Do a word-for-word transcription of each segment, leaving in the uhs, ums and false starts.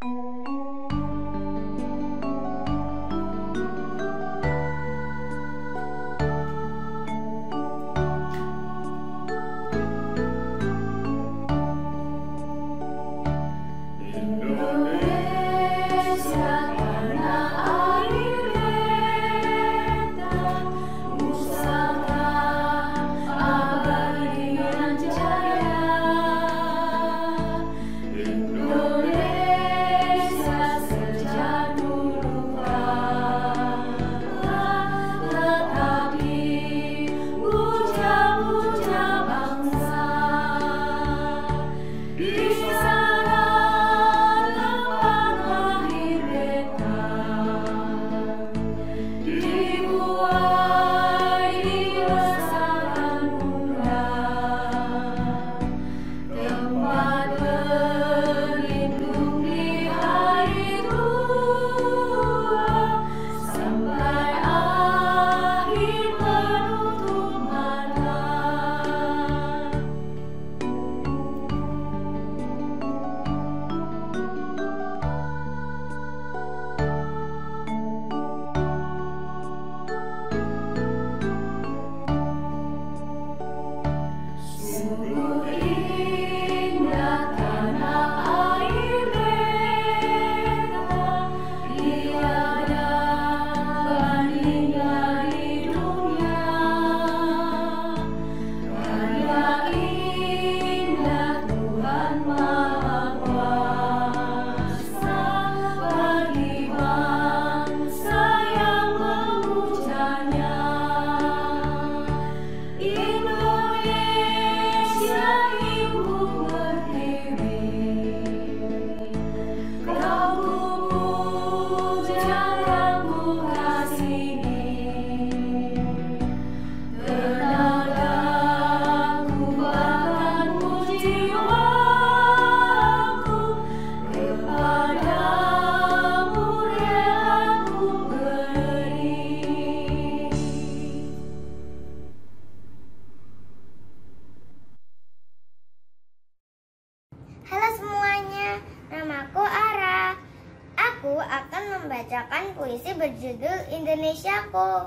akan membacakan puisi berjudul Indonesiaku.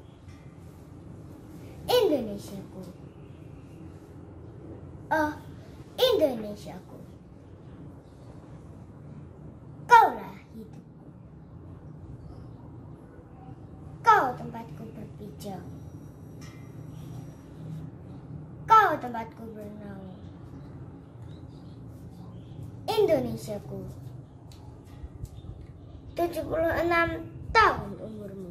Indonesiaku. Oh, Indonesiaku. Kaulah hidupku. Kau tempatku berpijak. Kau tempatku bernaung. Indonesiaku. tujuh puluh enam tahun umurmu.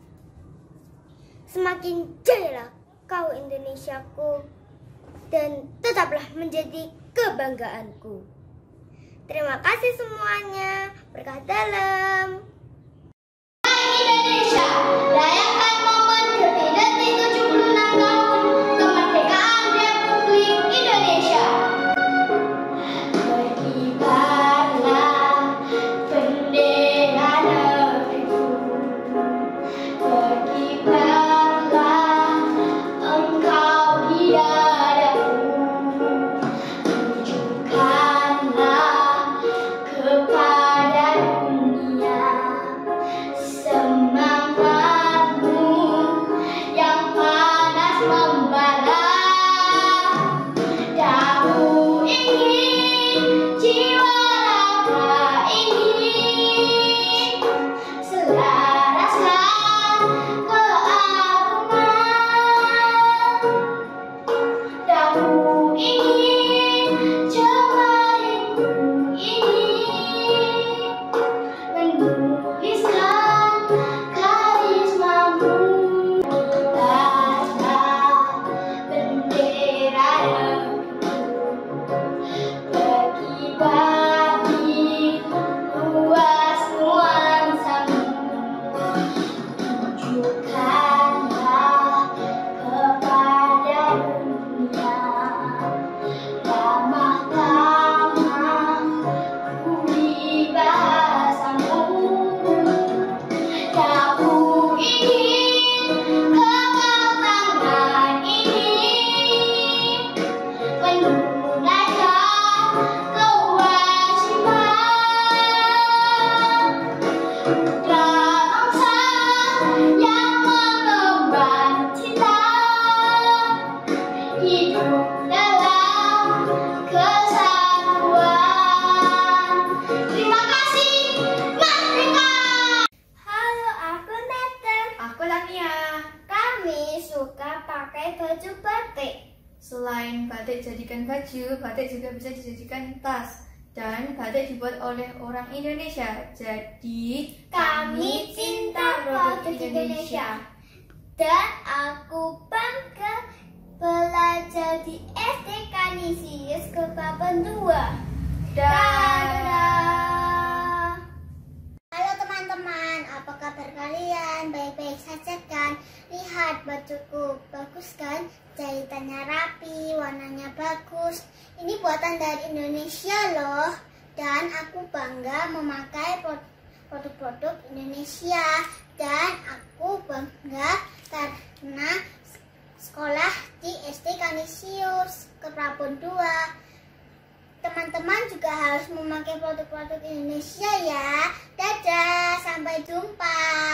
Semakin jayalah kau Indonesiaku, dan tetaplah menjadi kebanggaanku. Terima kasih semuanya. Berkah dalam. Hai Indonesia, rayakan momen detik-detik tujuh puluh enam tahun kemerdekaan Republik Indonesia. Berkibarlah bendera negeriku, berkibarlah engkau di dadaku, tunjukkanlah kepada dunia putra bangsa yang mengemban cinta, hidup dalam kesatuan. Terima kasih, merdeka! Halo, aku Nathan. Aku Lamia. Kami suka pakai baju batik. Selain batik jadikan baju, batik juga bisa dijadikan tas. Dan batik dibuat oleh orang Indonesia. Jadi Kami cinta produk Indonesia. Dan aku bangga belajar di S D Kanisius Kepaben dua. Dadah. Halo teman-teman, apa kabar kalian? Baik-baik saja kan? Lihat bajuku, bagus kan? Jahitannya rapi, warnanya bagus. Ini buatan dari Indonesia loh. Dan aku bangga memakai produk-produk Indonesia. Dan aku bangga karena sekolah di S D Kanisius Keprabon dua. Teman-teman juga harus memakai produk-produk Indonesia ya. Dadah, sampai jumpa.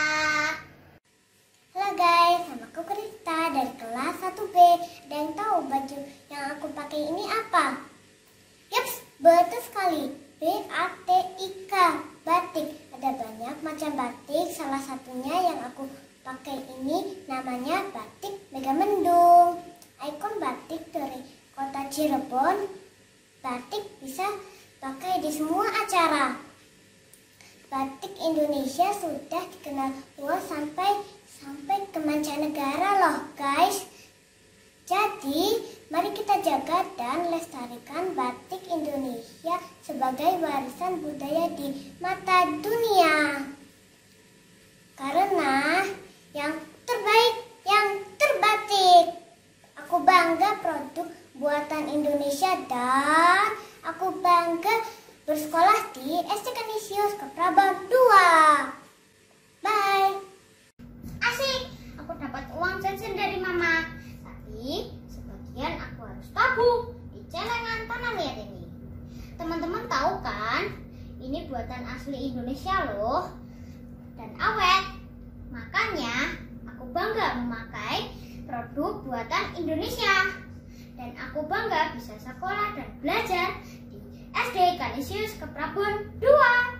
Halo guys, nama aku Krista dari kelas satu B. Dan tahu baju yang aku pakai ini apa? Yaps, betul sekali. B A T I K, batik. Ada banyak macam batik, salah satunya yang aku pakai ini namanya batik Megamendung. Ikon batik dari kota Cirebon. Batik bisa pakai di semua acara. Batik Indonesia sudah dikenal luas sampai sampai ke mancanegara loh guys. Jadi mari kita jaga dan lestarikan batik Indonesia sebagai warisan budaya di mata dunia. Karena yang terbaik, yang terbatik. Aku bangga produk buatan Indonesia dan aku bangga bersekolah di S D Kanisius Keprabon dua. Bye. Asik, aku dapat uang jajan dari mama. Tapi sebagian aku harus tabung di celengan tanah liat ini. Teman-teman tahu kan? Ini buatan asli Indonesia loh. Dan awet. Makanya aku bangga memakai produk buatan Indonesia. Dan aku bangga bisa sekolah dan belajar di S D Kanisius Keprabon dua.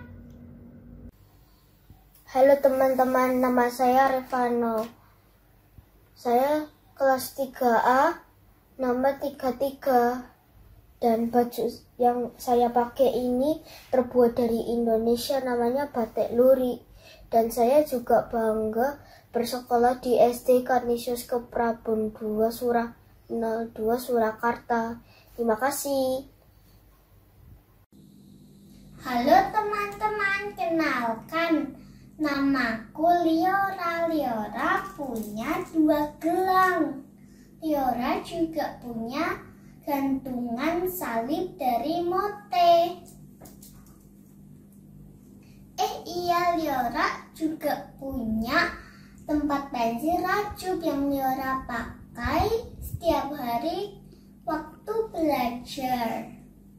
Halo teman-teman, nama saya Revano. Saya kelas tiga A, nomor tiga puluh tiga. Dan baju yang saya pakai ini terbuat dari Indonesia, namanya batik lurik. Dan saya juga bangga bersekolah di S D Kanisius Keprabon dua, Surah nol dua, Surakarta. Terima kasih. Halo teman-teman, kenalkan. Namaku Liora. Liora punya dua gelang. Liora juga punya gantungan salib dari Mote. Eh iya, Liora juga punya tempat pensil racun yang Liora pakai setiap hari waktu belajar.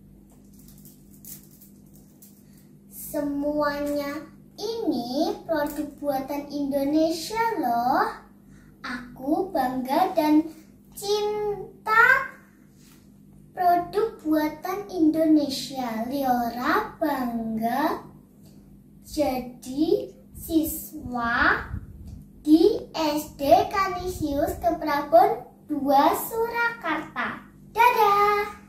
Semuanya ini produk buatan Indonesia loh. Aku bangga dan cinta produk buatan Indonesia. Liora bangga jadi siswa di S D Kanisius Keprabon dua, Surakarta. Dadah.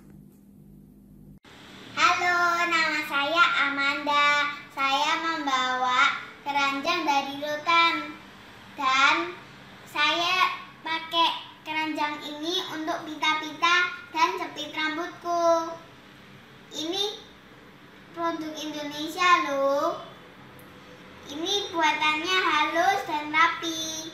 Halo, nama saya Amanda. Saya membawa keranjang dari Rutan. Dan saya pakai keranjang ini untuk pita-pita dan jepit rambutku. Ini produk Indonesia loh. Ini buatannya halus dan rapi.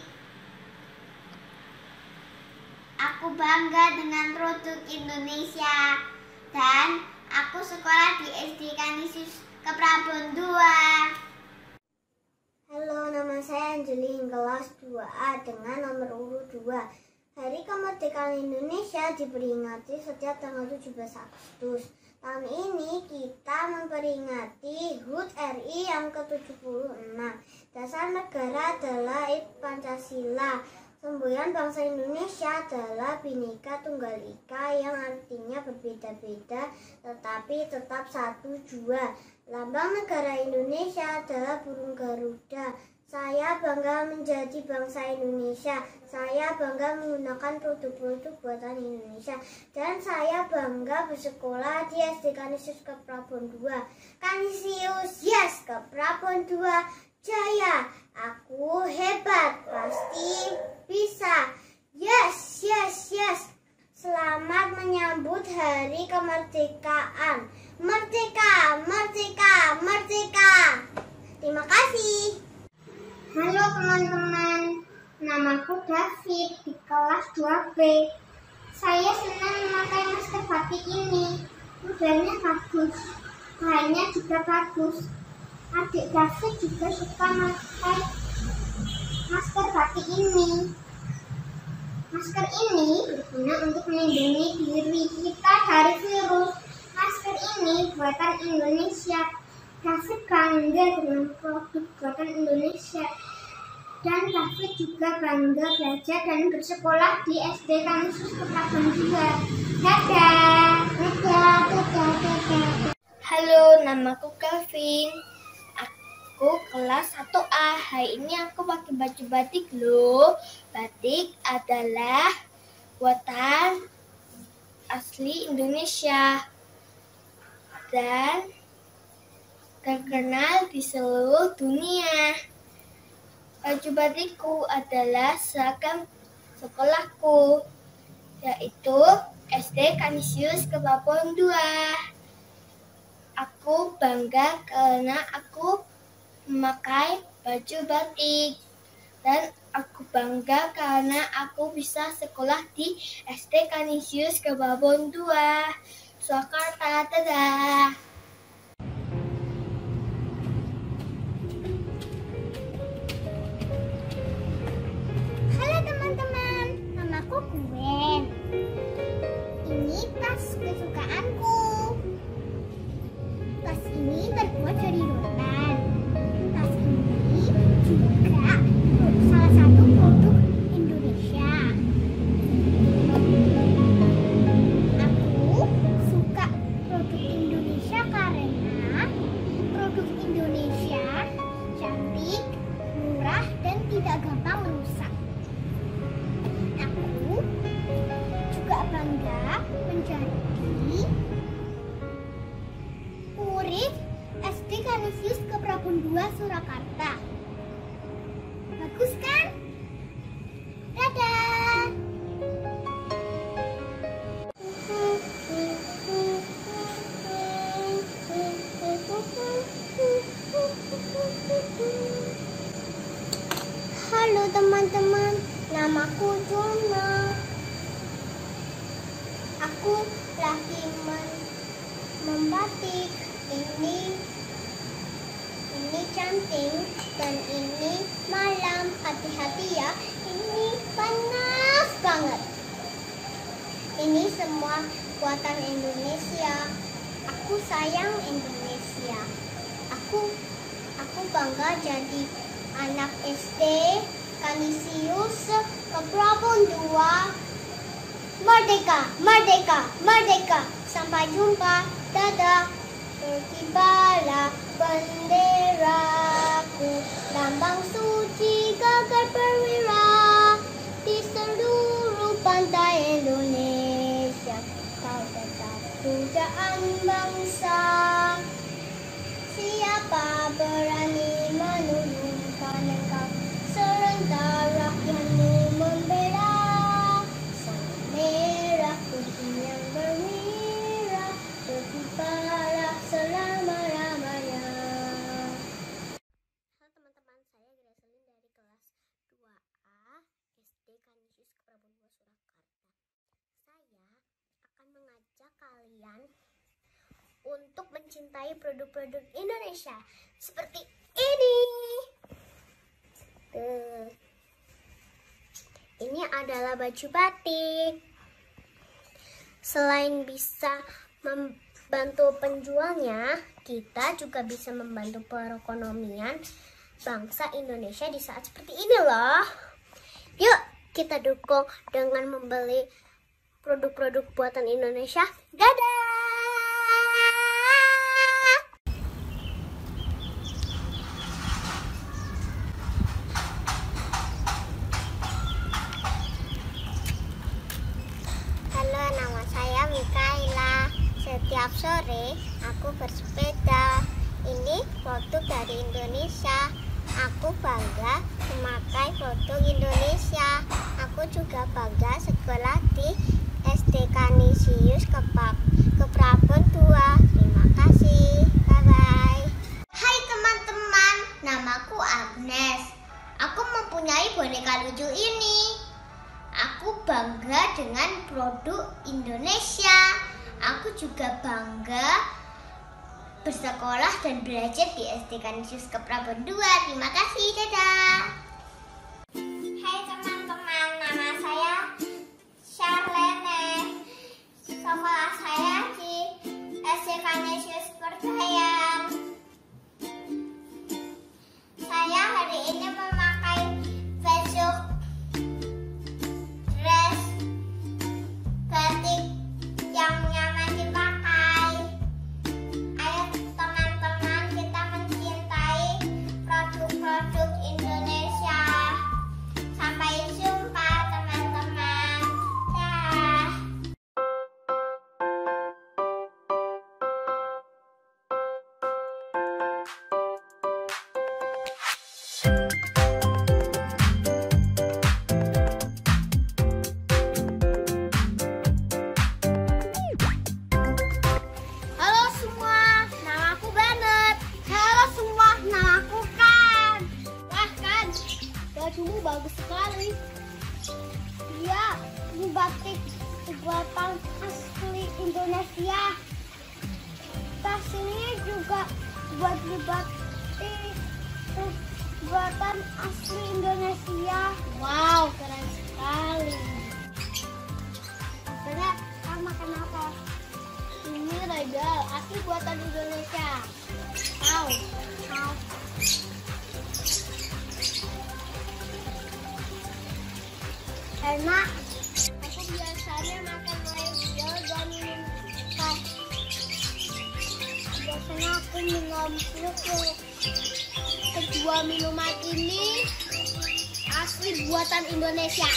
Aku bangga dengan produk Indonesia. Dan aku sekolah di S D Kanisius Keprabon dua. Halo, nama saya Angelin, kelas dua A dengan nomor urut dua. Hari Kemerdekaan Indonesia diperingati setiap tanggal tujuh belas Agustus. Tahun ini kita memperingati H U T R I yang ke tujuh puluh enam. Dasar negara adalah Pancasila. Semboyan bangsa Indonesia adalah Bhinneka Tunggal Ika yang artinya berbeda-beda tetapi tetap satu jua. Lambang negara Indonesia adalah burung Garuda. Saya bangga menjadi bangsa Indonesia. Saya bangga menggunakan produk-produk buatan Indonesia. Dan saya bangga bersekolah di S D Kanisius Keprabon dua. Kanisius, yes, Keprabon dua, jaya. Aku hebat, pasti bisa. Yes, yes, yes. Selamat menyambut hari kemerdekaan. Merdeka, merdeka, merdeka. Terima kasih. Halo teman-teman, namaku David di kelas dua B. Saya senang memakai masker batik ini. Modelnya bagus, bahannya juga bagus. Adik David juga suka memakai masker batik ini. Masker ini berguna untuk melindungi diri kita dari virus. Masker ini buatan Indonesia. David bangga dengan produk buatan Indonesia. Dan David juga bangga belajar dan bersekolah di S D Kanisius Keprabon dua. Dadah. Dadah, dadah, dadah. Halo, namaku Kelvin. Aku kelas satu A. Hari ini aku pakai baju batik loh. Batik adalah buatan asli Indonesia dan terkenal di seluruh dunia. Baju batikku adalah seragam sekolahku, yaitu S D Kanisius Keprabon dua. Aku bangga karena aku memakai baju batik. Dan aku bangga karena aku bisa sekolah di S D Kanisius Keprabon dua, Surakarta. Dadah. Halo teman-teman, namaku Gwen. Ini tas kesukaanku. Tas ini terbuat dari rotan. Tas ini juga salah satu produk Indonesia. Aku suka produk Indonesia karena produk Indonesia cantik, murah, dan tidak gampang rusak. Aku juga bangga menjadi murid S D Kanisius Keprabon dua Surakarta. Bagus kan? Dadah. Halo teman-teman, namaku Juna. Aku lagi men- membatik. Ini ini cantik dan ini malam. Hati-hati ya, ini panas banget. Ini semua buatan Indonesia. Aku sayang Indonesia. Aku aku bangga jadi anak S D Kanisius Keprabon dua. Merdeka, merdeka, merdeka. Sampai jumpa. Dadah. Berkibarlah benderaku, lambang suci gagah perwira di seluruh pantai Indonesia. Kau tetap pujaan bangsa. Siapa berani menurunkan engkau? Serentak rakyatmu membela. Sang merah putih yang berwira, berkibarlah selama-lamanya. Halo teman-teman, saya Gracelyn dari kelas dua A S D Kanisius Keprabon dua Surakarta. Saya akan mengajak kalian untuk mencintai produk-produk Indonesia seperti ini. Tuh. Ini adalah baju batik. Selain bisa mem bantu penjualnya, kita juga bisa membantu perekonomian bangsa Indonesia di saat seperti ini loh. Yuk kita dukung dengan membeli produk-produk buatan Indonesia. Dadah! Halo, nama saya Mikaela. Setiap sore aku bersepeda. Ini produk dari Indonesia. Aku bangga memakai produk Indonesia. Aku juga bangga sekolah di S D Kanisius Keprab Keprabon dua. Terima kasih. Bye-bye. Hai teman-teman, namaku Agnes. Aku mempunyai boneka lucu ini. Aku bangga dengan produk Indonesia. Aku juga bangga bersekolah dan belajar di S D Kanisius Keprabon dua. Terima kasih, dadah. Hai teman-teman, nama saya Charlene. Sekolah saya di S D Kanisius Perdayan. Saya hari ini memakai baju dress batik yang nyaman dipakai. Ayo teman-teman, kita mencintai produk-produk Indonesia. Sampai jumpa teman-teman. Dah. Halo semua, namaku Banet. Halo semua, namaku Kan. Wah Kan, bajumu bagus sekali. Iya, ini batik buatan asli Indonesia. Tas ini juga buat di batik buatan asli Indonesia. Wow, keren sekali. Benar, kamu makan apa? Ini regal asli buatan Indonesia. Wow, wow. Enak. Aku biasanya makan regal dan minum teh. Biasanya aku minum susu. Kedua minuman ini asli buatan Indonesia.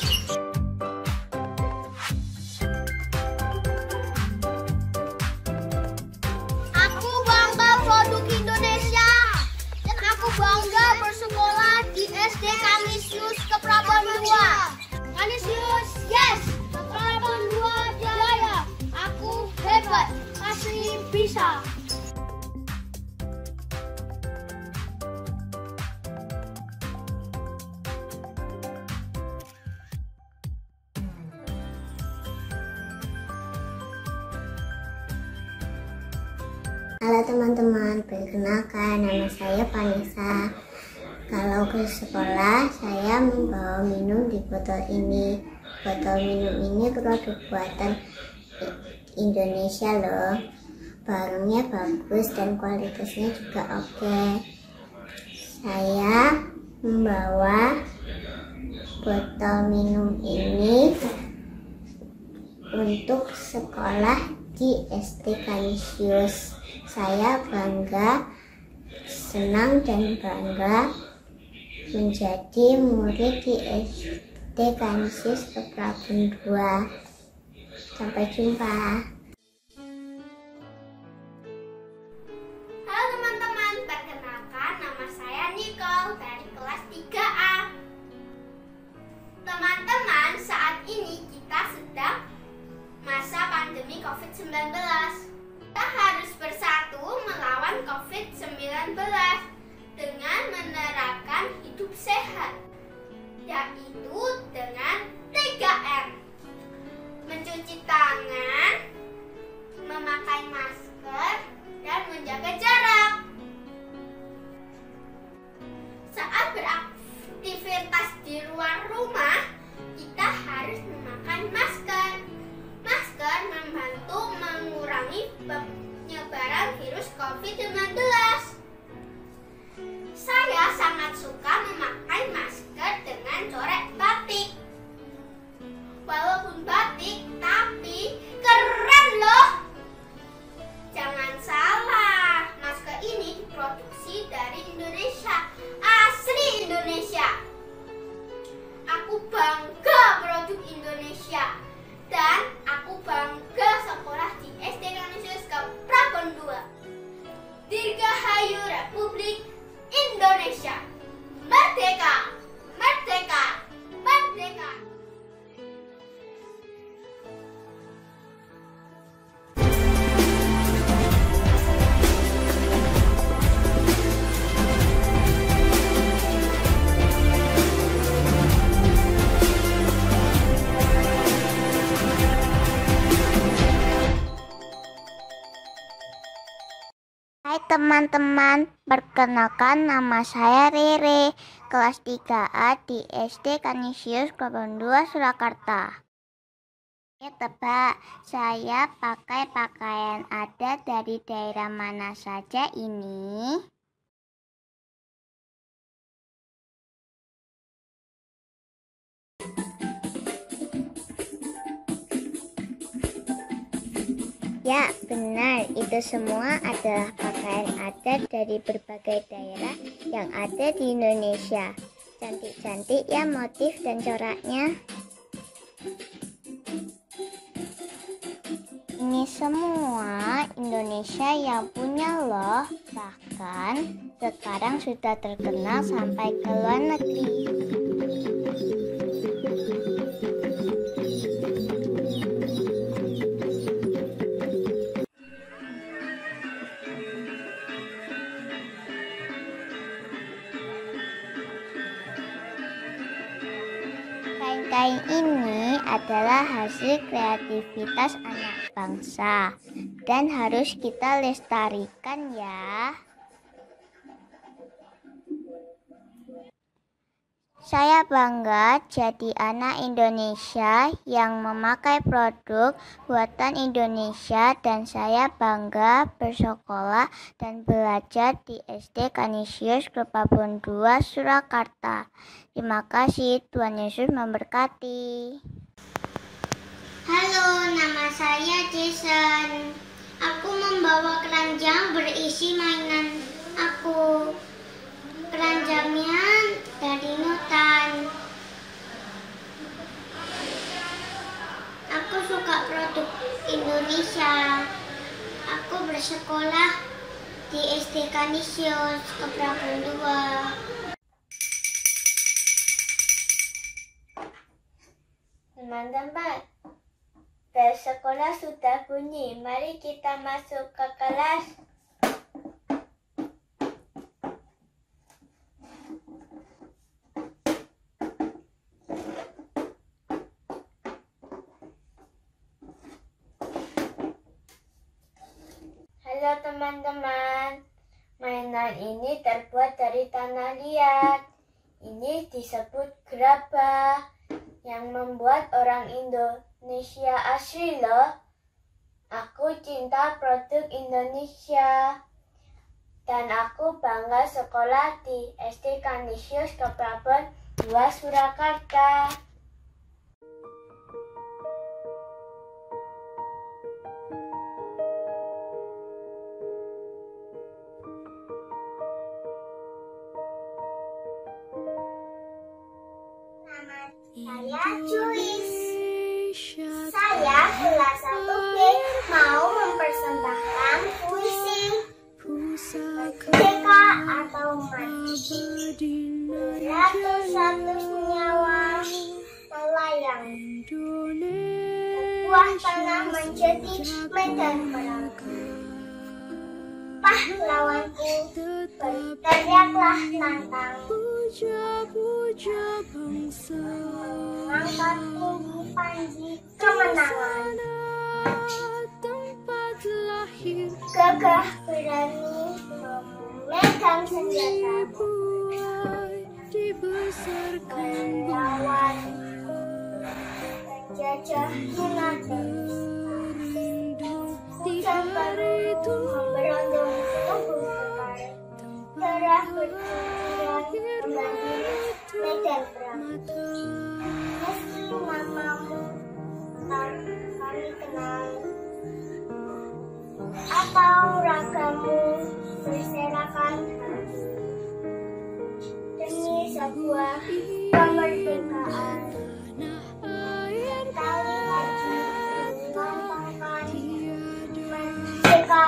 Aku bangga produk Indonesia dan aku bangga bersekolah di S D Kanisius Keprabon dua. Kanisius, yes, Keprabon dua Jaya. Aku hebat, pasti bisa. Halo teman-teman, perkenalkan nama saya Vanessa. Kalau ke sekolah, saya membawa minum di botol ini. Botol minum ini produk buatan Indonesia loh. Barangnya bagus dan kualitasnya juga oke. Saya membawa botol minum ini untuk sekolah di S D Kanisius. Saya bangga, senang dan bangga menjadi murid di S D Kanisius Keprabon dua. Sampai jumpa. Halo teman-teman, perkenalkan nama saya Nicole dari kelas tiga A. Teman-teman, saat ini kita sedang masa pandemi covid sembilan belas. Kita harus bersatu melawan covid sembilan belas dengan menerapkan hidup sehat, yaitu dengan tiga M. Mencuci tangan, memakai masker, dan menjaga jarak. Saat beraktivitas di luar rumah, kita harus memakai masker. Masker membantu mengurangi Indonesia. Aku bangga produk Indonesia. Dan aku bangga sekolah di S D Kanisius Keprabon dua. Dirgahayu Republik Indonesia. Merdeka! Merdeka! Merdeka! Hai teman-teman, perkenalkan nama saya Rere, kelas tiga A di S D Kanisius Keprabon dua Surakarta. Ya tebak, saya pakai pakaian adat dari daerah mana saja ini? Ya, benar. Itu semua adalah pakaian adat dari berbagai daerah yang ada di Indonesia. Cantik-cantik ya motif dan coraknya. Ini semua Indonesia yang punya loh. Bahkan sekarang sudah terkenal sampai ke luar negeri. Kain-kain ini adalah hasil kreativitas anak bangsa dan harus kita lestarikan ya. Saya bangga jadi anak Indonesia yang memakai produk buatan Indonesia dan saya bangga bersekolah dan belajar di S D Kanisius Keprabon dua Surakarta. Terima kasih, Tuhan Yesus memberkati. Halo, nama saya Jason. Aku membawa keranjang berisi mainan aku. Keranjangnya dari Nutan. Aku suka produk Indonesia. Aku bersekolah di S D Kanisius Keprabon dua. Teman-teman, bel sekolah sudah bunyi. Mari kita masuk ke kelas. Halo teman-teman, mainan ini terbuat dari tanah liat. Ini disebut gerabah yang membuat orang Indonesia asli loh. Aku cinta produk Indonesia dan aku bangga sekolah di S D Kanisius Keprabon dua Surakarta. Saya Julis. Saya kelas satu B mau mempersembahkan puisi Merdeka atau Mati. Beratus-ratus nyawa melayang. Sebuah tanah menjadi medan perang. Pahlawanku, berteriaklah lantang. Mengangkat tinggi panji kemenangan. Gagah berani memegang senjata. Melawan penjajah Yunani. Hujan baru memberondong tubuh kekari. Darah bercucuran membanjiri medan perang. Meski namamu tak kami kenal, atau ragamu berserakan demi sebuah kemerdekaan. Tali baju melambangkan merdeka.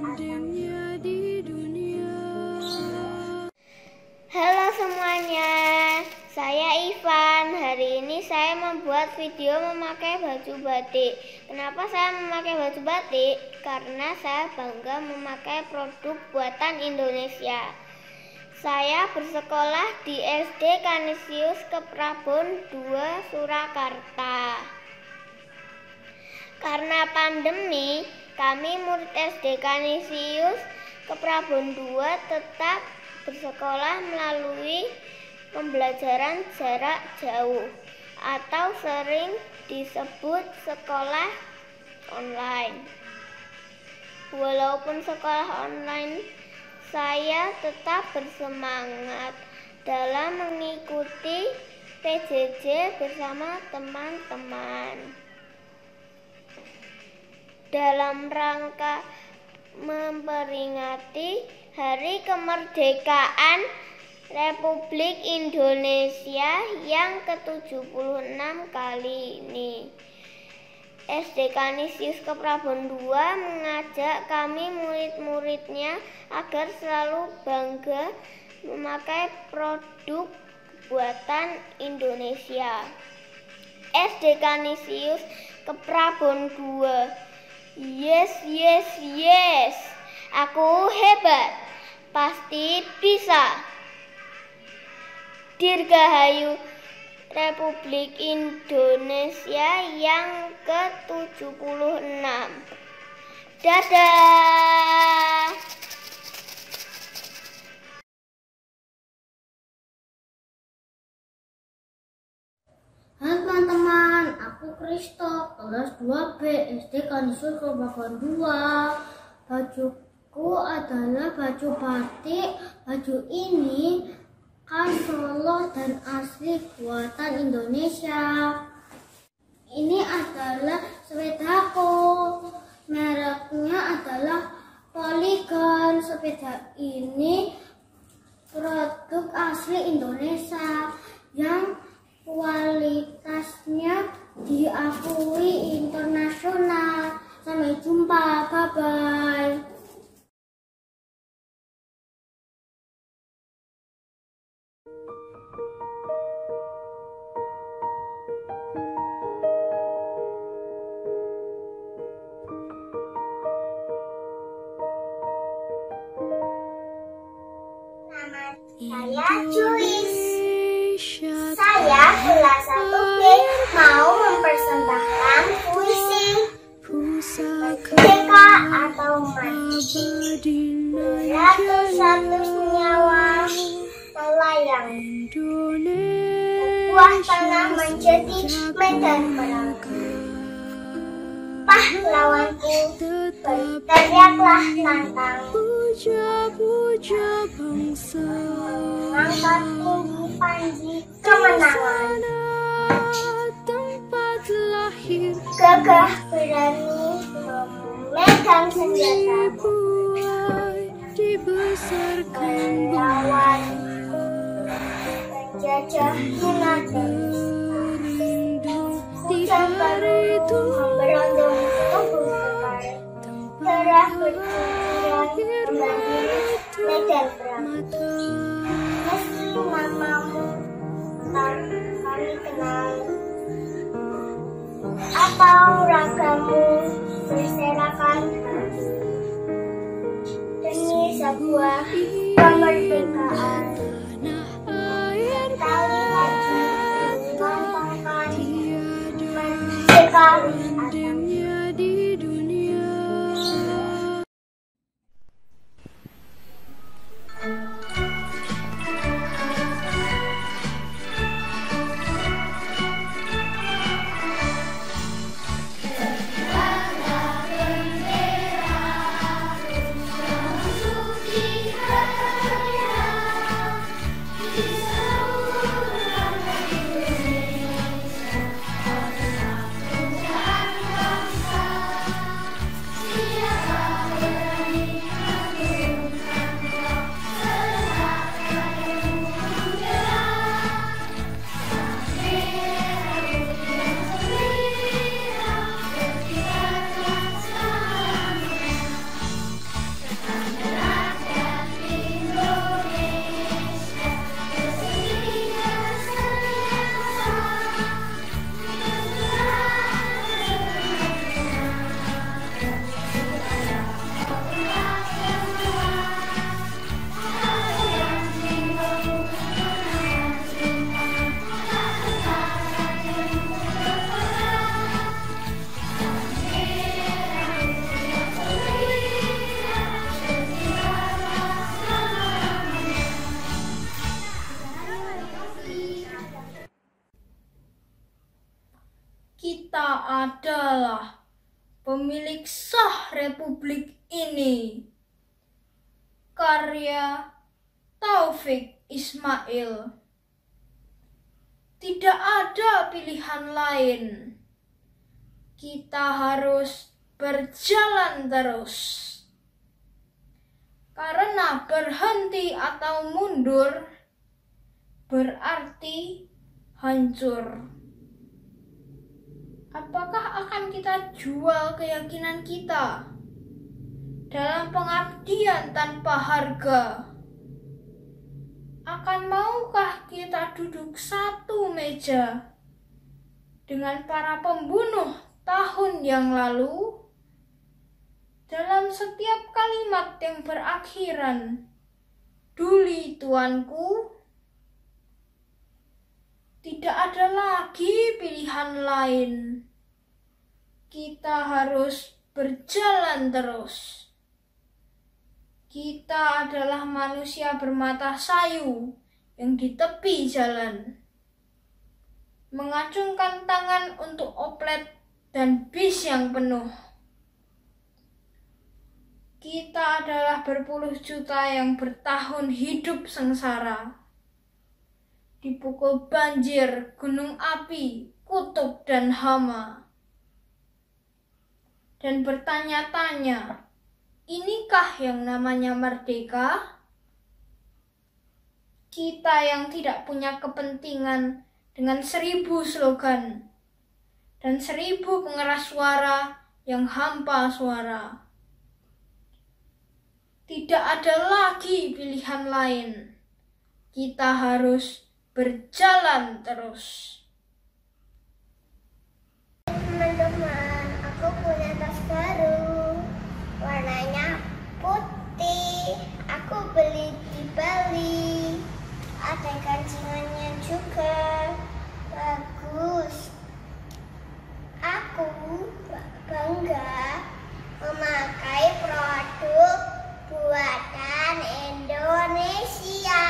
Halo semuanya, saya Ivan. Hari ini saya membuat video memakai baju batik. Kenapa saya memakai baju batik? Karena saya bangga memakai produk buatan Indonesia. Saya bersekolah di S D Kanisius Keprabon dua Surakarta. Karena pandemi, kami murid S D Kanisius Keprabon dua tetap bersekolah melalui pembelajaran jarak jauh atau sering disebut sekolah online. Walaupun sekolah online, saya tetap bersemangat dalam mengikuti P J J bersama teman-teman. Dalam rangka memperingati Hari Kemerdekaan Republik Indonesia yang ke tujuh puluh enam kali ini, S D Kanisius Keprabon dua mengajak kami murid-muridnya agar selalu bangga memakai produk buatan Indonesia. S D Kanisius Keprabon dua. Yes, yes, yes. Aku hebat. Pasti bisa. Dirgahayu Republik Indonesia yang ke tujuh puluh enam. Dadah. Halo teman-teman, aku Kristo, kelas dua B, S D Kanisius Keprabon dua. Bajuku adalah baju batik. Baju ini khas Solo dan asli buatan Indonesia. Ini adalah sepedaku. Mereknya adalah Polygon. Sepeda ini produk asli Indonesia yang kualitasnya diakui internasional. Sampai jumpa, bye-bye. Saya Julis. Saya kelas satu B mau mempersembahkan puisi. Merdeka atau mati, beratus-ratus nyawa melayang. Sebuah tanah menjadi medan perang. Pahlawanku, berteriaklah lantang. Mengangkat tinggi panji kemenangan. Gagah berani memegang senjata. Melawan penjajah hina dan hujan baru memberondong tubuh sekali. Darah bercucuran membanjiri medan perang. Meski namamu tak kami kenal, atau ragamu berserakan demi sebuah kemerdekaan. Tali baju melambangkan merdeka. Bendera kasih. Kita adalah pemilik sah Republik ini. Karya Taufik Ismail. Tidak ada pilihan lain. Kita harus berjalan terus. Karena berhenti atau mundur berarti hancur. Apakah akan kita jual keyakinan kita dalam pengabdian tanpa harga? Akan maukah kita duduk satu meja dengan para pembunuh tahun yang lalu? Dalam setiap kalimat yang berakhiran, "Duli tuanku," tidak ada lagi pilihan lain. Kita harus berjalan terus. Kita adalah manusia bermata sayu yang di tepi jalan, mengacungkan tangan untuk oplet dan bis yang penuh. Kita adalah berpuluh juta yang bertahun hidup sengsara, dipukul banjir, gunung api, kutub dan hama, dan bertanya-tanya, inikah yang namanya merdeka? Kita yang tidak punya kepentingan dengan seribu slogan dan seribu pengeras suara yang hampa suara. Tidak ada lagi pilihan lain. Kita harus berjalan terus. Teman-teman, aku punya tas baru. Warnanya putih. Aku beli di Bali. Ada gancingannya juga. Bagus. Aku bangga memakai produk buatan Indonesia.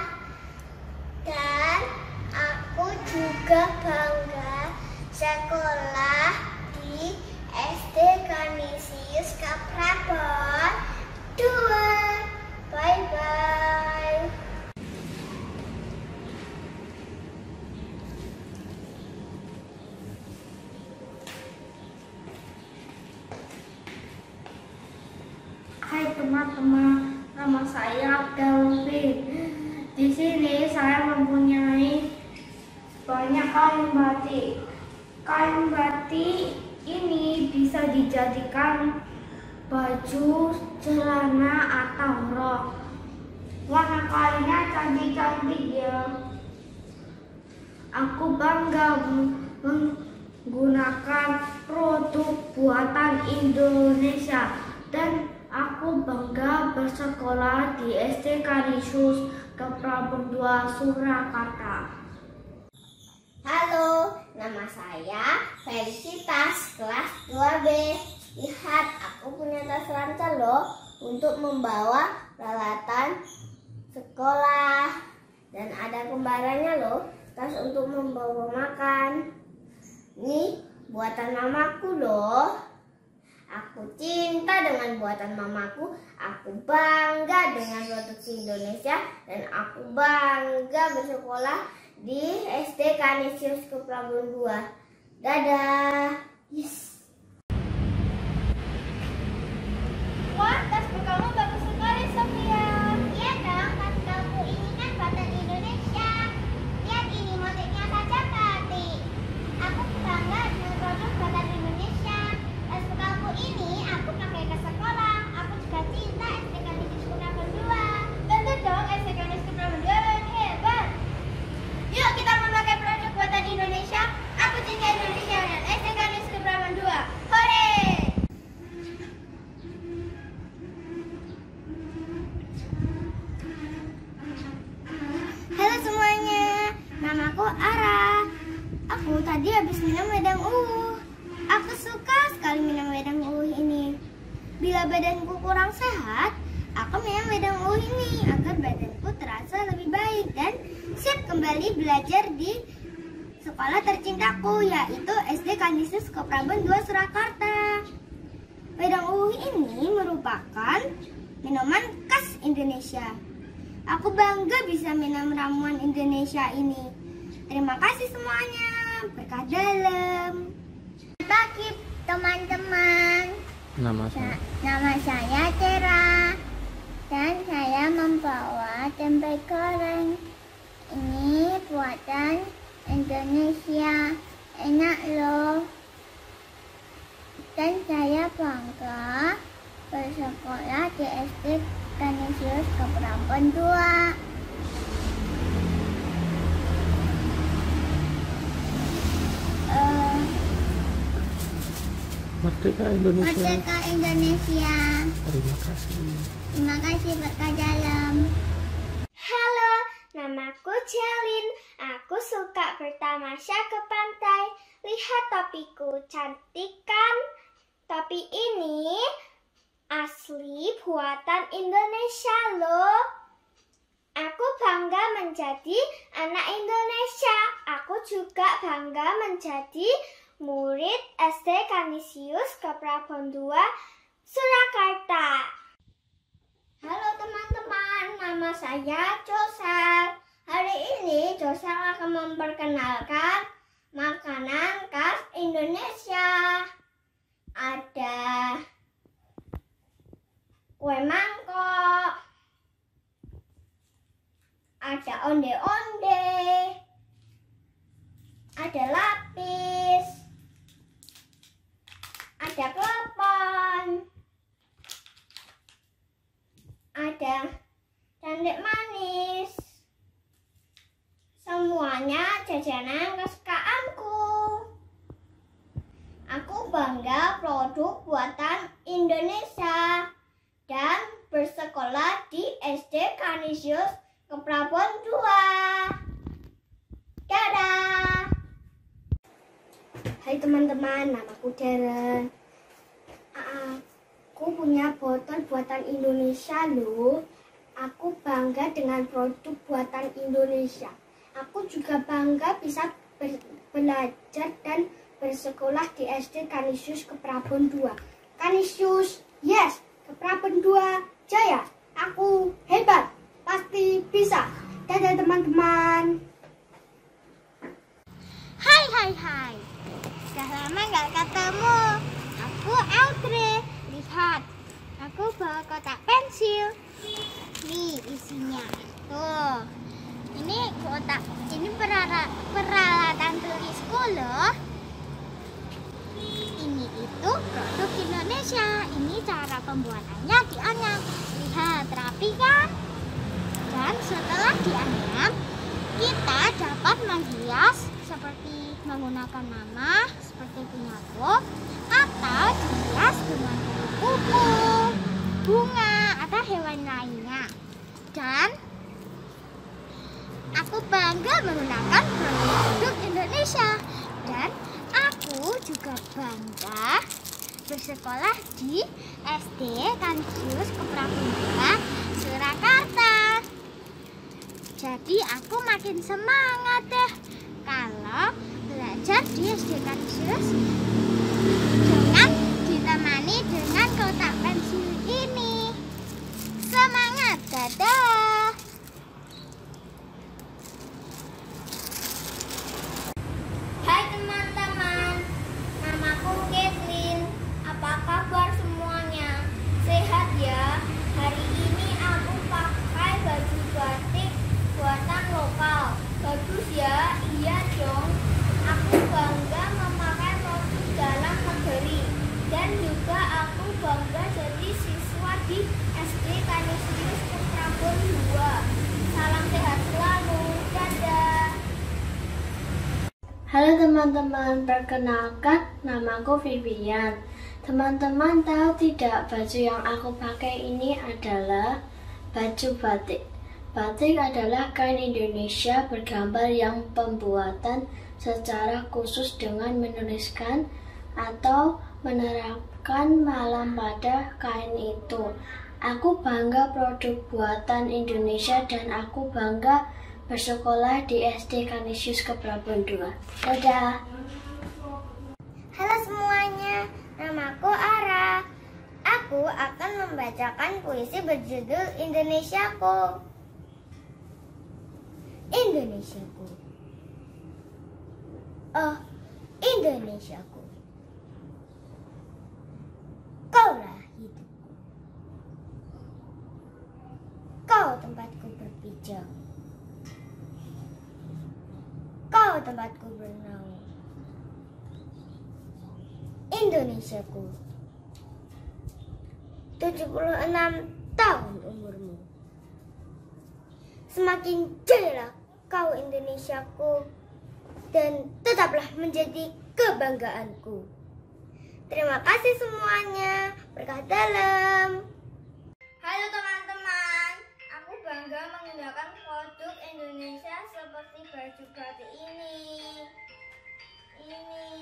Dan aku juga bangga sekolah di S D Kanisius Kaprabon dua. Bye-bye. Hai teman-teman, nama saya Kelvin. Di sini saya mempunyai banyak kain batik. Kain batik ini bisa dijadikan baju, celana, atau rok. Warna kainnya cantik-cantik ya. Aku bangga menggunakan produk buatan Indonesia dan aku bangga bersekolah di S D Kanisius Kaprabon dua, Surakarta. Halo, nama saya Felicitas, kelas dua B. Lihat, aku punya tas ransel loh untuk membawa peralatan sekolah. Dan ada kembarannya loh, tas untuk membawa makan. Ini buatan mamaku loh. Aku cinta dengan buatan mamaku. Aku bangga dengan produksi Indonesia. Dan aku bangga bersekolah di S D Kanisius Kaprabon dua. Dadah. Yes. Wah, tas kamu bagus sekali, Sofia. Iya dong, tas kamu ini kan buatan Indonesia. Lihat ini motifnya saja cantik. Aku bangga dengan produk buatan Indonesia. Tas kamu ini aku pakai ke sekolah. Aku juga cinta S D Kanisius Kaprabon dua. Tentu dong, S D Kanisius Kaprabon dua yang hebat. Yuk kita memakai produk buatan Indonesia. Aku cinta Indonesia dan S D Kanisius Kaprabon dua. Hore! Halo semuanya, namaku Ara. Aku tadi habis minum wedang uwuh. Aku suka sekali minum wedang uwuh ini. Bila badanku kurang sehat, aku minum wedang uwuh ini agar badanku terasa lebih baik dan siap kembali belajar di sekolah tercintaku, yaitu S D Kanisius Keprabon dua Surakarta. Wedang uwi ini merupakan minuman khas Indonesia. Aku bangga bisa minum ramuan Indonesia ini. Terima kasih semuanya. Berkah dalam. Selamat pagi teman-teman. Nama saya. Nama saya Tera dan saya membawa tempe goreng. Ini buatan Indonesia, enak loh. Dan saya bangga bersekolah di S D Kanisius Keprabon dua. Uh, Merdeka Indonesia. Merdeka Indonesia. Terima kasih. Terima kasih berkah dalam. Halo, namaku Celin. Aku suka bertamasya ke pantai. Lihat topiku, cantik kan? Topi ini asli buatan Indonesia loh. Aku bangga menjadi anak Indonesia. Aku juga bangga menjadi murid S D Kanisius Keprabon dua Surakarta. Halo teman-teman, nama saya Josel. Hari ini Josel akan memperkenalkan makanan khas Indonesia. Ada kue mangkok, ada onde-onde, ada lapis, ada klepon, ada cendek manis. Semuanya jajanan kesukaanku. Aku bangga produk buatan Indonesia dan bersekolah di S D Kanisius Keprabon dua. Dadah! Hai teman-teman, namaku Darren. Aku punya botol buatan Indonesia loh. Aku bangga dengan produk buatan Indonesia. Aku juga bangga bisa belajar dan bersekolah di S D Kanisius Keprabon dua. Kanisius, yes, Keprabon dua, jaya. Aku hebat, pasti bisa. Dadah teman-teman. Hai hai hai. Sudah lama nggak ketemu. Aku Audrey. Lihat, aku bawa kotak pensil. Nih isinya. Tuh. Ini kotak, ini peralatan, peralatan tulisku loh. Ini itu produk Indonesia. Ini cara pembuatannya dianyam. Lihat, rapi kan? Dan setelah dianyam, kita dapat menghias seperti menggunakan nama, seperti penyakit, atau dihias dengan kupu, bunga, atau hewan lainnya. Dan aku bangga menggunakan produk Indonesia. Dan aku juga bangga bersekolah di S D Kanisius Keprabon dua Surakarta. Jadi aku makin semangat deh kalau belajar di S D Kanisius dengan ditemani dengan kotak pensil ini. Semangat, dadah! Hai teman-teman, namaku Kathleen. Apa kabar semuanya? Sehat ya? Hari ini aku pakai baju batik buatan lokal. Bagus ya? Iya dong. Aku bangga memakai produk dalam negeri. Dan juga aku bangga jadi siswa di S D Kanisius Keprabon dua. Salam sehat selalu. Dadah. Halo teman-teman, perkenalkan namaku Vivian. Teman-teman tahu tidak, baju yang aku pakai ini adalah baju batik. Batik adalah kain Indonesia bergambar yang pembuatan secara khusus dengan menuliskan atau menerapkan malam pada kain itu. Aku bangga produk buatan Indonesia dan aku bangga bersekolah di S D Kanisius Keprabon dua. Dadah. Halo semuanya, namaku Ara. Aku akan membacakan puisi berjudul Indonesiaku. Indonesiaku. Oh, Indonesiaku. Kaulah hidupku. Kau tempatku berpijak. Kau tempatku bernaung. Indonesiaku. tujuh puluh enam tahun umurmu. Semakin jayalah kau Indonesiaku, dan tetaplah menjadi kebanggaanku. Terima kasih semuanya. Berkah dalam. Halo teman-teman, aku bangga menggunakan produk Indonesia seperti baju batik ini, ini,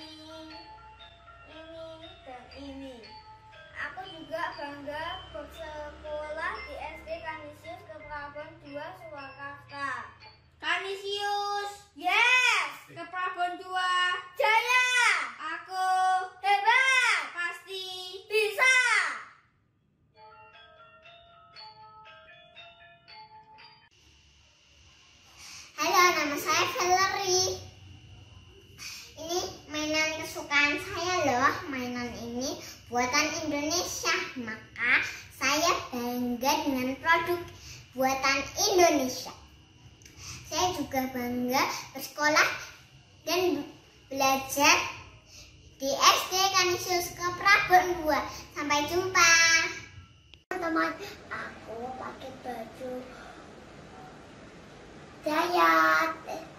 ini, dan ini. Aku juga bangga bersekolah di S D Kanisius Keprabon dua Surakarta. Kanisius, yes! Keprabon dua, jaya! Aku hebat! Pasti bisa! Halo, nama saya Valerie. Ini mainan kesukaan saya loh. Mainan ini buatan Indonesia. Maka saya bangga dengan produk buatan Indonesia. Saya juga bangga bersekolah dan belajar di S D Kanisius Keprabon dua. Sampai jumpa. Teman-teman, aku pakai baju Jayat.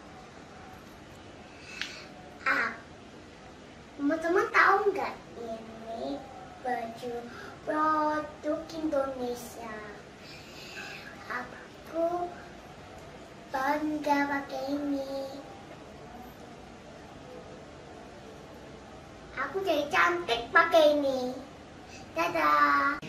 Ah, teman-teman tahu nggak ini baju produk Indonesia? Aku bangga pakai ini. Aku jadi cantik pakai ini. Dadah.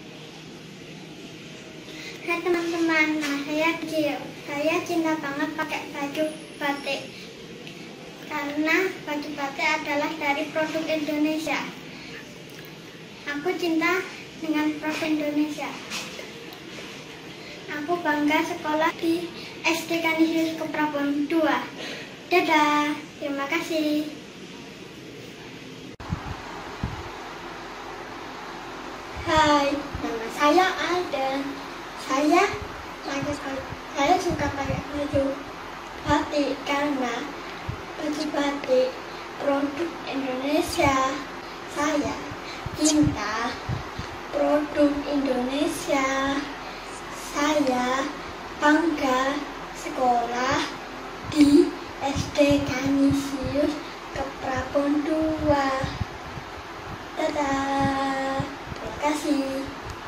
Hai teman-teman, nah saya Gio. Saya cinta banget pakai baju batik karena baju batik adalah dari produk Indonesia. Aku cinta dengan produk Indonesia. Aku bangga sekolah di S D Kanisius Keprabon dua. Dadah, terima kasih. Hai, nama saya Alden. Saya saya saya suka pakai baju batik karena baju batik produk Indonesia. Saya cinta produk Indonesia. Saya bangga sekolah di S D Kanisius Keprabon dua. Dadah, terima kasih.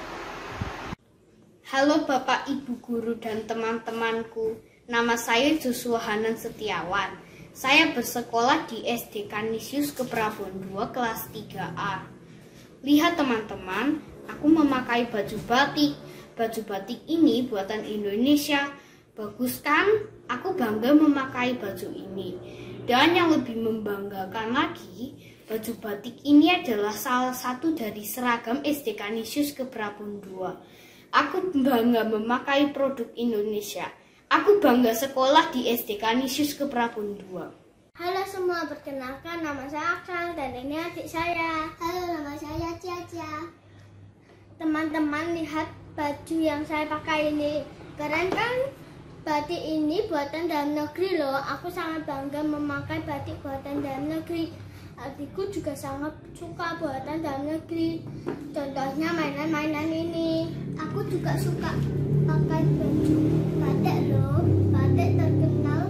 Halo Bapak, Ibu Guru, dan teman-temanku. Nama saya Joshua Hanan Setiawan. Saya bersekolah di S D Kanisius Keprabon dua kelas tiga A. Lihat teman-teman, aku memakai baju batik. Baju batik ini buatan Indonesia. Bagus kan? Aku bangga memakai baju ini. Dan yang lebih membanggakan lagi, baju batik ini adalah salah satu dari seragam S D Kanisius Keprabon dua. Aku bangga memakai produk Indonesia. Aku bangga sekolah di S D Kanisius Keprabon dua. Halo semua, perkenalkan nama saya Aksal dan ini adik saya. Halo, nama saya Cia-Cia. Teman-teman lihat baju yang saya pakai ini. Keren kan? Batik ini buatan dalam negeri loh. Aku sangat bangga memakai batik buatan dalam negeri. Adikku juga sangat suka buatan dalam negeri. Contohnya mainan-mainan ini. Aku juga suka pakai baju batik loh. Batik terkenal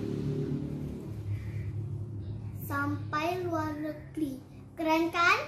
sampai luar negeri. Keren kan?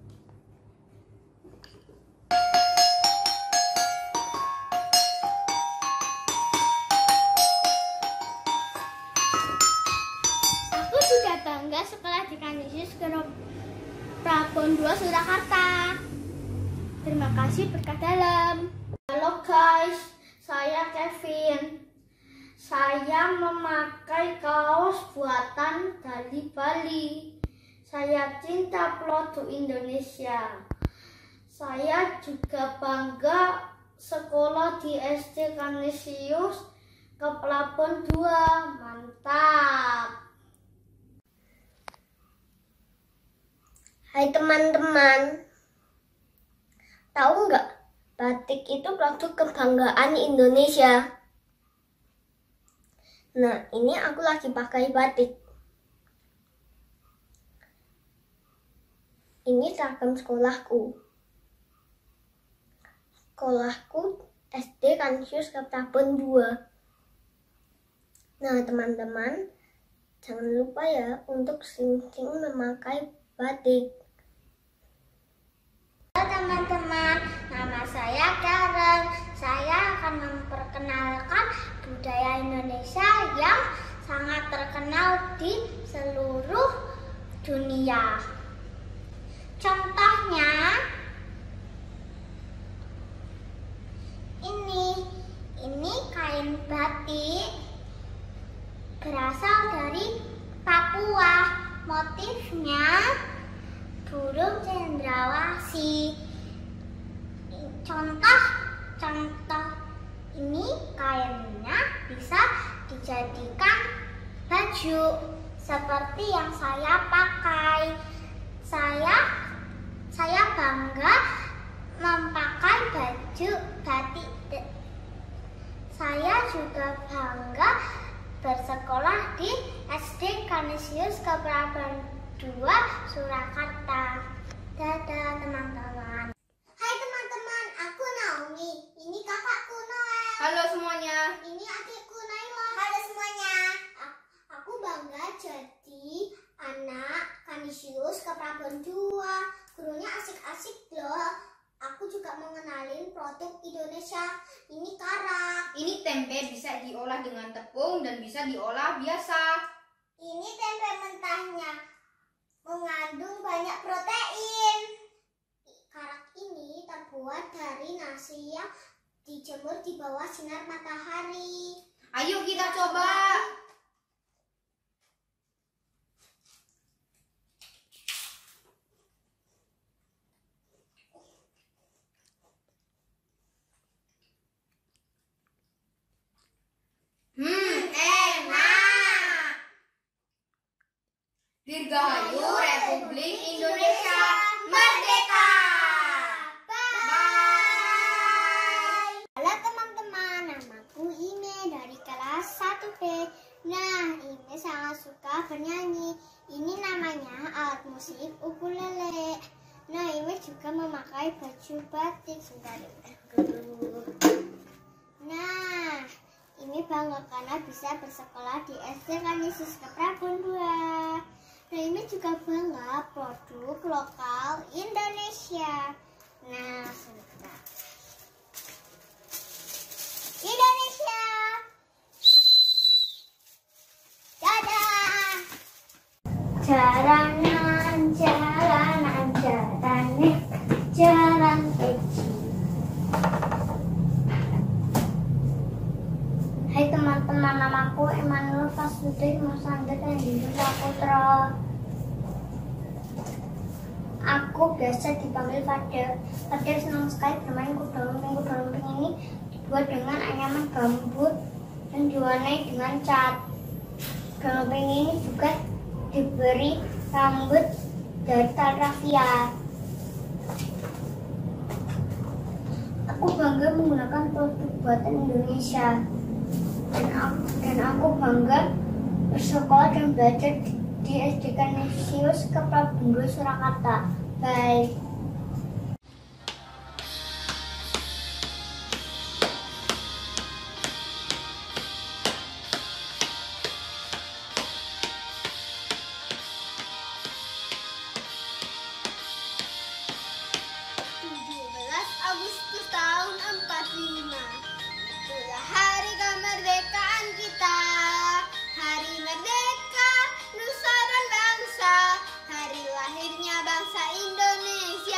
Aku juga bangga sekolah di Kanisius Keprabon dua Surakarta. Terima kasih, berkah dalam. Halo guys, saya Kevin. Saya memakai kaos buatan dari Bali. Saya cinta produk Indonesia. Saya juga bangga sekolah di S D Kanisius ke Pelabuhan dua. Mantap. Hai teman-teman, tahu nggak batik itu produk kebanggaan Indonesia? Nah, ini aku lagi pakai batik. Ini seragam sekolahku. Sekolahku S D Kanisius Pelabuhan dua. Nah, teman-teman, jangan lupa ya untuk sering-sering memakai batik. Halo teman-teman, nama saya Karen. Saya akan memperkenalkan budaya Indonesia yang sangat terkenal di seluruh dunia. Contohnya ini, ini kain batik berasal dari Papua. Motifnya burung cendrawasih. Contoh contoh ini kainnya bisa dijadikan baju seperti yang saya pakai. Saya saya bangga memakai baju batik. Saya juga bangga bersekolah di S D Kanisius Pelabuhan dua Surakarta. Dadah teman-teman. Hai teman-teman, aku Naomi. Ini kakakku Noel. Halo semuanya. Ini adikku Naila. Halo semuanya. Aku bangga jadi anak Kanisius Pelabuhan dua. Gurunya asik-asik loh. Aku juga mengenalin produk Indonesia. Ini karak. Ini tempe bisa diolah dengan tepung dan bisa diolah biasa. Ini tempe mentahnya mengandung banyak protein. Karak ini terbuat dari nasi yang dijemur di bawah sinar matahari. Ayo kita coba. Hmm, enak. Dirgahayu Republik Indonesia Merdeka. Bye. Halo teman-teman, namaku Ime dari kelas satu B. Nah, Ime sangat suka bernyanyi. Ini namanya alat musik ukulele. Nah, Ime juga memakai baju batik. Sebentar dulu. Nah, Ime bangga karena bisa bersekolah di S D Kanisius Pelabuhan dua. Nah, Ime juga bangga produk lokal Indonesia. Nah, sebentar. Indonesia. Dadah. Jalanan, jalanan, jalanan, jalan kecil. Hai teman-teman, namaku Emmanuel Fasudin Masanda Hendra Putra. Aku biasa dipanggil Fadel. Fadel senang sekali bermain kuda lumping. Kuda lumping ini dibuat dengan anyaman bambu dan diwarnai dengan cat. Kuda lumping ini juga diberi rambut dari tali rafia. Aku bangga menggunakan produk buatan Indonesia. Dan aku, dan aku bangga bersekolah dan belajar di, di S D Kanisius Pelabuhan dua Surakarta. Bye. tujuh belas Agustus tahun empat puluh lima. Itulah hari kemerdekaan kita. Hari merdeka, nusa dan bangsa. Hari lahirnya bangsa Indonesia.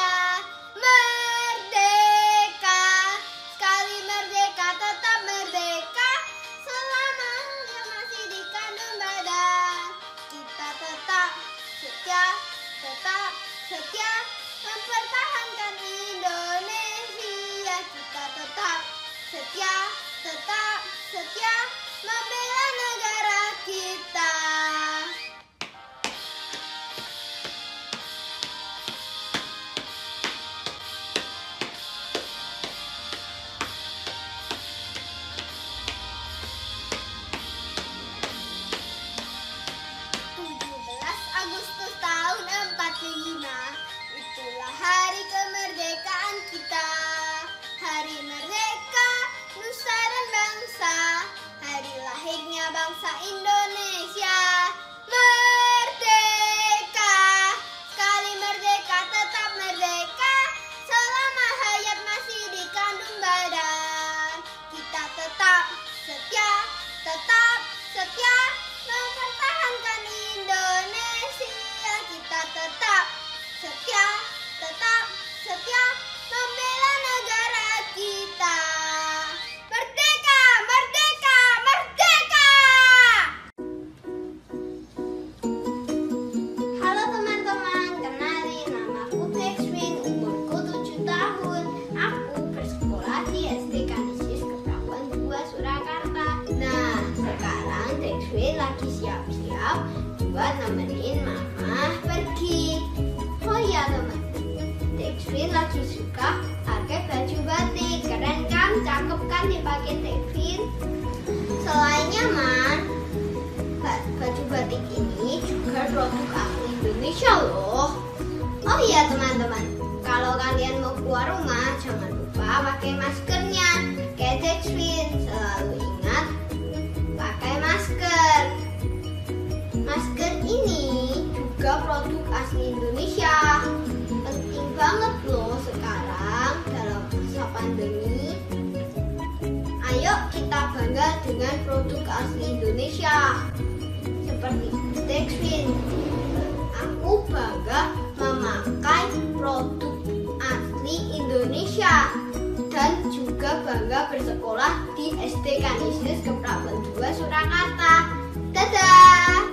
dua nemenin mama pergi. Oh iya teman, Tekvin lagi suka pakai baju batik. Keren kan? Cakep kan dipakai Tekvin? Selainnya man, baju batik ini juga produk asli Indonesia loh. Oh iya teman-teman, kalau kalian mau keluar rumah jangan lupa pakai maskernya. Kayak Tekvin, selalu ingat pakai masker. Masker ini juga produk asli Indonesia. Penting banget loh sekarang dalam masa pandemi. Ayo kita bangga dengan produk asli Indonesia. Seperti Tekvin, aku bangga memakai produk asli Indonesia dan juga bangga bersekolah di S D Kanisius Kepraben dua Surakarta. Dadah!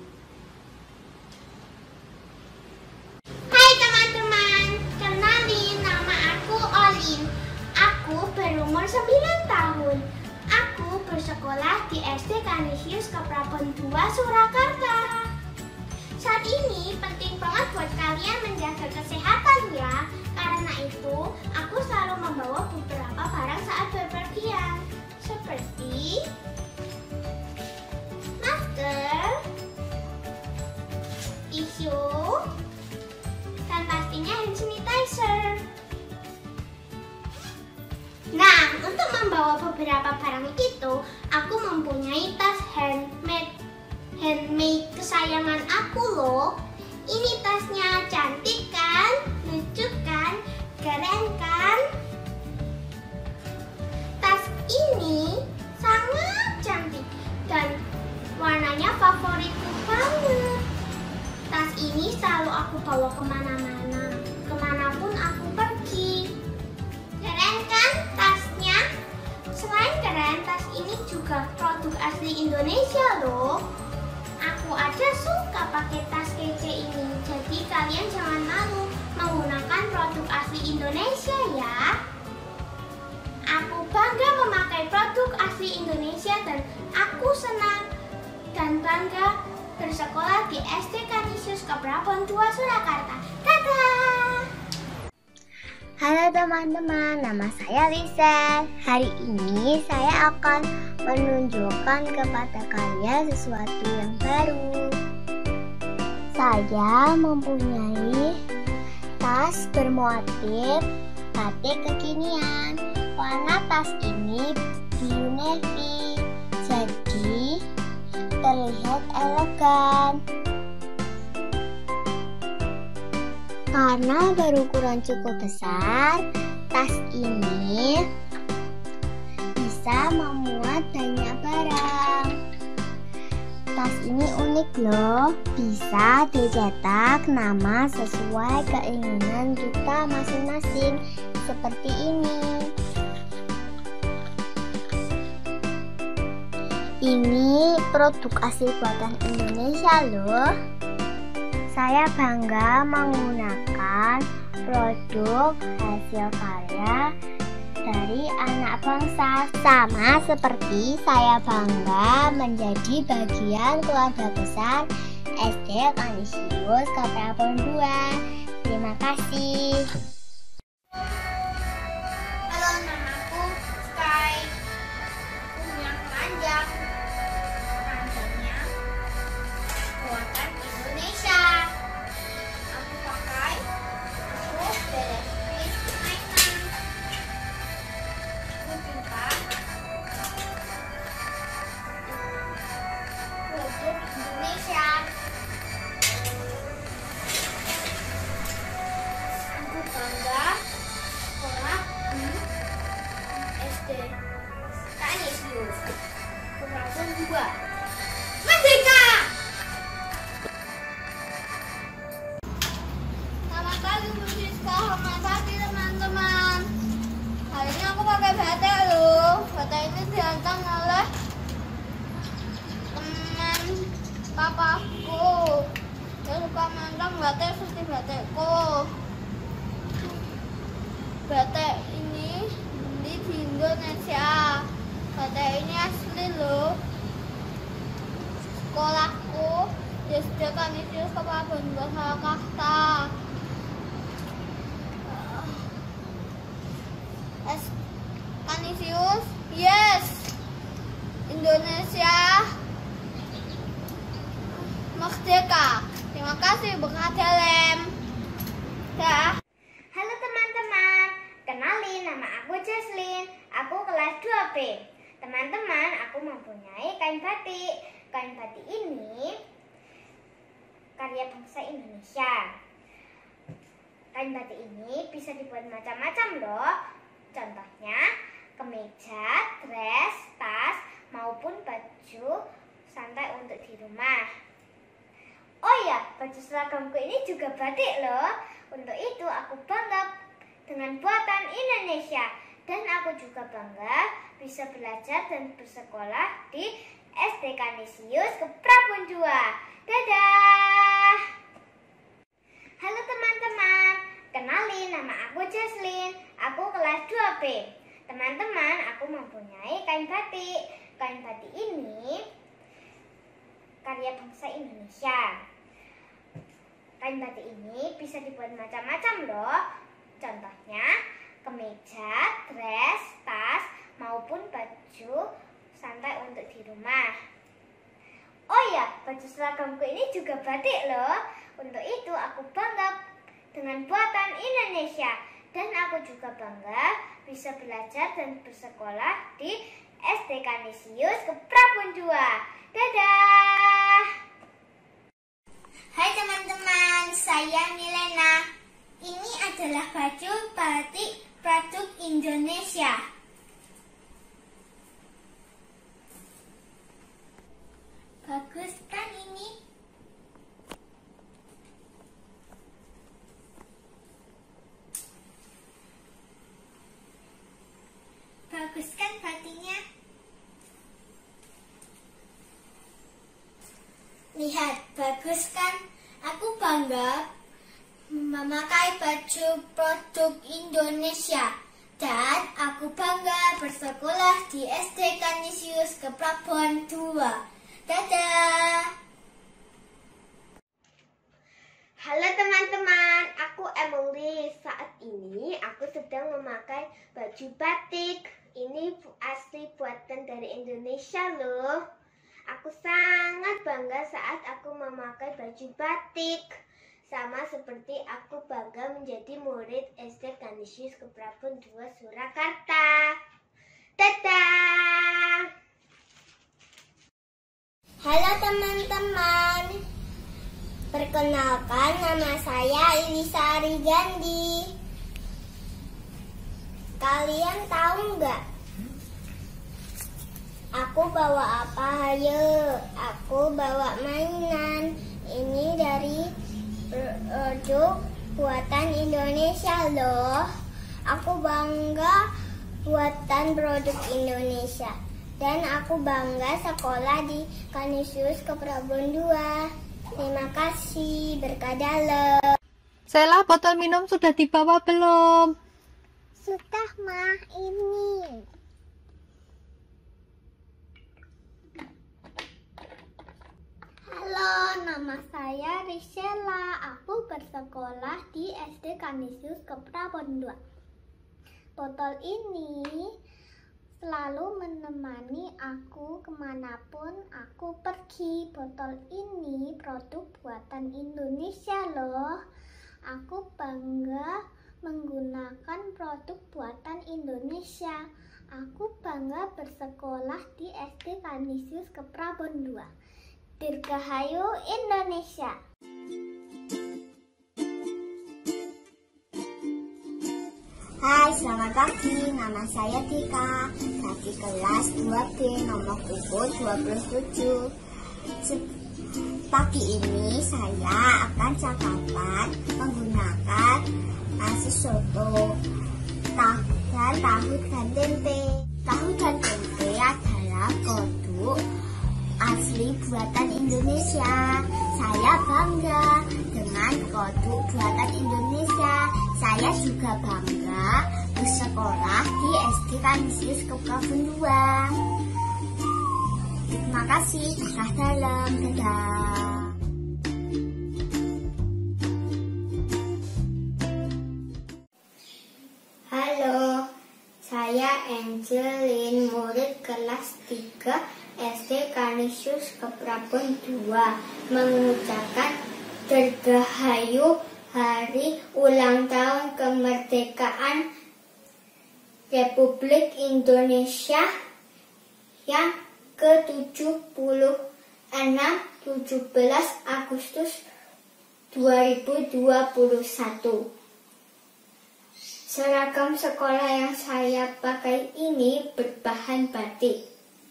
Hai teman-teman, kenalin nama aku Olin. Aku berumur sembilan tahun. Aku bersekolah di S D Kanisius Kepraben dua Surakarta. Saat ini penting banget buat kalian menjaga kesehatan ya. Karena itu, aku selalu membawa beberapa barang saat bepergian. Seperti masker, tisu, dan pastinya hand sanitizer. Nah, untuk membawa beberapa barang itu, aku mempunyai tas handmade handmade kesayangan aku loh. Ini tasnya cantik kan? Lucu kan? Keren kan? Tas ini sangat cantik dan warnanya favoritku banget. Tas ini selalu aku bawa kemana-mana, kemanapun aku pergi. Keren kan tasnya? Selain keren, tas ini juga produk asli Indonesia loh. Aku aja suka pakai tas kece ini, jadi kalian jangan malu menggunakan produk asli Indonesia ya. Aku bangga memakai produk asli Indonesia dan aku senang dan bangga bersekolah di S D Kanisius Kepraben dua Surakarta. Dadah! Halo teman-teman, nama saya Lisa. Hari ini saya akan menunjukkan kepada kalian sesuatu yang baru. Saya mempunyai tas bermotif batik kekinian. Warna tas ini biru navy, jadi terlihat elegan. Karena berukuran cukup besar, tas ini bisa memuat banyak barang. Tas ini unik loh, bisa dicetak nama sesuai keinginan kita masing-masing, seperti ini. Ini produk asli buatan Indonesia loh. Saya bangga menggunakan produk hasil karya dari anak bangsa. Sama seperti saya bangga menjadi bagian keluarga besar S D Kanisius Kepraben dua. Terima kasih. Halo, namaku Sky. Punya keranjang. Keranjangnya buatan Indonesia. Aku pakai untuk beres-beres mainan. Aku simpan produk Indonesia. Aku bangga sekolah di S D Kanisius Kepraben dua. Merdeka! Selamat pagi Bu Siska, selamat pagi teman-teman. Hari ini aku pakai batik loh. Batik ini diantar oleh teman papaku. Dia suka mantap batik seperti batikku. Batik ini beli di Indonesia. Batik ini asli loh. Sekolahku di S D S D Kanisius Keprabon dua Surakarta. S Kanisius, yes. Indonesia merdeka. Terima kasih Bang Dalem. Dah. Halo teman-teman, kenalin nama aku Jesslyn. Aku kelas dua B. Teman-teman, aku mempunyai kain batik. Kain batik ini karya bangsa Indonesia. Kain batik ini bisa dibuat macam-macam loh. Contohnya kemeja, dress, tas, maupun baju santai untuk di rumah. Oh ya, baju seragamku ini juga batik loh. Untuk itu aku bangga dengan buatan Indonesia. Dan aku juga bangga bisa belajar dan bersekolah di S D Kanisius Keprabon dua. Dadah! Halo teman-teman, kenalin nama aku Jesslyn. Aku kelas dua B. Teman-teman, aku mempunyai kain batik. Kain batik ini karya bangsa Indonesia. Kain batik ini bisa dibuat macam-macam loh. Contohnya kemeja, dress, tas, maupun baju santai untuk di rumah. Oh ya, baju seragamku ini juga batik loh. Untuk itu aku bangga dengan buatan Indonesia. Dan aku juga bangga bisa belajar dan bersekolah di S D Kanisius Keprabon dua. Dadah! Hai teman-teman, saya Milena. Ini adalah baju batik produk Indonesia. Bagus kan ini? Bagus kan batiknya? Lihat, bagus kan? Aku bangga memakai baju produk Indonesia. Dan aku bangga bersekolah di S D Kanisius Keprabon dua. Dadah! Halo teman-teman, aku Emily. Saat ini aku sedang memakai baju batik. Ini asli buatan dari Indonesia loh. Aku sangat bangga saat aku memakai baju batik. Sama seperti aku bangga menjadi murid S D Kanisius Keprabon dua Surakarta. Dadah! Halo teman-teman, perkenalkan nama saya Elisa Arigandi. Kalian tahu nggak? Aku bawa apa? Ayo, aku bawa mainan. Ini dari produk buatan Indonesia loh. Aku bangga buatan produk Indonesia. Dan aku bangga sekolah di Kanisius Keprabon dua. Terima kasih, berkah dalam. Sela, botol minum sudah dibawa belum? Sudah, Mah, ini. Halo, nama saya Risela. Aku bersekolah di S D Kanisius Keprabon dua. Botol ini selalu menemani aku kemanapun aku pergi. Botol ini produk buatan Indonesia loh. Aku bangga menggunakan produk buatan Indonesia. Aku bangga bersekolah di S D Kanisius Keprabon dua. Dirgahayu Indonesia. Hai, selamat pagi. Nama saya Tika. Dari kelas dua B, nomor buku dua puluh tujuh. Pagi ini saya akan sarapan menggunakan nasi soto, tahu dan tahu dan tempe. Tahu dan tempe adalah produk asli buatan Indonesia. Saya bangga dengan produk buatan Indonesia. Saya juga bangga bersekolah di S D Kanisius Keprabon dua. Terima kasih, berkah dalam. Dadah. Saya Angelin, murid kelas tiga S D Kanisius Keprabon dua, mengucapkan dirgahayu hari ulang tahun kemerdekaan Republik Indonesia yang ke tujuh puluh enam, tujuh belas Agustus dua ribu dua puluh satu. Seragam sekolah yang saya pakai ini berbahan batik.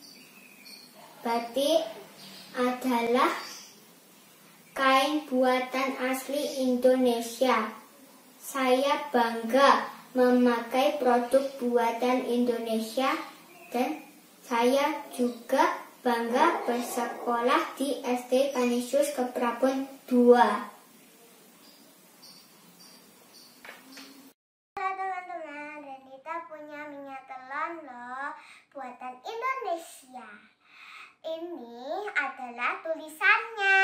Batik adalah kain buatan asli Indonesia. Saya bangga memakai produk buatan Indonesia dan saya juga bangga bersekolah di S D Kanisius Keprabon dua. Punya minyak telon loh, buatan Indonesia. Ini adalah tulisannya.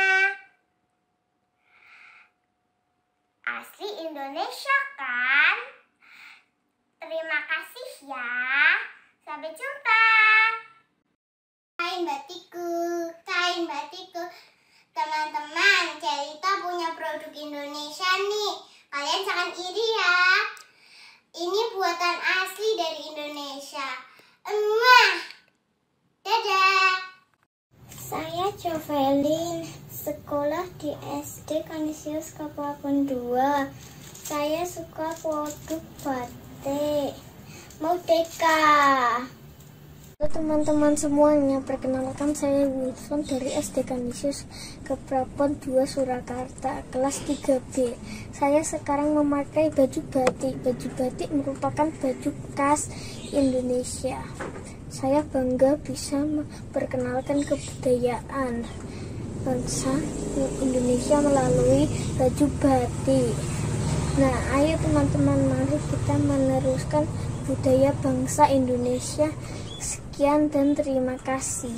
Asli Indonesia kan? Terima kasih ya. Sampai jumpa. Kain batikku, kain batikku. Teman-teman, Cerita punya produk Indonesia nih. Kalian jangan iri ya. Ini buatan asli dari Indonesia. Emah. Dadah. Saya Jovelin, sekolah di S D Kanisius Keprabon dua. Saya suka produk batik. Merdeka. Halo teman-teman semuanya, perkenalkan saya Wilson dari S D Kanisius Keprabon dua Surakarta, kelas tiga B. Saya sekarang memakai baju batik. Baju batik merupakan baju khas Indonesia. Saya bangga bisa memperkenalkan kebudayaan bangsa Indonesia melalui baju batik. Nah, ayo teman-teman, mari kita meneruskan budaya bangsa Indonesia. Sekian dan terima kasih.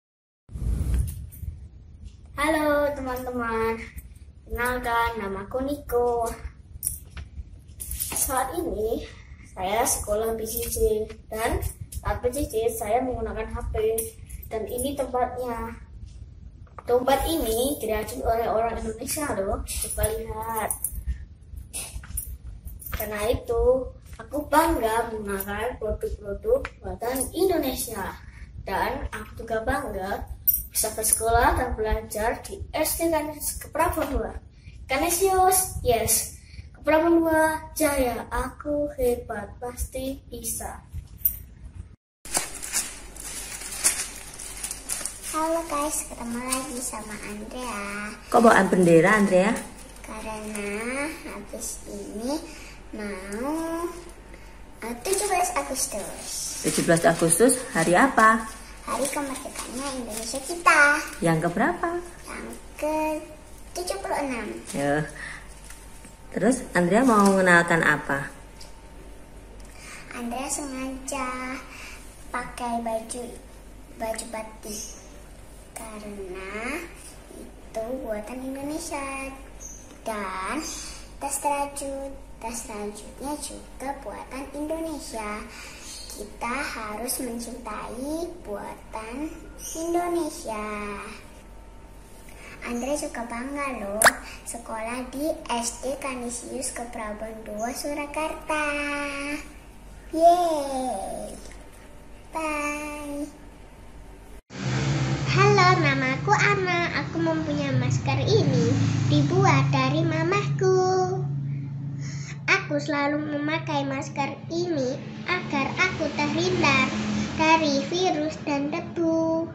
Halo teman-teman, kenalkan namaku Niko. Saat ini saya sekolah P C C dan saat P C C saya menggunakan H P dan ini tempatnya. Tempat ini diracik oleh orang Indonesia loh, coba lihat. Karena itu aku bangga menggunakan produk-produk buatan Indonesia. Dan aku juga bangga bisa bersekolah dan belajar di S D Kanisius Keprabon dua. Kanisius, yes. Keprabon dua, jaya. Aku hebat, pasti bisa. Halo guys, ketemu lagi sama Andrea. Kok bawaan bendera, Andrea? Karena habis ini mau uh, tujuh belas Agustus. tujuh belas Agustus hari apa? Hari kemerdekaannya Indonesia kita. Yang keberapa? Yang ke tujuh puluh enam. Ya. Terus Andrea mau mengenalkan apa? Andrea sengaja pakai baju baju batik karena itu buatan Indonesia. Dan tas rajut, tas rajutnya juga buatan Indonesia. Kita harus mencintai buatan Indonesia. Andre juga bangga loh sekolah di S D Kanisius Keprabon dua Surakarta. Yeay. Bye. Halo, namaku Ana. Aku mempunyai masker ini dibuat dari mamaku. Aku selalu memakai masker ini agar aku terhindar dari virus dan debu.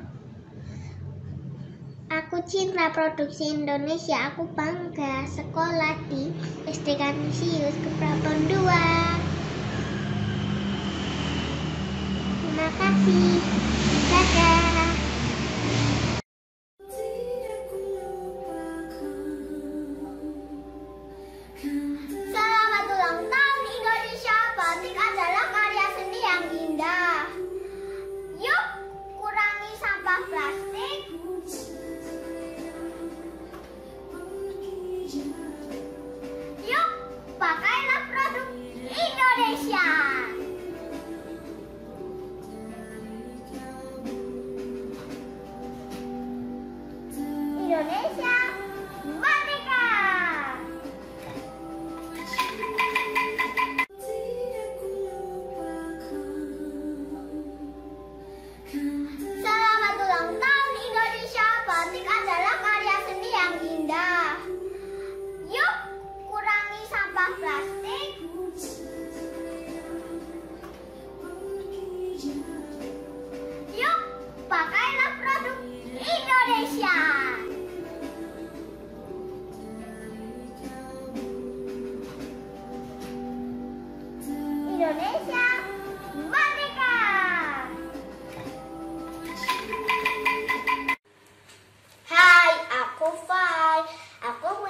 Aku cinta produksi Indonesia. Aku bangga sekolah di S D Kanisius Keprabon dua. Terima kasih. Dadah. Selamat ulang tahun Indonesia. Batik adalah karya seni yang indah. Yuk, kurangi sampah plastik. Yuk, pakailah produk Indonesia.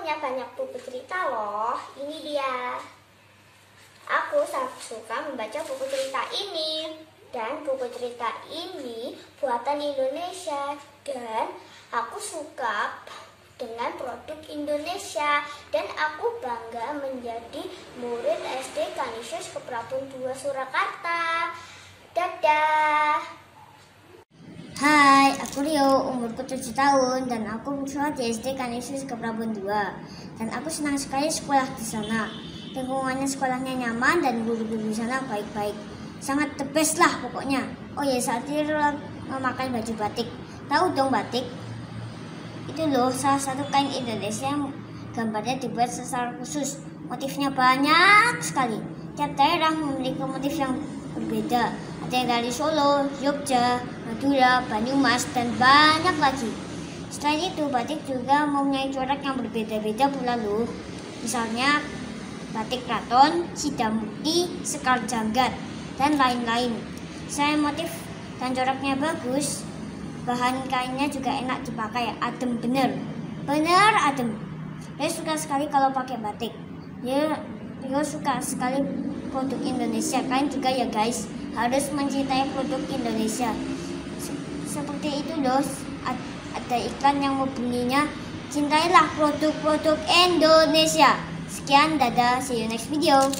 punya banyak buku cerita loh. Ini dia. Aku sangat suka membaca buku cerita ini. Dan buku cerita ini buatan Indonesia. Dan aku suka dengan produk Indonesia. Dan aku bangga menjadi murid S D Kanisius Keprabon dua Surakarta. Dadah. Hai, aku Rio, umurku tujuh tahun dan aku bersekolah di S D Kanisius Keprabon dua. Dan aku senang sekali sekolah di sana. Lingkungannya sekolahnya nyaman dan guru-guru di sana baik-baik. Sangat the best lah pokoknya. Oh ya, saat ini memakai baju batik. Tahu dong batik? Itu loh salah satu kain Indonesia yang gambarnya dibuat secara khusus. Motifnya banyak sekali. Tiap daerah memiliki motif yang berbeda. Ada yang dari Solo, Jogja, Madura, Banyumas, dan banyak lagi. Selain itu, batik juga mempunyai corak yang berbeda-beda pula loh. Misalnya, batik Kraton, Sidamukti, Sekar Janggat, dan lain-lain. Selain motif dan coraknya bagus, bahan kainnya juga enak dipakai, adem bener. Bener adem. Saya suka sekali kalau pakai batik. Ya, Rio suka sekali produk Indonesia. Kalian juga ya guys, harus mencintai produk Indonesia. Seperti itu loh, ada iklan yang bunyinya, cintailah produk-produk Indonesia. Sekian, dadah, see you next video.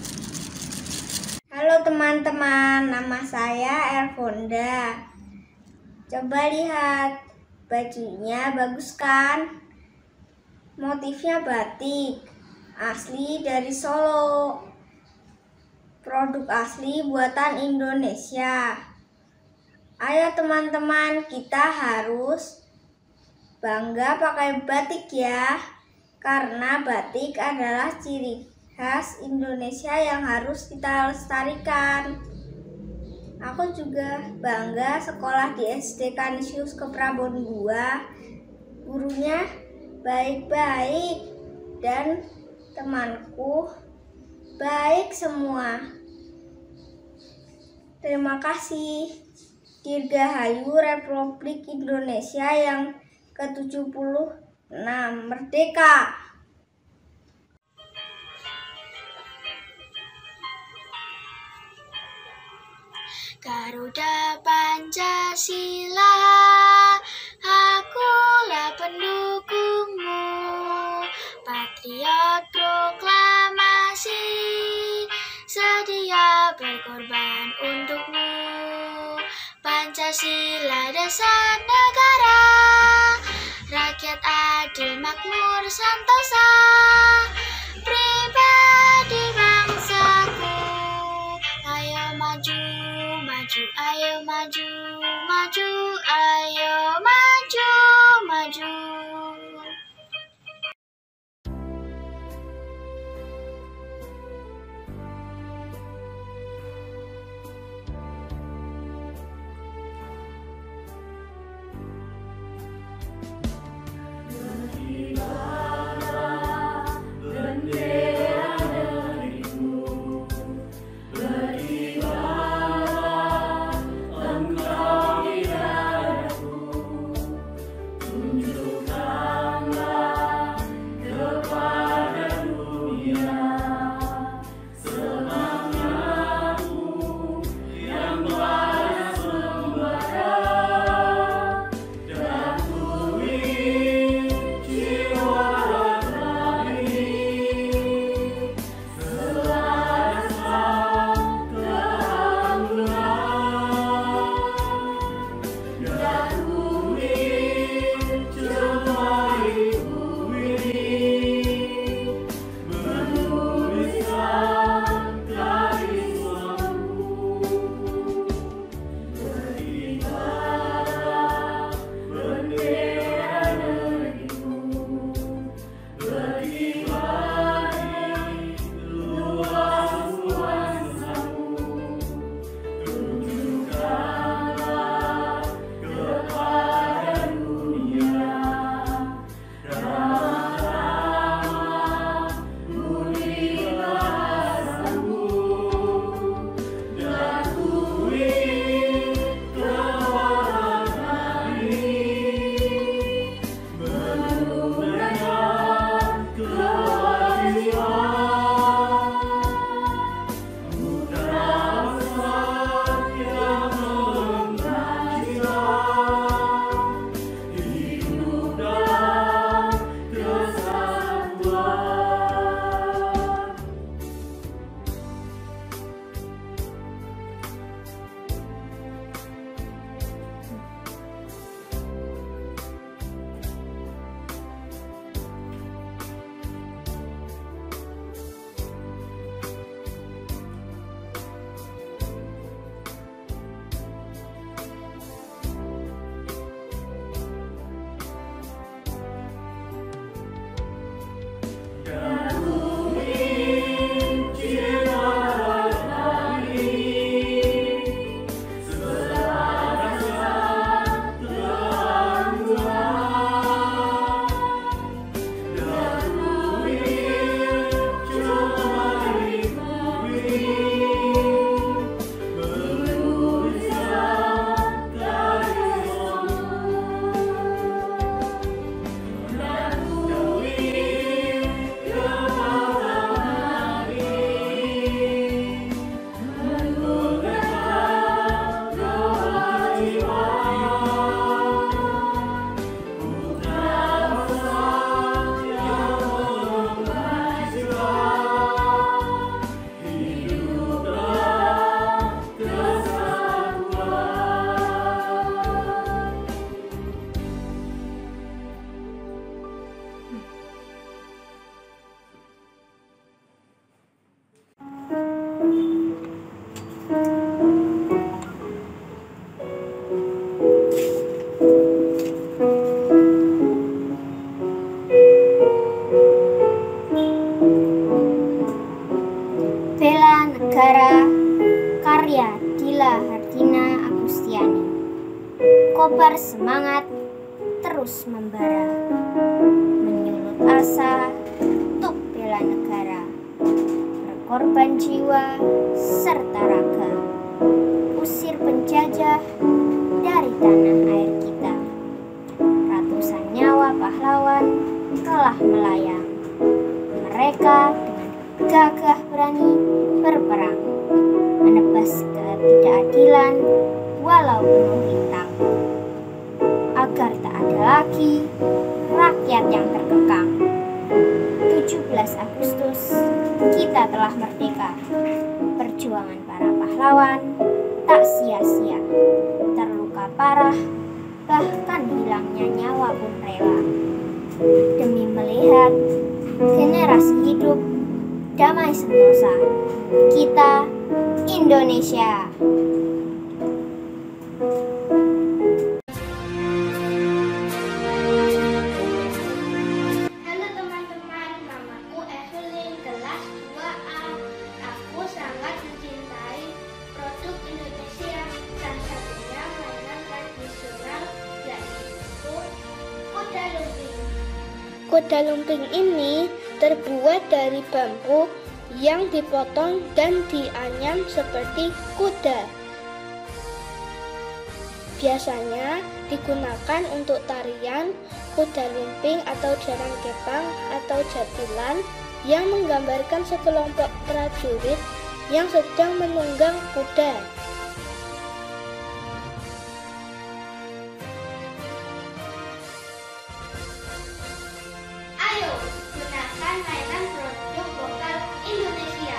Halo teman-teman, nama saya Erfonda. Coba lihat, bajunya bagus kan? Motifnya batik, asli dari Solo. Produk asli buatan Indonesia. Ayo teman-teman, kita harus bangga pakai batik ya. Karena batik adalah ciri khas Indonesia yang harus kita lestarikan. Aku juga bangga sekolah di S D Kanisius Keprabon dua. Gurunya baik-baik dan temanku baik semua. Terima kasih. Dirgahayu Republik Indonesia yang ke tujuh puluh enam Merdeka. Garuda Pancasila, akulah pendukungmu, patriot proklamasi, sedia berkorban untukmu. Pancasila dasar negara, rakyat adil makmur santosa, pribadi bangsaku. Ayo maju, maju, ayo maju, maju, ayo maju, maju. Di mana Negara, karya Dila Hardina Agustiani. Kobar semangat terus membara, menyulut asa untuk bela negara, berkorban jiwa serta raga, usir penjajah dari tanah air kita. Ratusan nyawa pahlawan telah melayang, mereka dengan gagah berani berperang, menebas ketidakadilan walau penuh bintang, agar tak ada lagi rakyat yang terkekang. tujuh belas Agustus kita telah merdeka. Perjuangan para pahlawan tak sia-sia, terluka parah, bahkan hilangnya nyawa pun rela, demi melihat generasi hidup damai sentosa. Kita Indonesia. Halo teman-teman, namaku Evelyn, kelas dua A. Aku sangat mencintai produk Indonesia, salah satunya mainan tradisional yaitu kuda lumping. Kuda lumping ini terbuat dari bambu yang dipotong dan dianyam seperti kuda. Biasanya digunakan untuk tarian kuda lumping atau jaran kepang atau jatilan yang menggambarkan sekelompok prajurit yang sedang menunggang kuda. Ayo, gunakan mainan produk lokal Indonesia.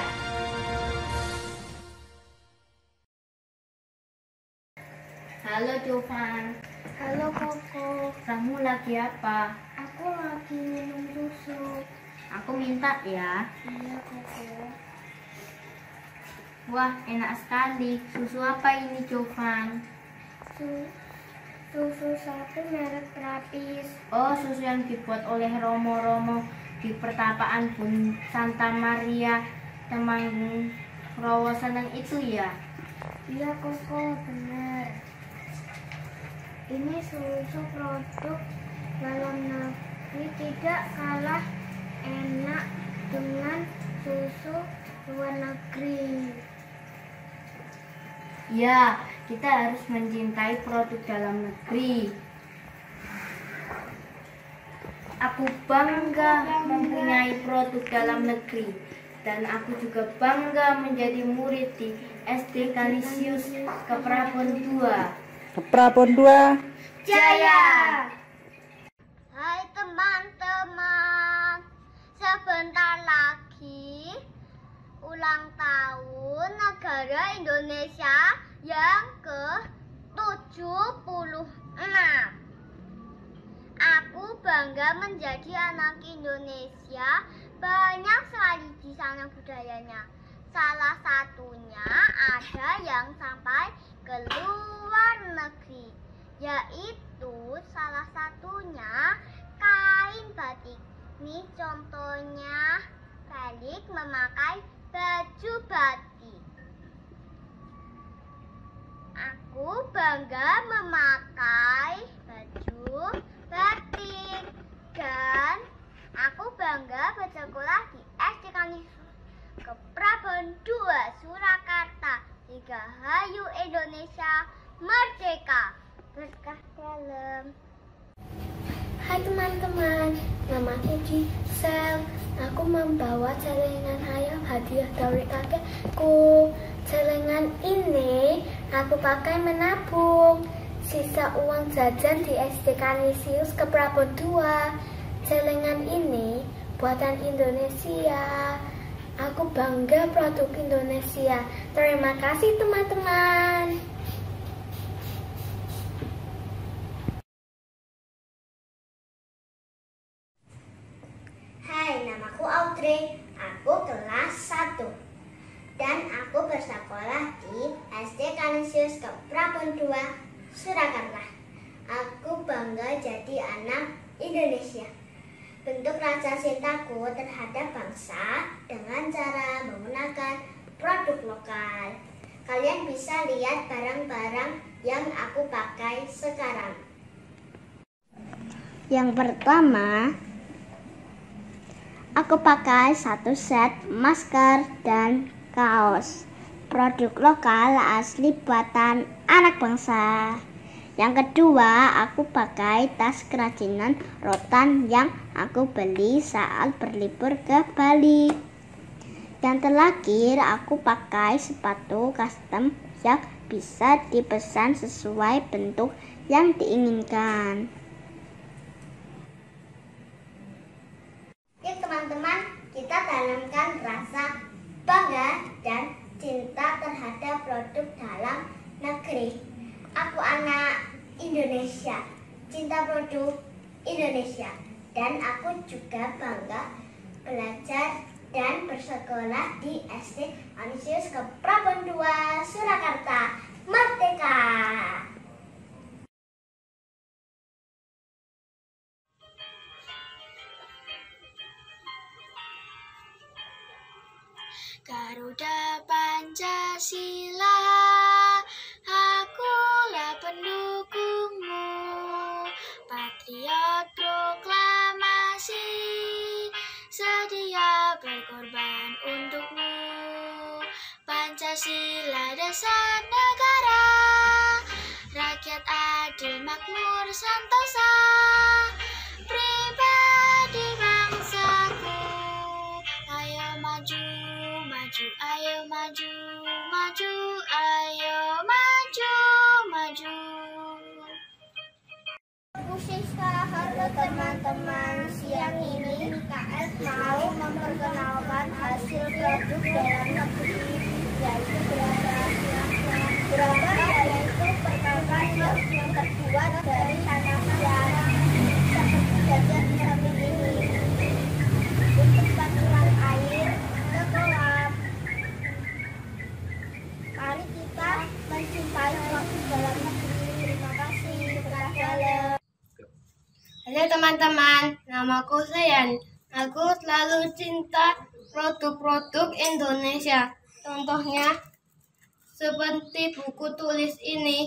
Halo Jovan. Halo Koko. Kamu lagi apa? Aku lagi minum susu. Aku minta ya. Iya Koko. Wah, enak sekali. Susu apa ini Jovan? Su susu sapi merek Gratis. Oh, susu yang dibuat oleh Romo-Romo di pertapaan Bun Santa Maria Temanggrowo Seneng itu ya? Iya Koko, benar. Ini susu produk dalam negeri, tidak kalah enak dengan susu luar negeri. Ya, kita harus mencintai produk dalam negeri. Aku bangga mempunyai produk dalam negeri, dan aku juga bangga menjadi murid di S D Kanisius Keprabon dua. Keprabon dua Jaya. Hai teman-teman, sebentar lagi ulang tahun negara Indonesia yang ke tujuh puluh enam. Aku bangga menjadi anak Indonesia. Banyak sekali di sana budayanya. Salah satunya ada yang sampai ke luar negeri, yaitu salah satunya kain batik. Ini contohnya Felix memakai baju batik. Aku bangga memakai baju batik, dan aku bangga bersekolah di S D Kanisius Keprabon dua Surakarta. Dirgahayu Indonesia merdeka, berkah dalam. Hai teman-teman, namaku Gisel. Aku membawa celengan ayam hadiah dari kakekku. Celengan ini aku pakai menabung sisa uang jajan di S D Kanisius Keprabon dua. Celengan ini buatan Indonesia. Aku bangga produk Indonesia. Terima kasih teman-teman. Hai, namaku Audrey. Aku kelas satu. Dan aku bersekolah di S D Kanisius Keprabon dua Surakarta. Aku bangga jadi anak Indonesia. Bentuk rasa cintaku terhadap bangsa dengan cara menggunakan produk lokal. Kalian bisa lihat barang-barang yang aku pakai sekarang. Yang pertama, aku pakai satu set masker dan kaos. Produk lokal asli buatan anak bangsa. Yang kedua, aku pakai tas kerajinan rotan yang aku beli saat berlibur ke Bali. Yang terakhir, aku pakai sepatu custom yang bisa dipesan sesuai bentuk yang diinginkan. Yuk teman-teman, kita tanamkan rasa bangga dan cinta terhadap produk dalam negeri. Aku anak Indonesia, cinta produk Indonesia, dan aku juga bangga belajar dan bersekolah di S D Kanisius Keprabon dua, Surakarta, Merdeka. Garuda Pancasila, akulah pendukungmu, patriot proklamasi, sedia berkorban untukmu. Pancasila dasar negara, rakyat adil makmur sentosa, pribadi bangsaku. Ayo maju, maju, ayo maju, maju, ayo maju, maju. Halo teman-teman, siang ini K S mau memperkenalkan hasil produk dalam negeri, yaitu beras. Beras yaitu perkakas yang terbuat dari tanaman seperti gajah di samping ini. Untuk saluran air ke kolam. Mari kita mencintai produk dalam negeri. Terima kasih. Beras dalam. Halo teman-teman, namaku Sayan. Aku selalu cinta produk-produk Indonesia. Contohnya seperti buku tulis ini.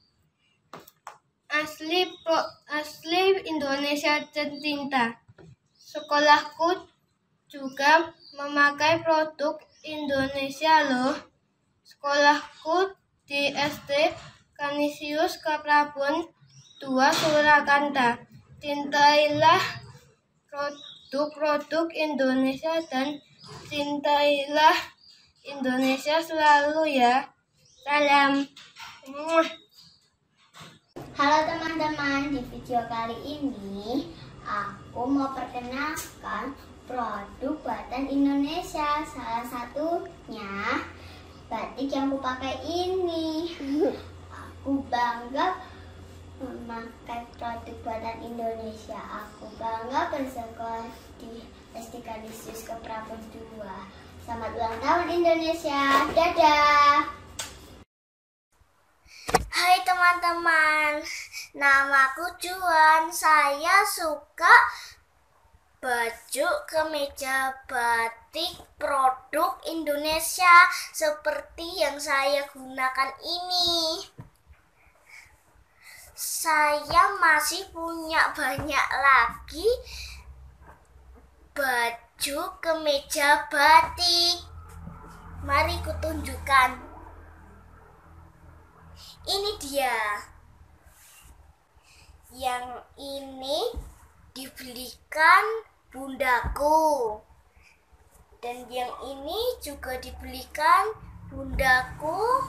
Asli pro, asli Indonesia tercinta. Sekolahku juga memakai produk Indonesia loh. Sekolahku di S D Kanisius Keprabon dua, Surakarta. Cintailah produk-produk Indonesia dan cintailah Indonesia selalu ya. Salam. Halo teman-teman, di video kali ini aku mau perkenalkan produk buatan Indonesia. Salah satunya batik yang aku pakai ini. Aku bangga memakai produk buatan Indonesia. Aku bangga bersekolah di S D Kanisius Keprabon dua. Selamat ulang tahun Indonesia. Dadah. Hai teman-teman, namaku Juan. Saya suka baju kemeja batik produk Indonesia seperti yang saya gunakan ini. Saya masih punya banyak lagi baju kemeja batik. Mari kutunjukkan. Ini dia. Yang ini dibelikan bundaku. Dan yang ini juga dibelikan bundaku.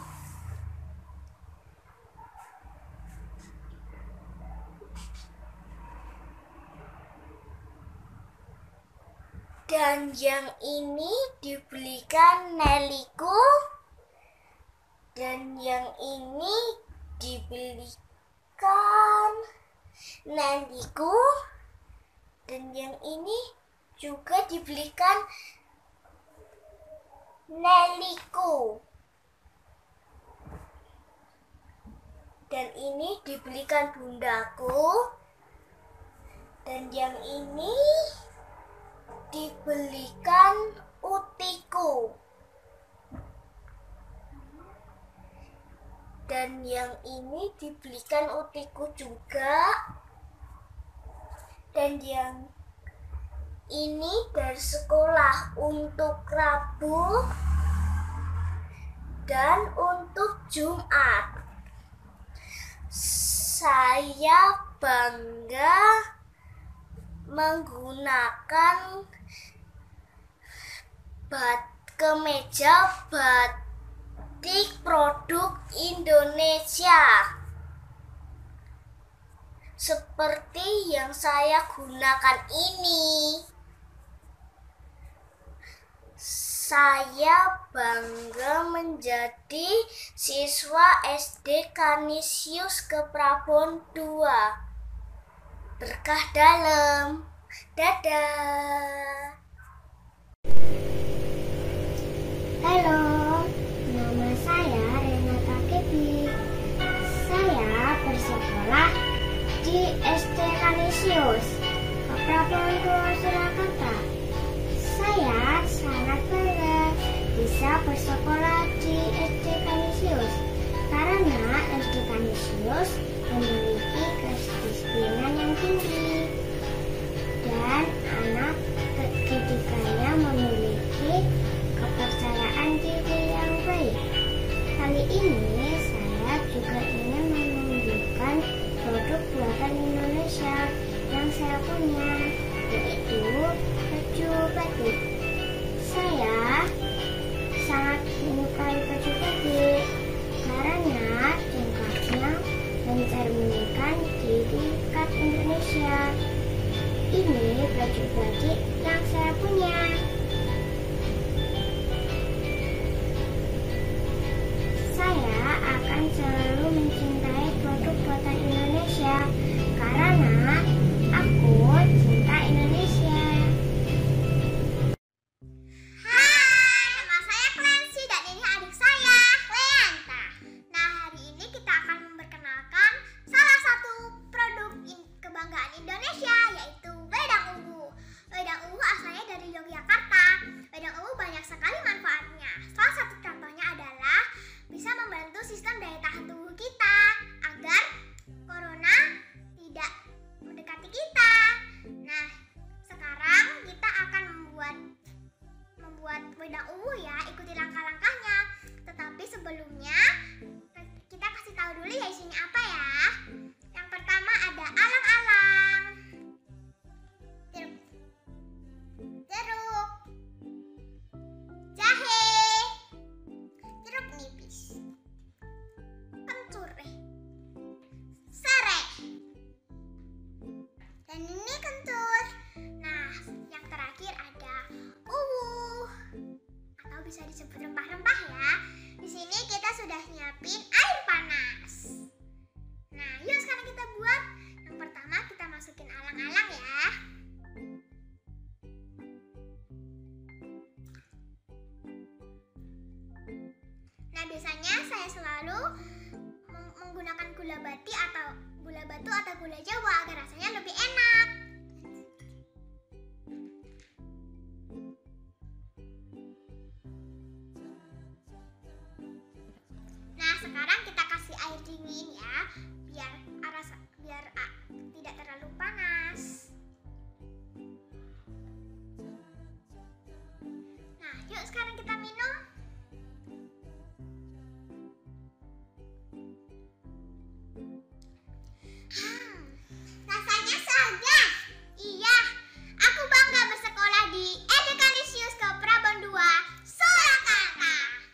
Dan yang ini dibelikan Neliku. Dan yang ini dibelikan Neliku. Dan yang ini juga dibelikan Neliku. Dan ini dibelikan bundaku. Dan yang ini dibelikan utiku. Dan yang ini dibelikan utiku juga. Dan yang ini dari sekolah untuk Rabu dan untuk Jumat. Saya bangga menggunakan bat kemeja batik produk Indonesia seperti yang saya gunakan ini. Saya bangga menjadi siswa S D Kanisius Keprabon dua. Berkah dalam. Dadah. Halo, nama saya Renata Kepi. Saya bersekolah di S D Kanisius Keprabon dua Surakarta. Saya sangat bangga bisa bersekolah di S D Kanisius karena S D Kanisius memiliki kedisiplinan yang tinggi dan anak didikanya memiliki kepercayaan diri yang baik. Kali ini saya juga ingin menunjukkan produk buatan Indonesia yang saya punya, yaitu baju batik. Saya sangat menyukai baju batik karena tingkatnya mencerminkan ciri khas Indonesia. Ini baju batik yang saya punya. Saya akan selalu mencintai produk buatan Indonesia karena aku cinta Indonesia. Hai, nama saya Clancy dan ini adik saya, Leanta. Nah, hari ini kita akan memperkenalkan salah satu produk kebanggaan Indonesia, yaitu wedang ungu. Wedang ungu asalnya dari Yogyakarta. Wedang ungu banyak sekali manfaatnya. Salah satu contohnya adalah bisa membantu sistem daya tahan tubuh kita agar corona tidak mendekati kita. Nah, sekarang kita akan membuat membuat wedang ungu ya. Ikuti langkah-langkahnya. Tetapi sebelumnya kita kasih tahu dulu ya isinya apa ya. Yang pertama ada alang-alang, jeruk, jeruk, jahe, jeruk nipis, kencur, eh, serai, dan ini kencur. Nah, yang terakhir ada uwu atau bisa disebut rempah-rempah ya. Di sini kita sudah nyiapin air panas. Nah, yuk sekarang kita buat. Yang pertama kita masukin alang-alang ya. Nah, biasanya saya selalu menggunakan gula bati atau gula batu atau gula Jawa agar rasanya lebih enak. Nah, sekarang kita kasih air dingin ya, biar rasa biar ah, tidak terlalu panas. Nah, yuk sekarang kita minum. Hmm, rasanya segar. Iya, aku bangga bersekolah di S D Kanisius Keprabon dua, Surakarta.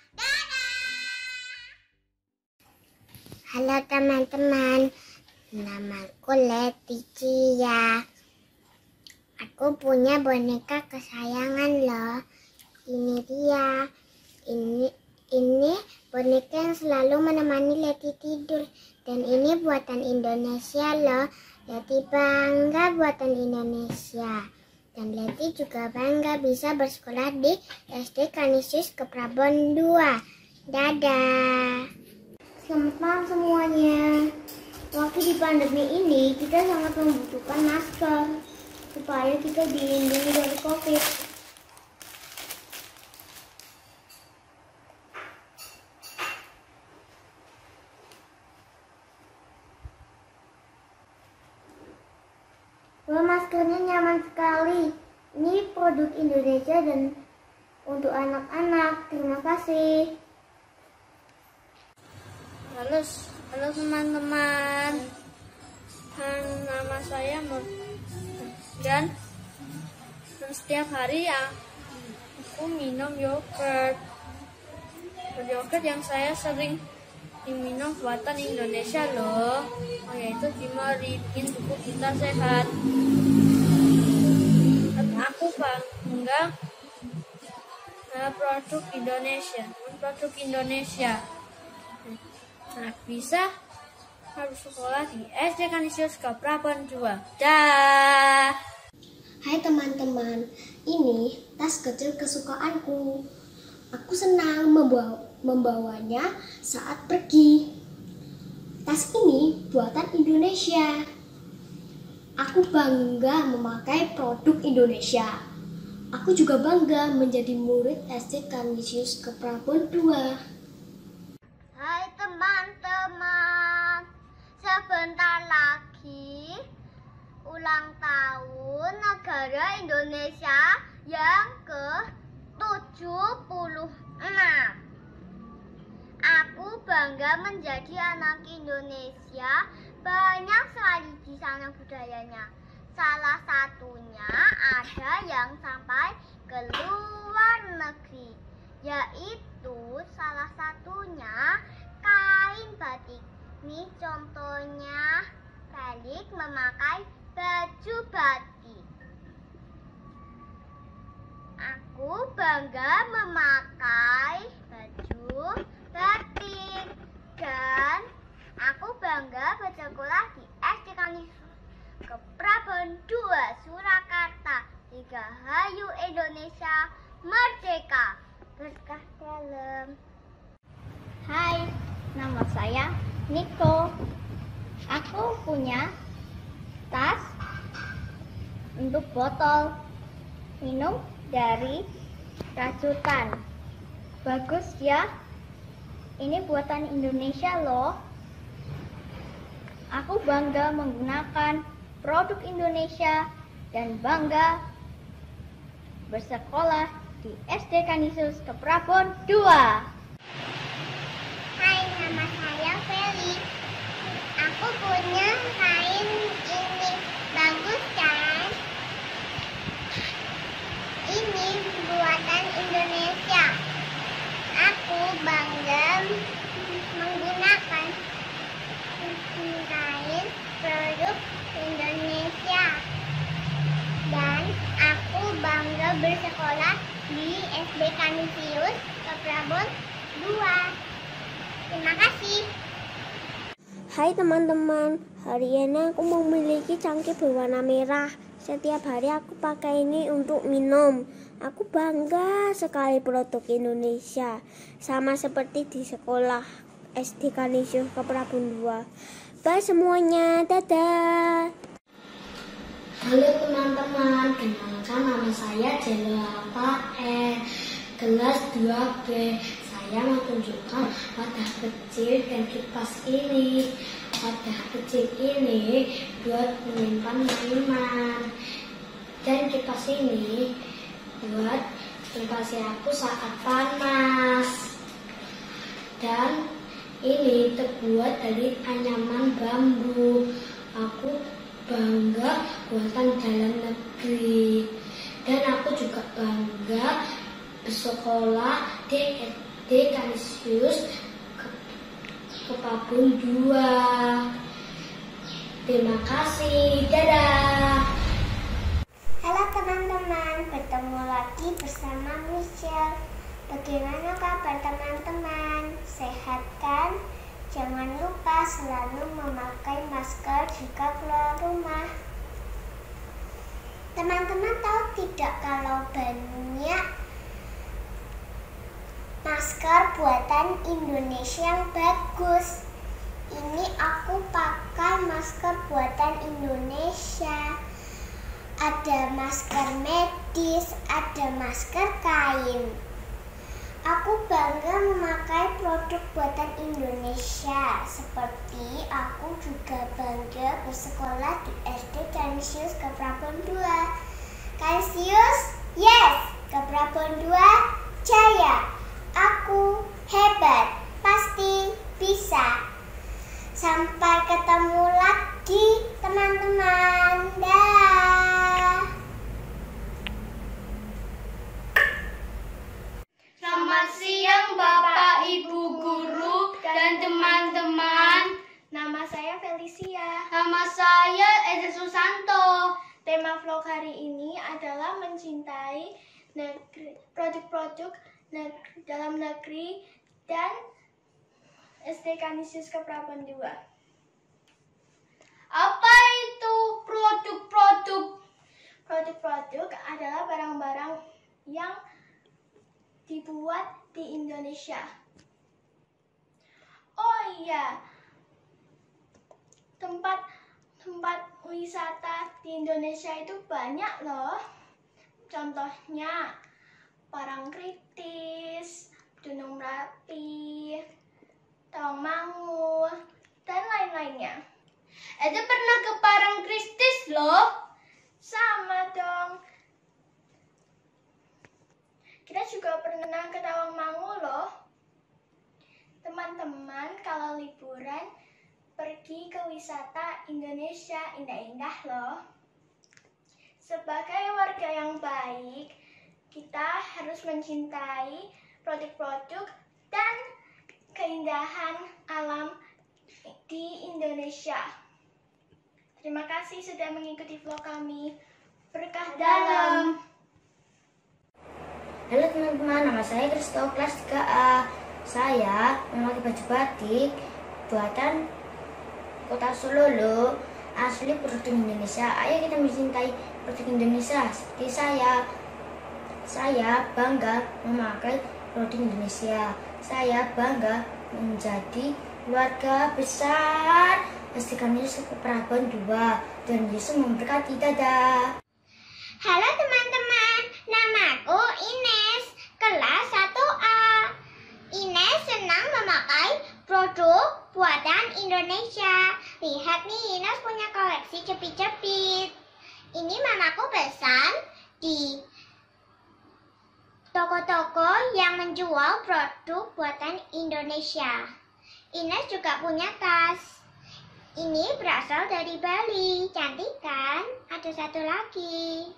Halo teman-teman, namaku Leticia. Aku punya boneka kesayangan loh. Ini dia. Ini ini boneka yang selalu menemani Leti tidur. Dan ini buatan Indonesia loh. Leti bangga buatan Indonesia. Dan Leti juga bangga bisa bersekolah di S D Kanisius Keprabon dua. Dadah. Selamat malam semuanya. Waktu di pandemi ini kita sangat membutuhkan masker supaya kita dilindungi dari COVID. produk Indonesia dan untuk anak-anak. Terima kasih. Halo, halo teman-teman. Nama saya Mur dan setiap hari ya aku minum yogurt. Yogurt yang saya sering diminum buatan Indonesia loh, oh, yaitu Cimori, bikin tubuh kita sehat. Dan aku bangga nah, produk Indonesia, produk Indonesia. Nah, bisa harus sekolah di S D Kanisius Keprabon dua. Dah. Hai teman-teman, ini tas kecil kesukaanku. Aku senang membawa, membawanya saat pergi. Tas ini buatan Indonesia. Aku bangga memakai produk Indonesia. Aku juga bangga menjadi murid S D Kanisius Keprabon dua. Hai teman-teman, sebentar lagi ulang tahun negara Indonesia yang ke tujuh puluh enam. Aku bangga menjadi anak Indonesia. Banyak sekali di sana budayanya. Salah satunya ada yang sampai ke luar negeri, yaitu salah satunya kain batik. Ini contohnya balik memakai baju batik. Aku bangga memakai baju batik dan aku bangga bersekolah di S D Kanisius Keprabon dua Surakarta. Dirgahayu Indonesia Merdeka, berkah dalam. Hai, nama saya Niko. Aku punya tas untuk botol minum dari Rajutan. Bagus ya. Ini buatan Indonesia loh. Aku bangga menggunakan produk Indonesia dan bangga bersekolah di S D Kanisius Keprabon dua. Hai, nama saya Feli. Aku punya kain ini. Bagus kan? Ini buatan Indonesia. Aku bangga menggunakan kain produk Indonesia. Dan aku bangga bersekolah di S D Kanisius Keprabon dua. Terima kasih. Hai teman-teman, hari ini aku memiliki cangkir berwarna merah. Setiap hari aku pakai ini untuk minum. Aku bangga sekali produk Indonesia. Sama seperti di sekolah S D Kanisius Keprabon dua. Bye semuanya, dadah. Halo teman-teman, kenalkan nama saya Jelapa E, kelas dua B. Saya mau tunjukkan wadah kecil dan kipas ini. Wadah kecil ini buat menyimpan minuman, dan kipas ini buat privasi aku saat panas. Dan ini terbuat dari anyaman bambu. Aku bangga buatan dalam negeri, dan aku juga bangga bersekolah di S D Kanisius Keprabon dua. Terima kasih, dadah. Halo teman-teman, bertemu lagi bersama Michelle. Bagaimana kabar teman-teman? Sehat kan? Jangan lupa selalu memakai masker jika keluar rumah. Teman-teman tahu tidak kalau banyak masker buatan Indonesia yang bagus. Ini aku pakai masker buatan Indonesia. Ada masker medis, ada masker kain. Aku bangga memakai produk buatan Indonesia. Seperti aku juga bangga bersekolah di S D Kanisius Keprabon dua. Kanisius Yes, Keprabon dua jaya. Aku hebat, pasti bisa. Sampai ketemu lagi teman-teman. Dah. Selamat siang Bapak, Ibu Guru, dan teman-teman. Nama saya Felicia. Nama saya Eza Susanto. Tema vlog hari ini adalah mencintai negeri, produk-produk negeri, dalam negeri dan S D Kanisius Keprabon dua. Apa itu produk-produk? Produk-produk adalah barang-barang yang dibuat di Indonesia. Oh iya, tempat tempat wisata di Indonesia itu banyak loh. Contohnya Parangtritis, Gunung Merapi, Tawangmangu, dan lain-lainnya. Eda pernah ke Parangtritis loh. Sama dong. Kita juga pernah ke Tawangmangu loh. Teman-teman, kalau liburan pergi ke wisata Indonesia indah-indah loh. Sebagai warga yang baik, kita harus mencintai produk-produk dan keindahan alam di Indonesia. Terima kasih sudah mengikuti vlog kami. Berkah dalam. Halo teman-teman, nama saya Kristo, kelas tiga A. Saya memakai baju batik buatan Kota Solo loh, asli produk Indonesia. Ayo kita mencintai produk Indonesia seperti saya. Saya bangga memakai produk Indonesia. Saya bangga menjadi keluarga besar S D Kanisius Keprabon dua. Dan Yesus memberkati. Dadah. Halo teman-teman, namaku Ines, kelas satu A. Ines senang memakai produk buatan Indonesia. Lihat nih, Ines punya koleksi jepit-jepit. Ini mamaku pesan di toko-toko yang menjual produk buatan Indonesia. Ines juga punya tas. Ini berasal dari Bali. Cantik kan? Ada satu lagi.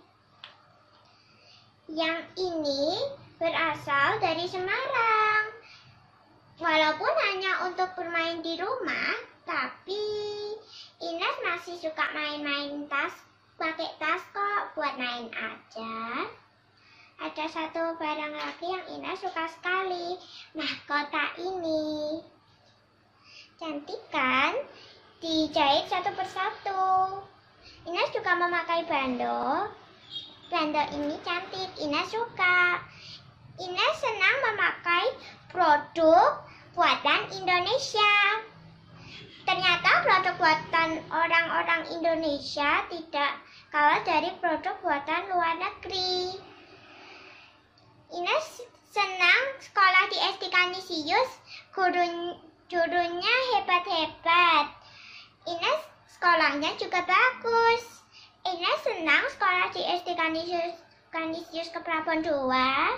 Yang ini berasal dari Semarang. Walaupun hanya untuk bermain di rumah, tapi Ines masih suka main-main tas, pakai tas kok, buat main aja. Ada satu barang lagi yang Ines suka sekali, mahkota ini. Cantik kan? Dijahit satu persatu. Ines juga memakai bando. Bando ini cantik, Ines suka. Ines senang memakai produk buatan Indonesia. Ternyata produk buatan orang-orang Indonesia tidak kalah dari produk buatan luar negeri. Ines senang sekolah di S D Kanisius, guru, gurunya hebat-hebat. Ines sekolahnya juga bagus. Ines senang sekolah di S D Kanisius, Kanisius Keprabon dua.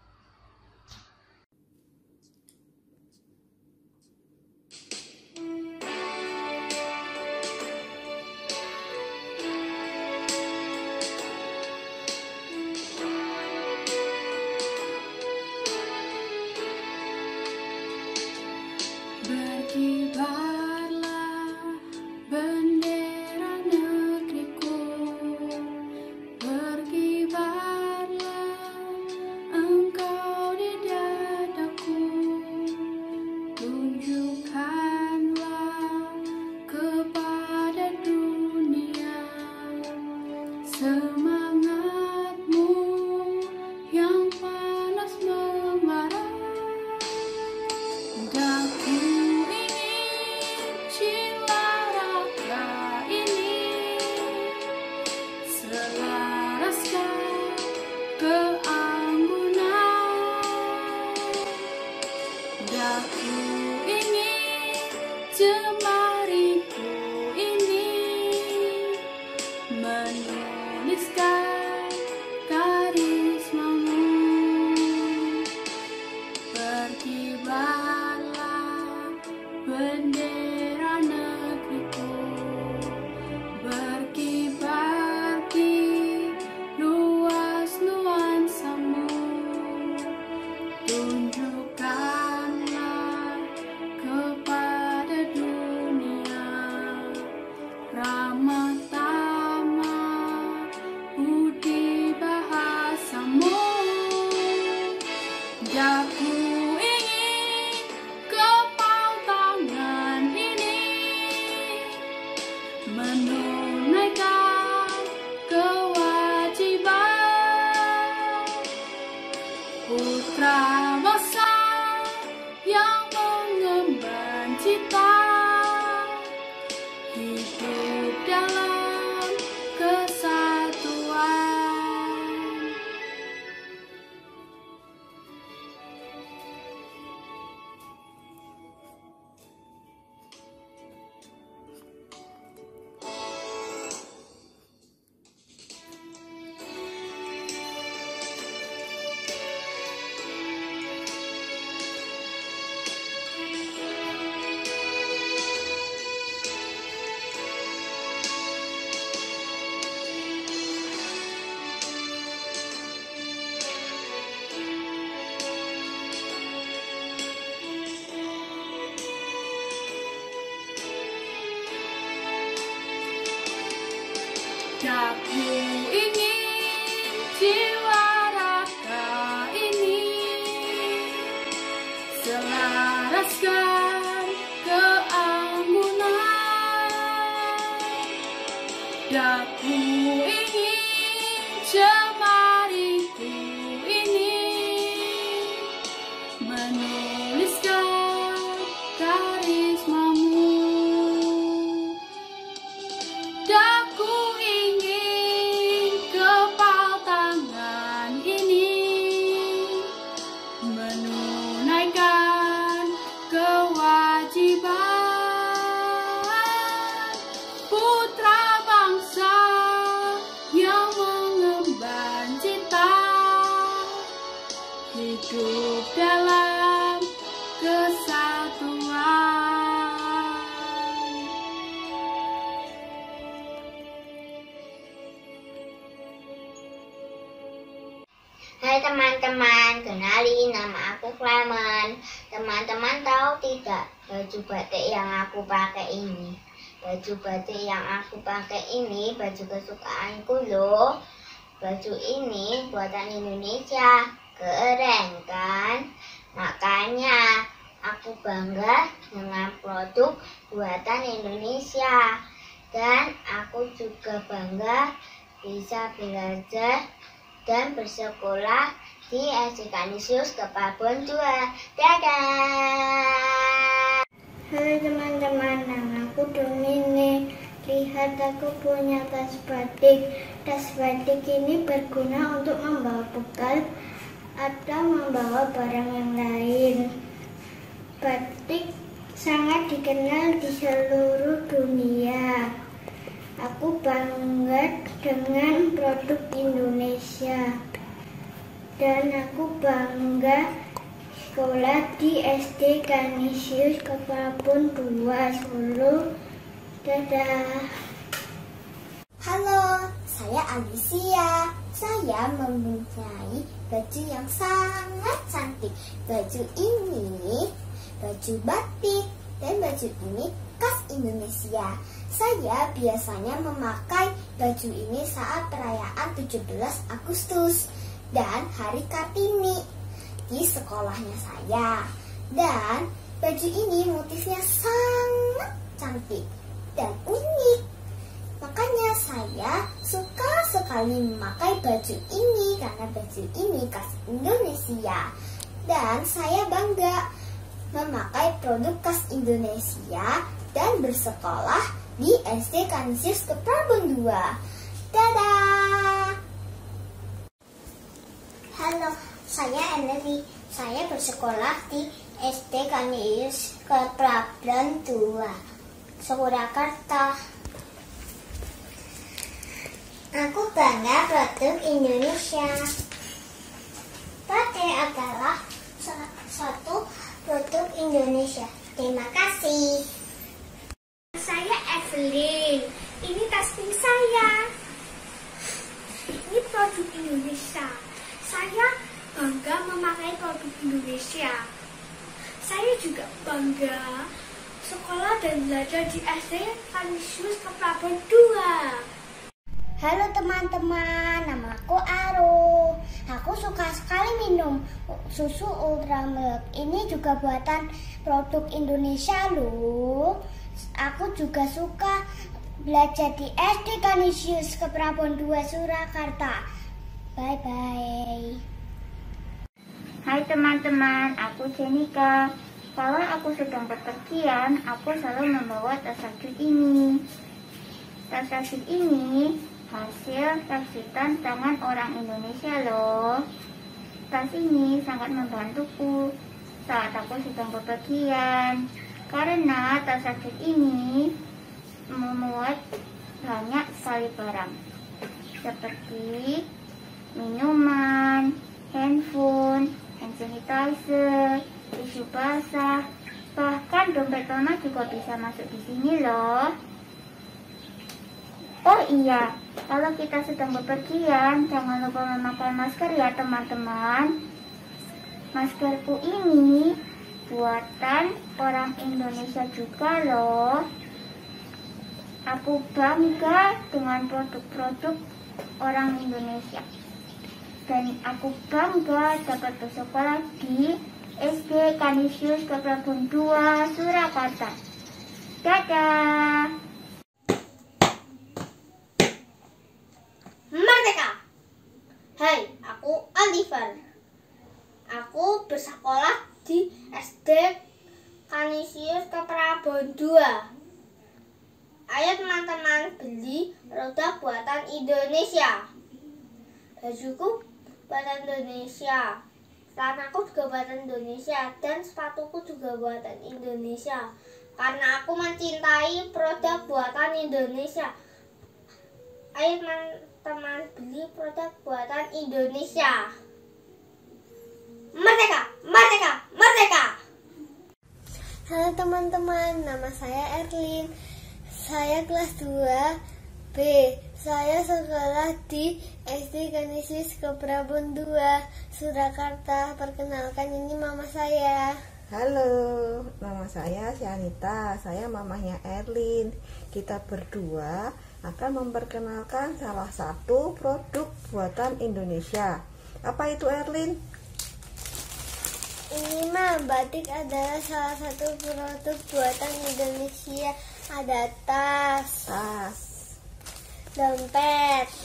Berkibarlah bendera negeriku, berkibarlah engkau di dadaku, tunjukkanlah kepada dunia semangatmu yang panas membara. Daku Aku ingin jemariku ini menuliskan garis Daku ingin kepal tangan ini menunaikan kewajiban putra bangsa yang mengemban cita hidup dalam kesatuan. Daku ingin jiwa raga ini selaraskan keanggunan. Daku ingin jemariku ini menuliskan karismamu. Daku ingin kepal tangan ini menunaikan kewajiban putra bangsa yang mengemban cita hidup dalam kesatuan. Hai teman-teman, kenalin nama aku Clement. Teman-teman tahu tidak baju batik yang aku pakai ini? Baju batik yang aku pakai ini baju kesukaanku loh. Baju ini buatan Indonesia, keren kan? Makanya aku bangga dengan produk buatan Indonesia. Dan aku juga bangga bisa belajar dan bersekolah di S D Kanisius Keprabon dua. Dadah! Halo teman-teman, namaku Domini. Lihat, aku punya tas batik. Tas batik ini berguna untuk membawa bekal atau membawa barang yang lain. Batik sangat dikenal di seluruh dunia. Aku bangga dengan produk Indonesia dan aku bangga sekolah di S D Kanisius Keprabon dua Solo. Dadah. Halo, saya Alicia. Saya mempunyai baju yang sangat cantik. Baju ini baju batik dan baju ini khas Indonesia. Saya biasanya memakai baju ini saat perayaan tujuh belas Agustus dan Hari Kartini di sekolahnya saya. Dan baju ini motifnya sangat cantik dan unik. Makanya saya suka sekali memakai baju ini karena baju ini khas Indonesia. Dan saya bangga memakai produk khas Indonesia dan bersekolah di S D Kanisius Keprabon dua. Dadah! Halo, saya Emily. Saya bersekolah di S D Kanisius Keprabon dua, Surakarta. Aku bangga produk Indonesia. Batik adalah salah satu produk Indonesia. Terima kasih. Saya Evelyn. Ini tas pink saya. Ini produk Indonesia. Saya bangga memakai produk Indonesia. Saya juga bangga sekolah dan belajar di S D Kanisius Keprabon dua. Halo teman-teman, namaku Aru. Aku suka sekali minum minum susu Ultramilk. Ini juga buatan produk Indonesia loh. Aku juga suka belajar di S D Kanisius Keprabon dua Surakarta. Bye bye. Hai teman-teman, aku Jenika. Kalau aku sedang bepergian, aku selalu membawa tas rakit ini. Tas rakit ini hasil rakitan tangan orang Indonesia loh. Tas ini sangat membantuku saat aku sedang bepergian. Karena tas rakit ini memuat banyak sekali barang. Seperti minuman, handphone, hand sanitizer, tisu basah, bahkan dompet mama juga bisa masuk di sini loh. Oh iya, kalau kita sedang bepergian, jangan lupa memakai masker ya teman-teman. Maskerku ini buatan orang Indonesia juga loh. Aku bangga dengan produk-produk orang Indonesia. Dan aku bangga dapat bersekolah di S D Kanisius Keprabon dua Surakarta. Dadah. Merdeka. Hai, aku Oliver. Aku bersekolah di S D Kanisius Keprabon dua. Ayo teman-teman beli roda buatan Indonesia. Bajuku buatan Indonesia. Celanaku juga buatan Indonesia dan sepatuku juga buatan Indonesia. Karena aku mencintai produk buatan Indonesia. Ayo teman-teman beli produk buatan Indonesia. Merdeka, merdeka, merdeka. Halo teman-teman, nama saya Erlin. Saya kelas dua B. Saya sekolah di S D Kanisius Keprabon dua Surakarta. Perkenalkan, ini mama saya. Halo, nama saya Syanita. Saya mamahnya Erlin. Kita berdua akan memperkenalkan salah satu produk buatan Indonesia. Apa itu, Erlin? Ini mah batik adalah salah satu produk buatan Indonesia. Ada tas, tas, dompet,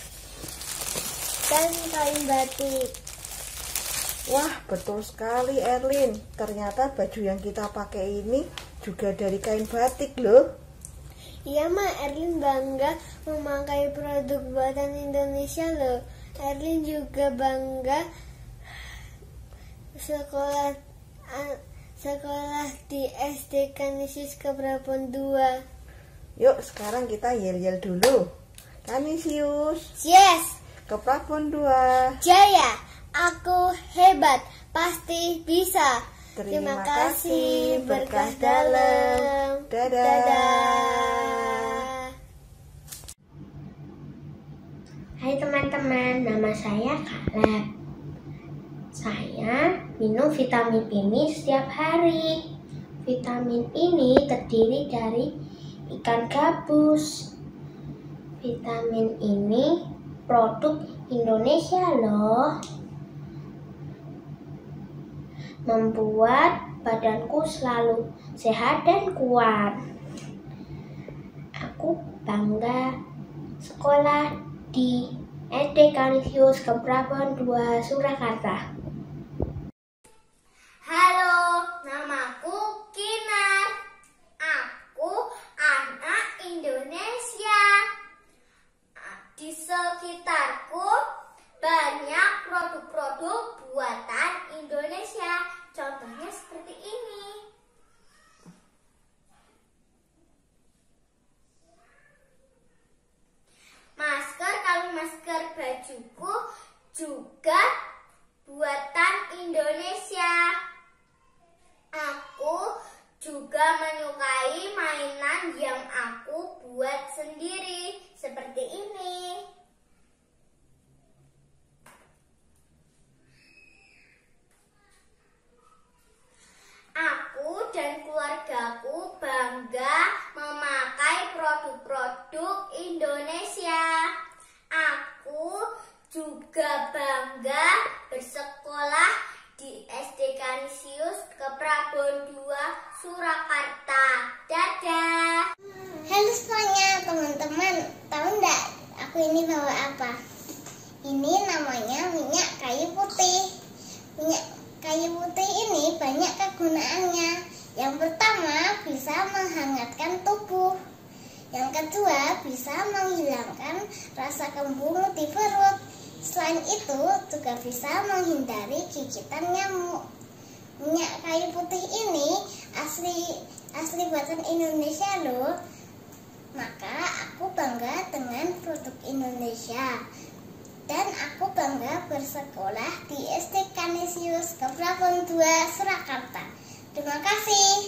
dan kain batik. Wah, betul sekali Erlin. Ternyata baju yang kita pakai ini juga dari kain batik loh. Iya Ma, Erlin bangga memakai produk buatan Indonesia loh. Erlin juga bangga sekolah sekolah di S D Kanisius Keprabon dua. Yuk, sekarang kita yel-yel dulu. Kanisius. Yes. Keprabon dua. Jaya. Aku hebat. Pasti bisa. Terima, Terima kasih. Berkah dalam. Dadah. Dadah. Hai teman-teman, nama saya Caleb. Saya minum vitamin ini setiap hari. Vitamin ini terdiri dari ikan gabus. Vitamin ini produk Indonesia loh. Membuat badanku selalu sehat dan kuat. Aku bangga sekolah di S D Kanisius Keprabon dua Surakarta. Halo, namaku Kinar. Aku anak Indonesia. Di sekitarku banyak produk-produk buatan Indonesia. Contohnya seperti ini. Masker, kalau masker bajuku juga buatan Indonesia. Aku juga menyukai mainan yang aku buat sendiri, seperti ini. Aku dan keluargaku bangga memakai produk-produk Indonesia. Aku juga bangga bersekolah kedua, bisa menghilangkan rasa kembung di perut. Selain itu, juga bisa menghindari gigitan nyamuk. Minyak kayu putih ini asli asli buatan Indonesia loh. Maka aku bangga dengan produk Indonesia. Dan aku bangga bersekolah di S D Kanisius Keprabon dua Surakarta. Terima kasih.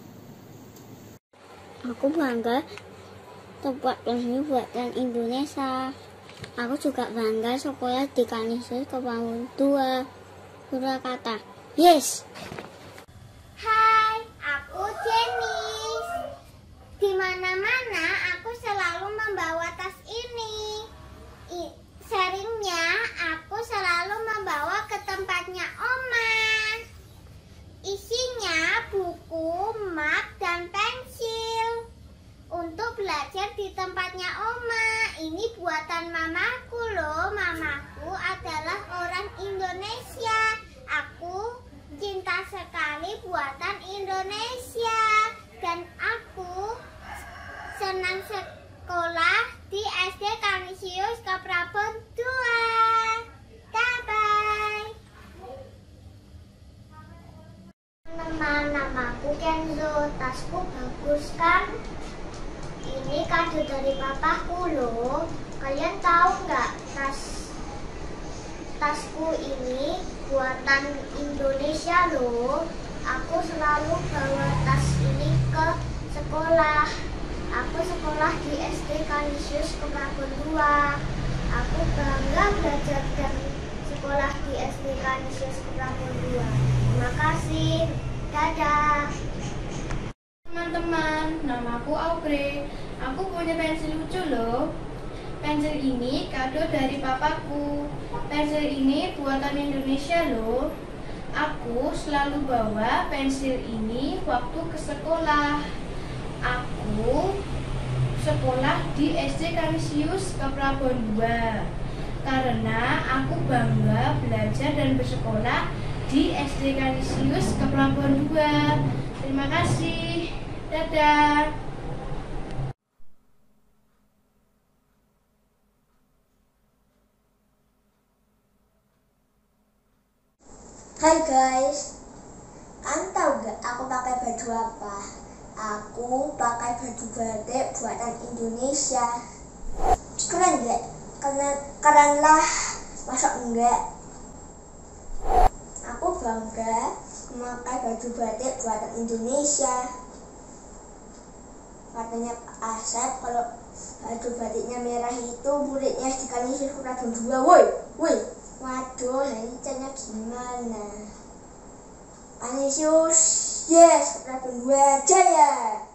Aku bangga tempat ini buatan Indonesia. Aku juga bangga sekolah di Kanisius Keprabon dua Surakarta. Yes. Hai, aku Jenis. Di mana-mana aku selalu membawa tas ini. I Seringnya aku selalu membawa ke tempatnya Oma. Isinya buku, map, dan pensil. Untuk belajar di tempatnya Oma. Ini buatan mamaku loh. Mamaku adalah orang Indonesia. Aku cinta sekali buatan Indonesia. Dan aku senang sekolah di S D Kanisius Keprabon dua. Bye-bye. Teman, namaku Kenzo. Tasku bagus kan? Ini kado dari papaku loh. Kalian tahu nggak, tas tasku ini buatan Indonesia loh. Aku selalu bawa tas ini ke sekolah. Aku sekolah di S D Kanisius Keprabon dua. Aku bangga belajar dan sekolah di S D Kanisius Keprabon dua. Terima kasih. Dadah. Teman-teman, namaku Aubrey. Aku punya pensil lucu loh. Pensil ini kado dari papaku. Pensil ini buatan Indonesia loh. Aku selalu bawa pensil ini waktu ke sekolah. Aku sekolah di S D Kanisius Keprabon dua. Karena aku bangga belajar dan bersekolah di S D Kanisius Keprabon dua. Terima kasih. Dadah. Hai guys, kalian tahu gak aku pakai baju apa? Aku pakai baju batik buatan Indonesia. Keren gak? Keren, keren lah, masa enggak? Aku bangga memakai baju batik buatan Indonesia. Katanya Pak Asep kalau baju batiknya merah itu muridnya di Kanisius Keprabon dua. Woi, woi. Waduh, lancarnya gimana? Kanisius, yes, Keprabon dua jaya.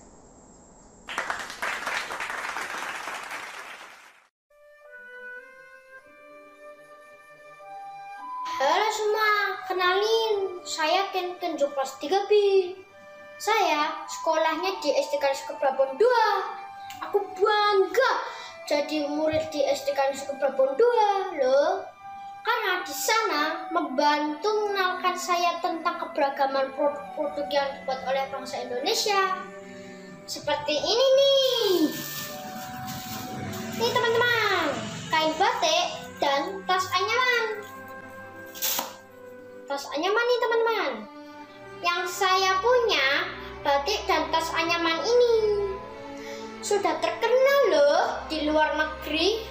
Halo semua, kenalin, saya Ken Kenjo kelas tiga B. Saya sekolahnya di S D Kanisius Keprabon dua. Aku bangga jadi murid di S D Kanisius Keprabon dua loh. Karena di sana membantu mengenalkan saya tentang keberagaman produk-produk yang dibuat oleh bangsa Indonesia. Seperti ini nih. Nih teman-teman, kain batik dan tas anyaman. Tas anyaman nih teman-teman. Yang saya punya batik dan tas anyaman ini sudah terkenal loh di luar negeri.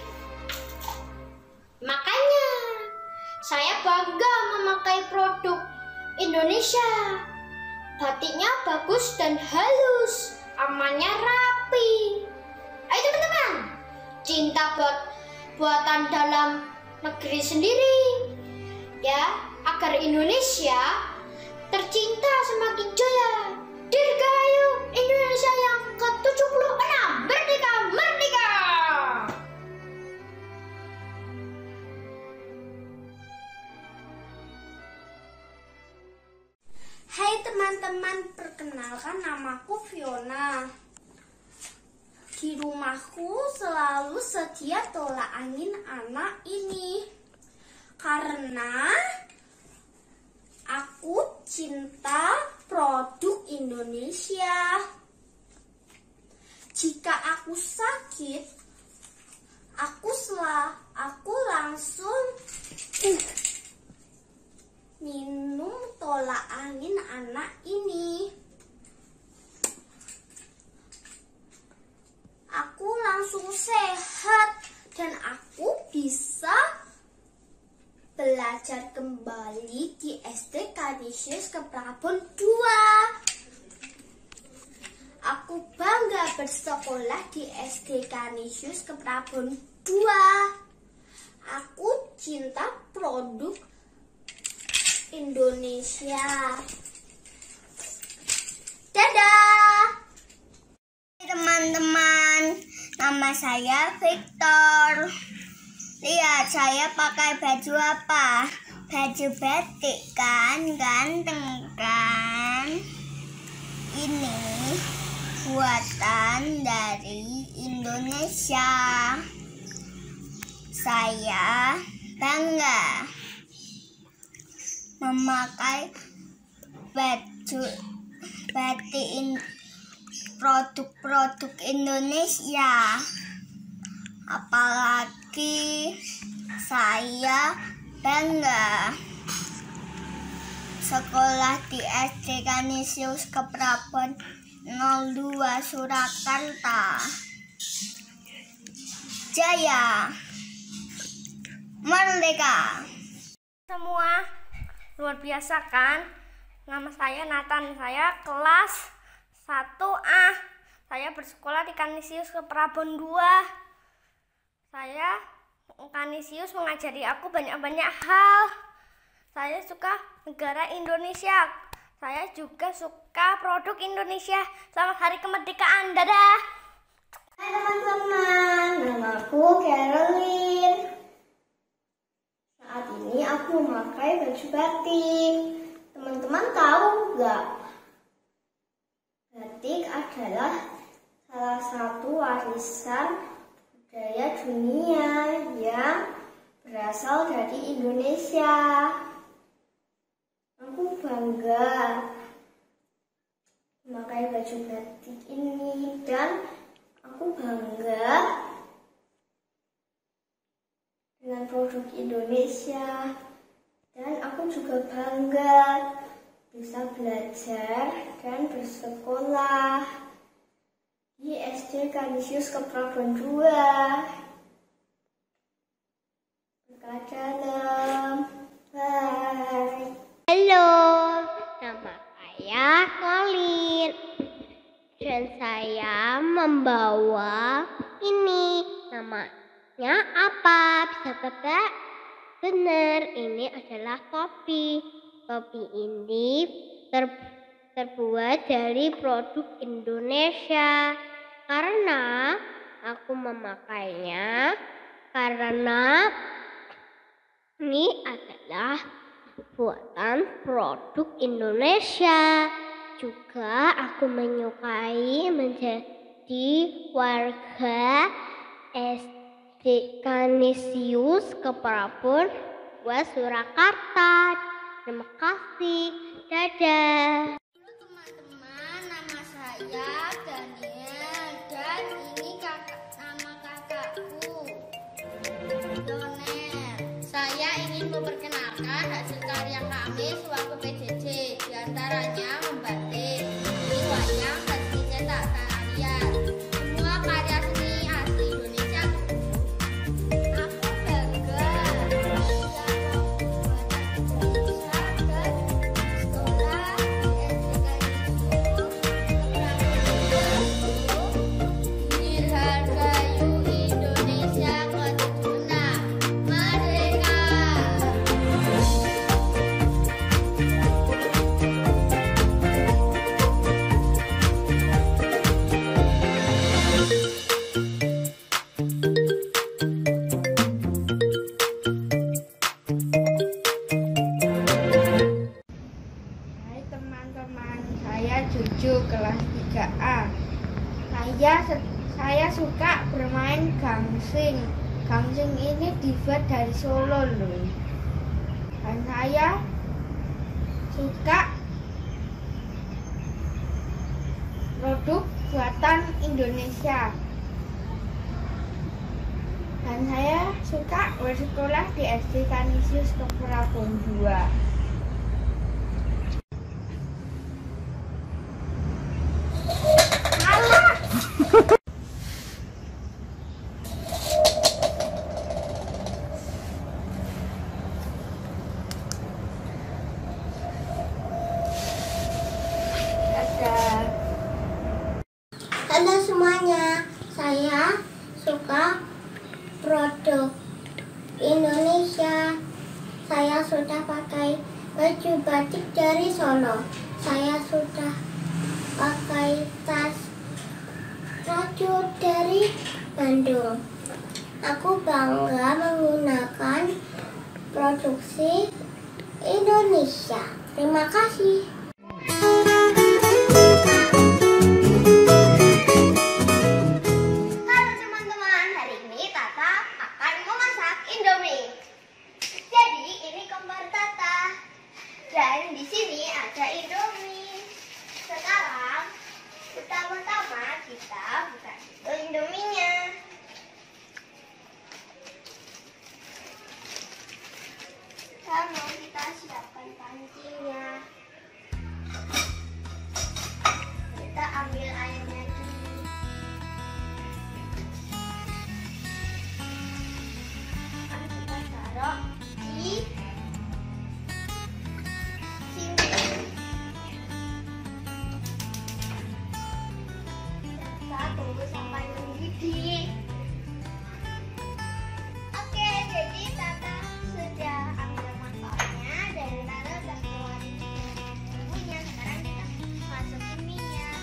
Makanya saya bangga memakai produk Indonesia. Batiknya bagus dan halus, amannya rapi. Ayo teman-teman, cinta buat buatan dalam negeri sendiri ya, agar Indonesia tercinta semakin jaya. Dirgahayu Indonesia yang ke tujuh puluh enam. Merdeka, merdeka. Hai teman-teman, perkenalkan namaku Fiona. Di rumahku selalu sedia tolak angin anak ini. Karena aku cinta produk Indonesia. Jika aku sakit, aku selah, aku langsung uh, minum tolak angin anak ini. Aku langsung sehat dan aku bisa belajar kembali di S D Canisius Keprabon dua. Aku bangga bersekolah di S D Canisius Keprabon dua. Aku cinta produk Indonesia. Dadah! Teman-teman, nama saya Victor. Lihat saya pakai baju apa? Baju batik kan, ganteng kan? Ini buatan dari Indonesia. Saya bangga memakai baju batik in, produk-produk Indonesia. Apalagi saya bangga sekolah di S D Canisius Keprabon nol dua Surakarta. Jaya Merdeka. Semua luar biasa kan? Nama saya Nathan, saya kelas satu A. Saya bersekolah di Canisius Keprabon dua. Saya Canisius mengajari aku banyak-banyak hal. Saya suka negara Indonesia. Saya juga suka produk Indonesia. Selamat Hari Kemerdekaan. Dadah. Hai teman-teman, namaku Caroline. Saat ini aku memakai baju batik. Teman-teman tahu nggak? Batik adalah salah satu warisan budaya dunia yang berasal dari Indonesia. Aku bangga memakai baju batik ini dan aku bangga dengan produk Indonesia. Dan aku juga bangga bisa belajar dan bersekolah di S D Canisius Keprabon dua. Berkah dalam. Bye. Halo, nama saya Colin dan saya membawa ini. Namanya apa? Bisa tebak? Benar, ini adalah topi. Topi ini ter, terbuat dari produk Indonesia. Karena aku memakainya karena ini adalah buatan produk Indonesia. Juga aku menyukai menjadi warga S D Canisius Keprabon dua Surakarta. Terima kasih. Dadah. Halo teman-teman, nama saya Daniel dan ini kakak nama kakakku Donel. Saya ingin memperkenalkan hasil karya kami sewaktu P J J, diantaranya membatik, ini wayang dan seni cetak tarian. Semua karya seni asli Indonesia. Aku bangga bisa membuat sekolah S D Canisius dirgahayu Indonesia Kejuna Merdeka. Hai teman-teman, saya Juju kelas tiga A. Saya saya suka bermain gangsing. Gangsing ini dibuat dari Solo loh. Dan saya suka produk buatan Indonesia. Dan saya suka bersekolah di S D Kanisius Keprabon dua. Halo semuanya, saya suka produk Indonesia. Saya sudah pakai baju batik dari Solo. Saya sudah pakai tas raju dari Bandung. Aku bangga menggunakan produksi Indonesia. Terima kasih. Dan di sini ada Indomie. Sekarang pertama-tama kita buka dulu Indominya. Lalu kita siapkan pancinya. Kita ambil airnya dulu. Lalu kita taruh di tunggu sampai mendidih. Oke, jadi Tata sudah ambil mangkoknya dan Tata sudah keluarin bumbunya. Sekarang kita masukin minyak.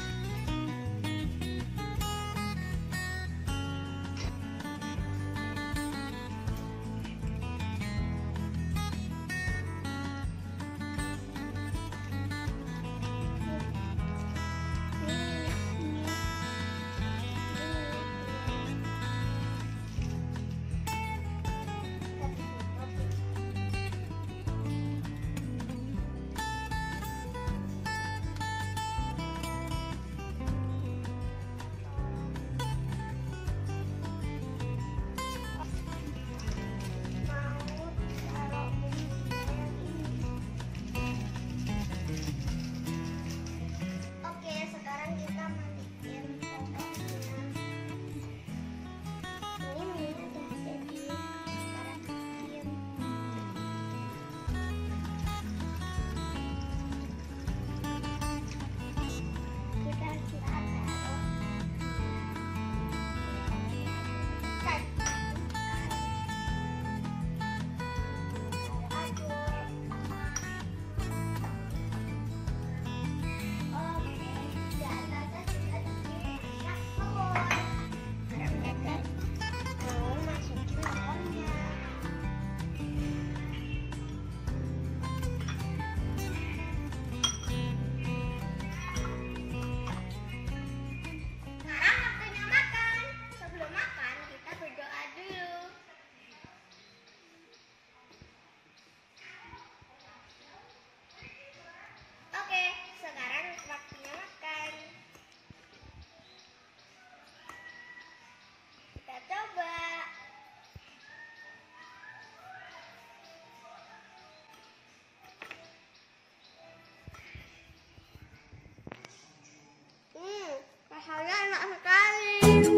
Rasanya enak sekali.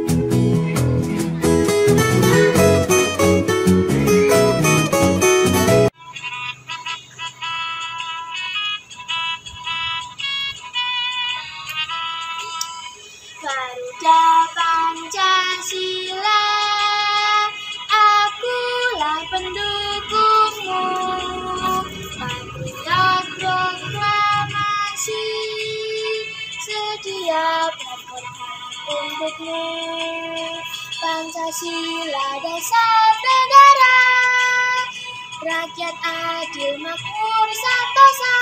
Garuda Pancasila, akulah pendukungmu. Patriot proklamasi, sedia untukmu. Pancasila dasar negara, rakyat adil makmur santosa,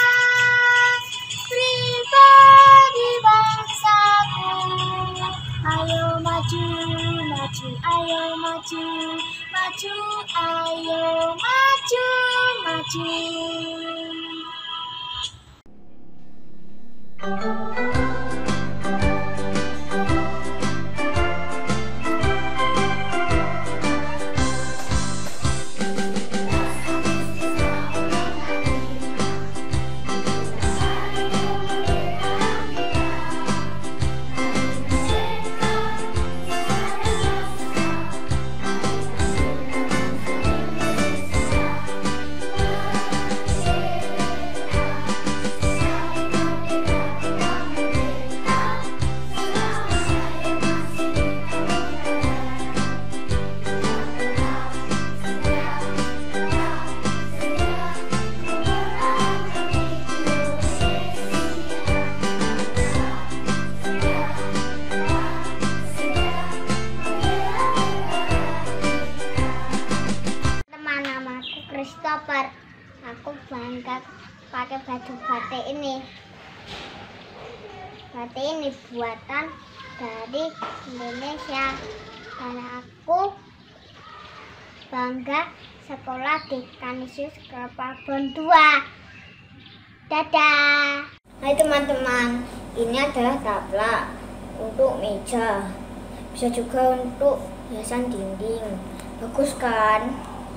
pribadi bangsaku. Ayo maju, maju, ayo maju, maju, ayo maju, maju. bangga pakai baju batik ini. Batik ini buatan dari Indonesia. Dan aku bangga sekolah di Kanisius Keprabon dua. Dadah. Hai teman-teman, ini adalah tabla untuk meja. Bisa juga untuk hiasan dinding. Bagus kan?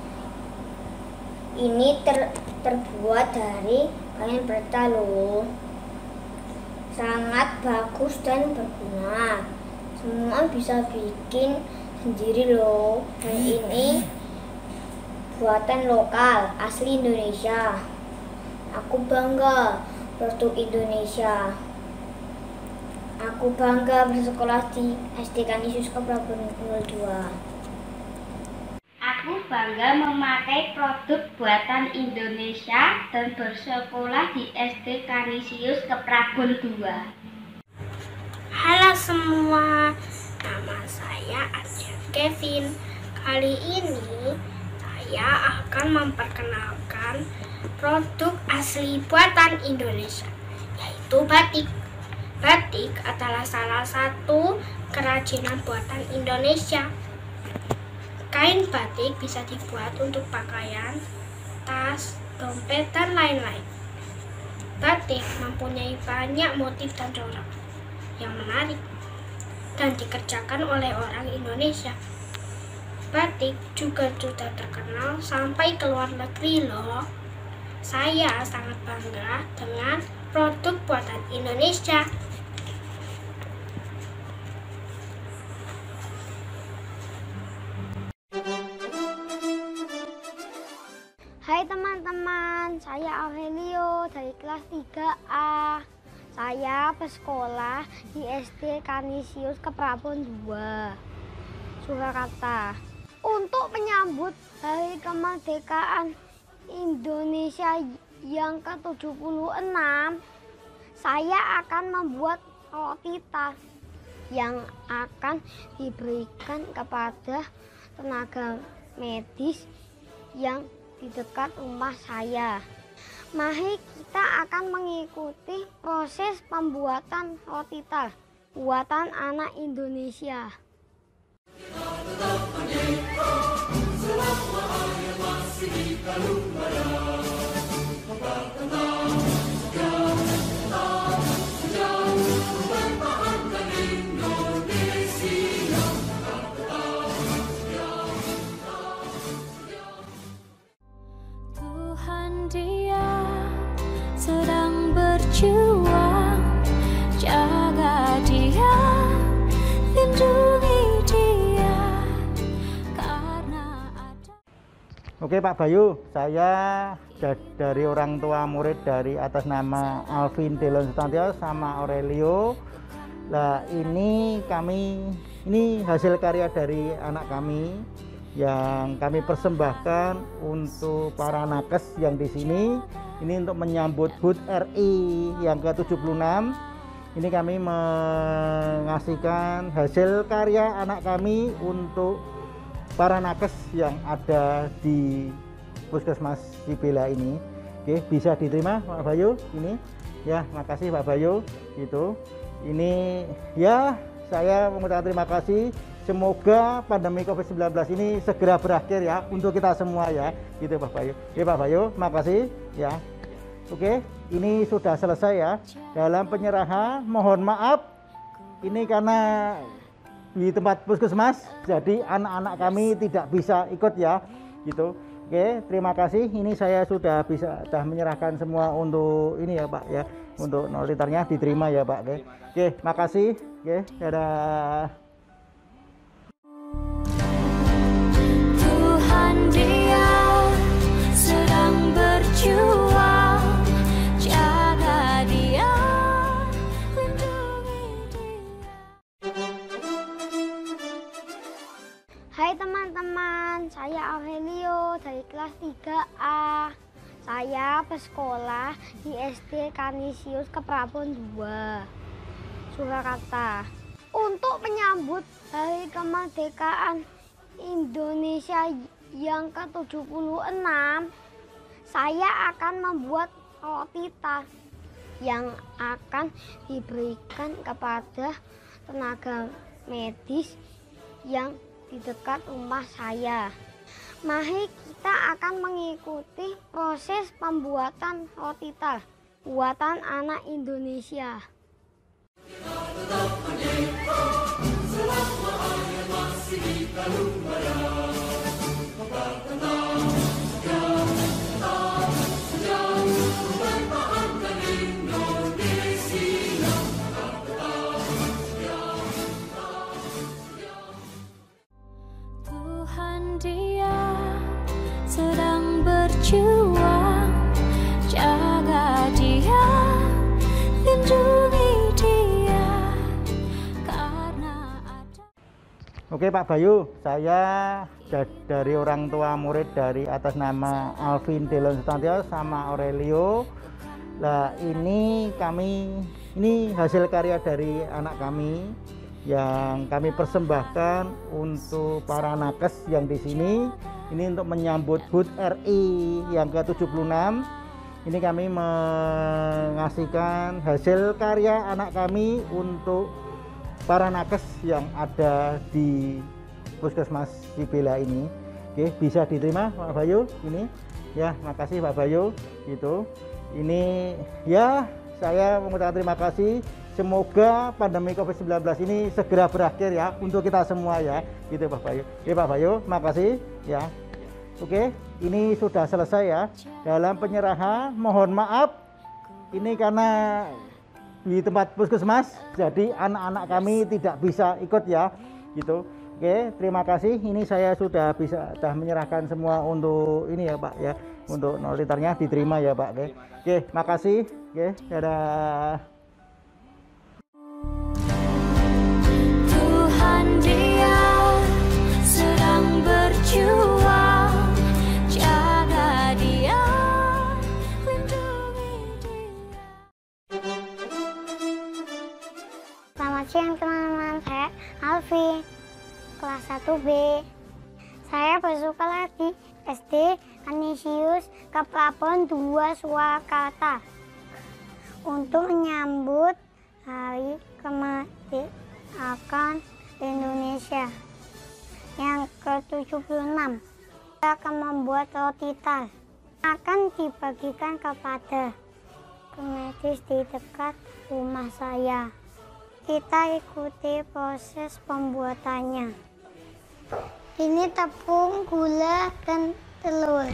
Ini ter, terbuat dari kain berta loh. Sangat bagus dan berguna. Semua bisa bikin sendiri loh. Dan ini buatan lokal asli Indonesia. Aku bangga produk Indonesia. Aku bangga bersekolah di S D Kanisius Keprabon nol dua. Aku bangga memakai produk buatan Indonesia dan bersekolah di S D Kanisius Keprabon dua. Halo semua, nama saya Adrian Kevin. Kali ini saya akan memperkenalkan produk asli buatan Indonesia, yaitu batik. Batik adalah salah satu kerajinan buatan Indonesia. Kain batik bisa dibuat untuk pakaian, tas, dompet, dan lain-lain. Batik mempunyai banyak motif dan corak yang menarik dan dikerjakan oleh orang Indonesia. Batik juga sudah terkenal sampai ke luar negeri loh. Saya sangat bangga dengan produk buatan Indonesia. Hai teman-teman, saya Aurelio dari kelas tiga A. Saya bersekolah di S D Kanisius Keprabon dua, Surakarta. Untuk menyambut Hari Kemerdekaan Indonesia yang ke tujuh puluh enam, saya akan membuat roti tart yang akan diberikan kepada tenaga medis yang di dekat rumah saya. Mari kita akan mengikuti proses pembuatan roti tart buatan anak Indonesia. Tuhan Dia sedang berjuang, jaga Dia, lindungi Dia, karena ada. Oke Pak Bayu, saya dari orang tua murid dari atas nama Alvin Delon Sutantio sama Aurelio. Nah ini kami, ini hasil karya dari anak kami yang kami persembahkan untuk para nakes yang di sini. Ini untuk menyambut H U T R I yang ke tujuh puluh enam. Ini kami mengasihkan hasil karya anak kami untuk para nakes yang ada di Puskesmas Sibela ini. Oke, bisa diterima Pak Bayu ini. Ya, makasih Pak Bayu. Itu. Ini ya, saya mengucapkan terima kasih. Semoga pandemi covid sembilan belas ini segera berakhir ya untuk kita semua ya. Gitu Pak Bayu. Oke Pak Bayu, makasih ya. Oke, ini sudah selesai ya. Dalam penyerahan, mohon maaf ini karena di tempat puskesmas, jadi anak-anak kami tidak bisa ikut ya. Gitu. Oke, terima kasih. Ini saya sudah bisa sudah menyerahkan semua untuk ini ya Pak ya. Untuk noliternya diterima ya Pak. Oke, Oke makasih. Oke, dadah. Tuhan Dia sedang berjuang, jaga Dia, lindungi Dia. Hai teman-teman, saya Aurelio dari kelas tiga A. Saya bersekolah di S D Kanisius Keprabon dua, Surakarta. Untuk menyambut Hari Kemerdekaan Indonesia yang ke tujuh puluh enam, Saya akan membuat roti tart yang akan diberikan kepada tenaga medis yang di dekat rumah saya. Mari kita akan mengikuti proses pembuatan roti tart buatan anak Indonesia. Tuhan Dia sedang berjuang, jaga Dia, lindungi Dia, karena ada. Oke Pak Bayu, saya dari orang tua murid dari atas nama Alvin Delon Sutantio sama Aurelio. Nah ini kami, ini hasil karya dari anak kami yang kami persembahkan untuk para nakes yang di sini. Ini untuk menyambut H U T R I yang ke tujuh puluh enam. Ini kami mengasihkan hasil karya anak kami untuk para nakes yang ada di Puskesmas Sibela ini. Oke, bisa diterima Pak Bayu ini. Ya, makasih Pak Bayu. Gitu. Ini ya, saya mengucapkan terima kasih. Semoga pandemi covid sembilan belas ini segera berakhir ya untuk kita semua ya. Gitu Pak Bayu. Oke Pak Bayu, makasih ya. Oke, ini sudah selesai ya. Dalam penyerahan, mohon maaf ini karena di tempat puskesmas, jadi anak-anak kami tidak bisa ikut ya. Gitu. Oke, terima kasih. Ini saya sudah bisa sudah menyerahkan semua untuk ini ya Pak ya. Untuk nolitarnya diterima ya Pak. Oke, Oke makasih. Oke, dadah. Tuhan Dia sedang berjuang, jaga Dia, lindungi Dia. Selamat siang teman-teman, saya Alfi, kelas satu B. Saya bersekolah di S D Kanisius Keprabon dua Surakarta untuk menyambut Hari Kemerdekaan Indonesia yang ke tujuh puluh enam. Kita akan membuat roti tart, akan dibagikan kepada medis di dekat rumah saya. Kita ikuti proses pembuatannya. Ini tepung, gula, dan telur.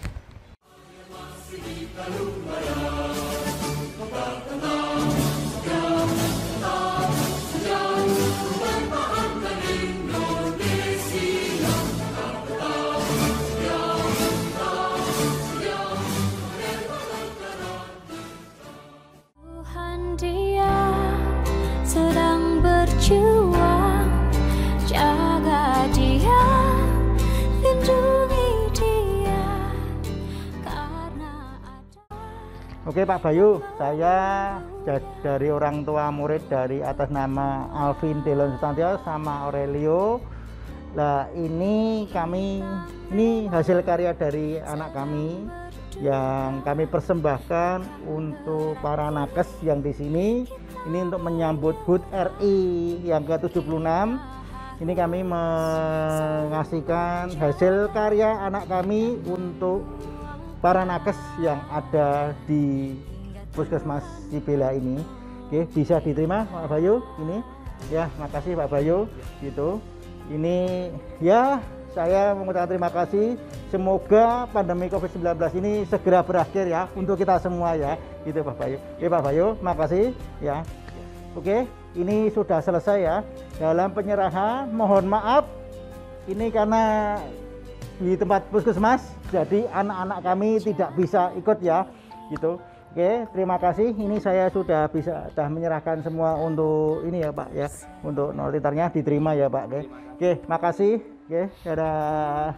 Tuhan Dia sedang berjuang, jaga Dia, lindungi Dia, karena ada. Oke Pak Bayu, saya dari orang tua murid dari atas nama Alvin Delon Sutantio sama Aurelio. Nah ini kami, ini hasil karya dari anak kami yang kami persembahkan untuk para nakes yang di sini. Ini untuk menyambut H U T R I yang ke tujuh puluh enam. Ini kami mengasihkan hasil karya anak kami untuk para nakes yang ada di Puskesmas Sibela ini. Oke, bisa diterima Pak Bayu ini. Ya, makasih Pak Bayu. Gitu. Ini ya, saya mengucapkan terima kasih. Semoga pandemi covid sembilan belas ini segera berakhir ya untuk kita semua ya. Gitu Pak Bayu. Oke Pak Bayu, makasih ya. Oke, ini sudah selesai ya. Dalam penyerahan, mohon maaf ini karena di tempat puskesmas, jadi anak-anak kami tidak bisa ikut ya. Gitu. Oke, terima kasih. Ini saya sudah bisa sudah menyerahkan semua untuk ini ya Pak ya. Untuk nolitarnya diterima ya Pak. Oke, Oke makasih. Oke, dadah.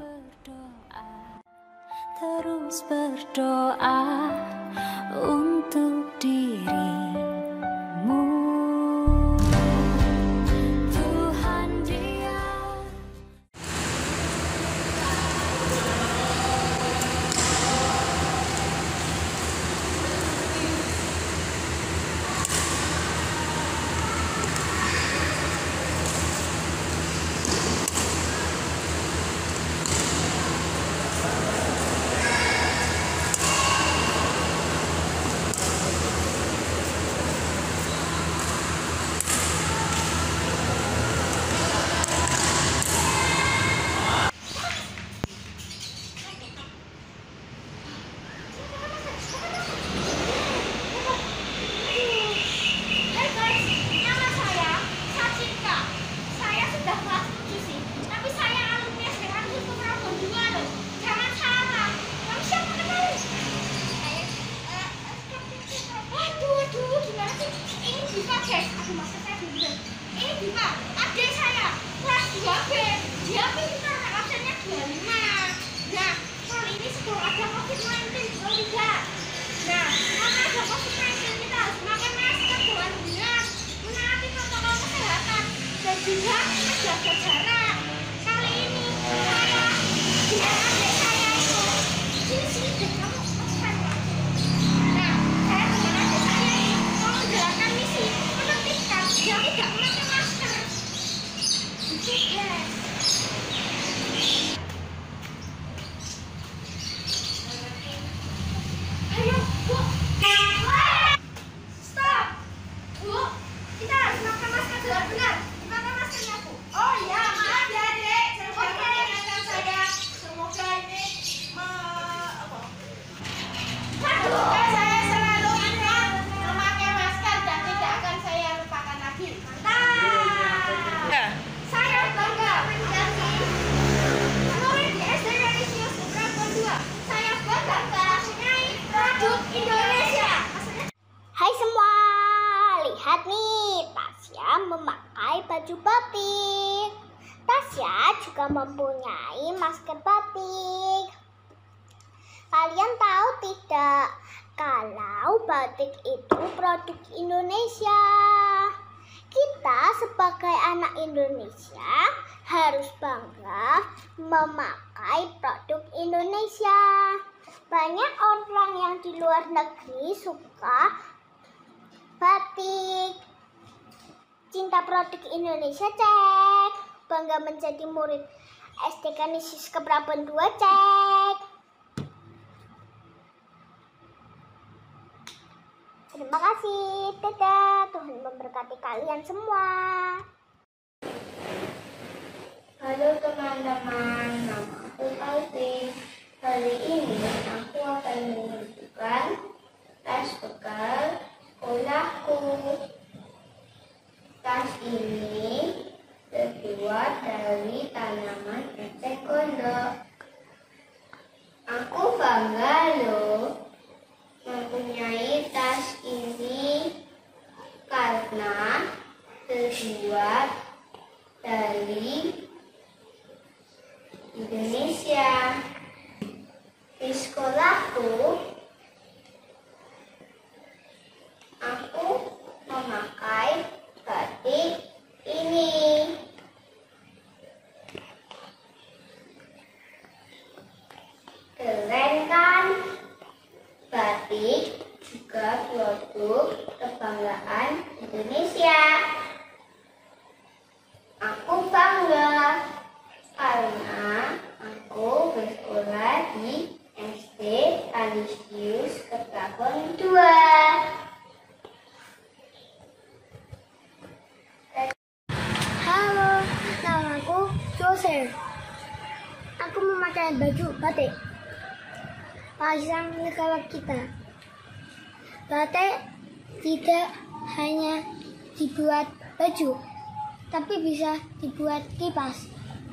Terus berdoa untuk dirimu. Tuhan Dia. guys, aku maksud saya dulu. Ini Bima, adik saya, kelas dua B. Dia pintar, absennya dua puluh lima. Nah, kali ini sebelum ada covid sembilan belas, dua puluh tiga. Nah, karena ada covid sembilan belas, kita harus pakai masker dengan benar, menaati protokol kesehatan, dan juga menjaga jarak. Kali ini, saya dengan adik saya itu, sini-sini deh, kamu pesan. Nah, saya dengan adik saya ini mau menjalankan misi, menertibkan yang tidak memakai masker. Gitu guys. Ayo, Bu. Stop. Bu, kita harus pakai masker dengan benar. Pakai maskernya, Bu. Oh iya, maaf ya, Dek. Oke, dengan saya. Semoga ini apa? Semoga saya selalu ingat memakai masker dan tidak akan saya lupakan lagi. Mantap. Saya bangga menjadi murid di S D Kanisius Keprabon dua. Saya bangga mempunyai produk Indonesia. Hai semua, lihat nih, Tasya memakai baju batik. Tasya juga mempunyai masker batik. Kalian tahu tidak, kalau batik itu produk Indonesia. Kita sebagai anak Indonesia harus bangga memakai produk Indonesia. Banyak orang yang di luar negeri suka batik. Cinta produk Indonesia, cek. Bangga menjadi murid S D Kanisius Keprabon dua, cek. Terima kasih. Dadah. Tuhan memberkati kalian semua. Halo teman-teman, nama aku Alti. Hari ini aku akan menunjukkan tas bekal sekolahku. Tas ini terbuat dari tanaman eceng gondok. Aku bangga loh mempunyai tas ini karena terbuat dari Indonesia. Di sekolahku, aku memakai batik ini. Keren kan? Batik juga produk kebanggaan Indonesia. Aku bangga karena aku bersekolah di S D Kanisius Keprabon dua. Halo, namaku Jose. Aku memakai baju batik. Pasang negara kita. Batik tidak hanya dibuat baju, tapi bisa dibuat kipas.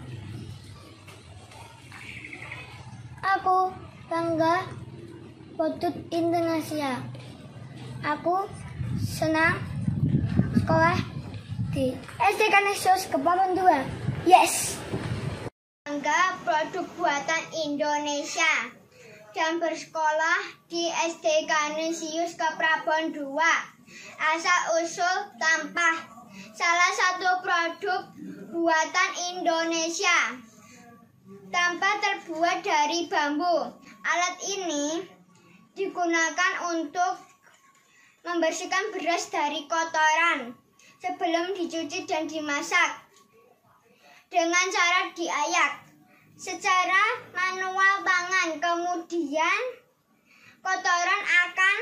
Aku bangga produk Indonesia. Aku senang sekolah di S D Kanisius Keprabon dua. Yes. Bangga produk buatan Indonesia dan bersekolah di S D Kanisius Keprabon dua. Asal usul tampah, salah satu produk buatan Indonesia. Tampah terbuat dari bambu. Alat ini digunakan untuk membersihkan beras dari kotoran sebelum dicuci dan dimasak dengan cara diayak secara manual tangan. Kemudian kotoran akan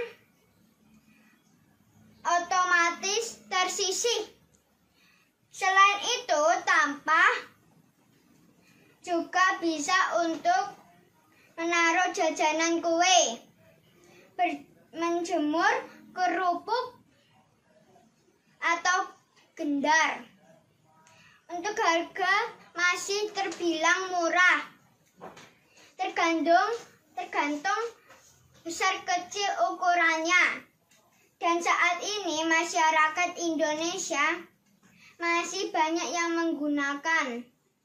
otomatis tersisih. Selain itu, tampah juga bisa untuk menaruh jajanan kue, menjemur kerupuk atau gendar. Untuk harga masih terbilang murah, tergantung tergantung besar kecil ukurannya. Dan saat ini masyarakat Indonesia masih banyak yang menggunakan.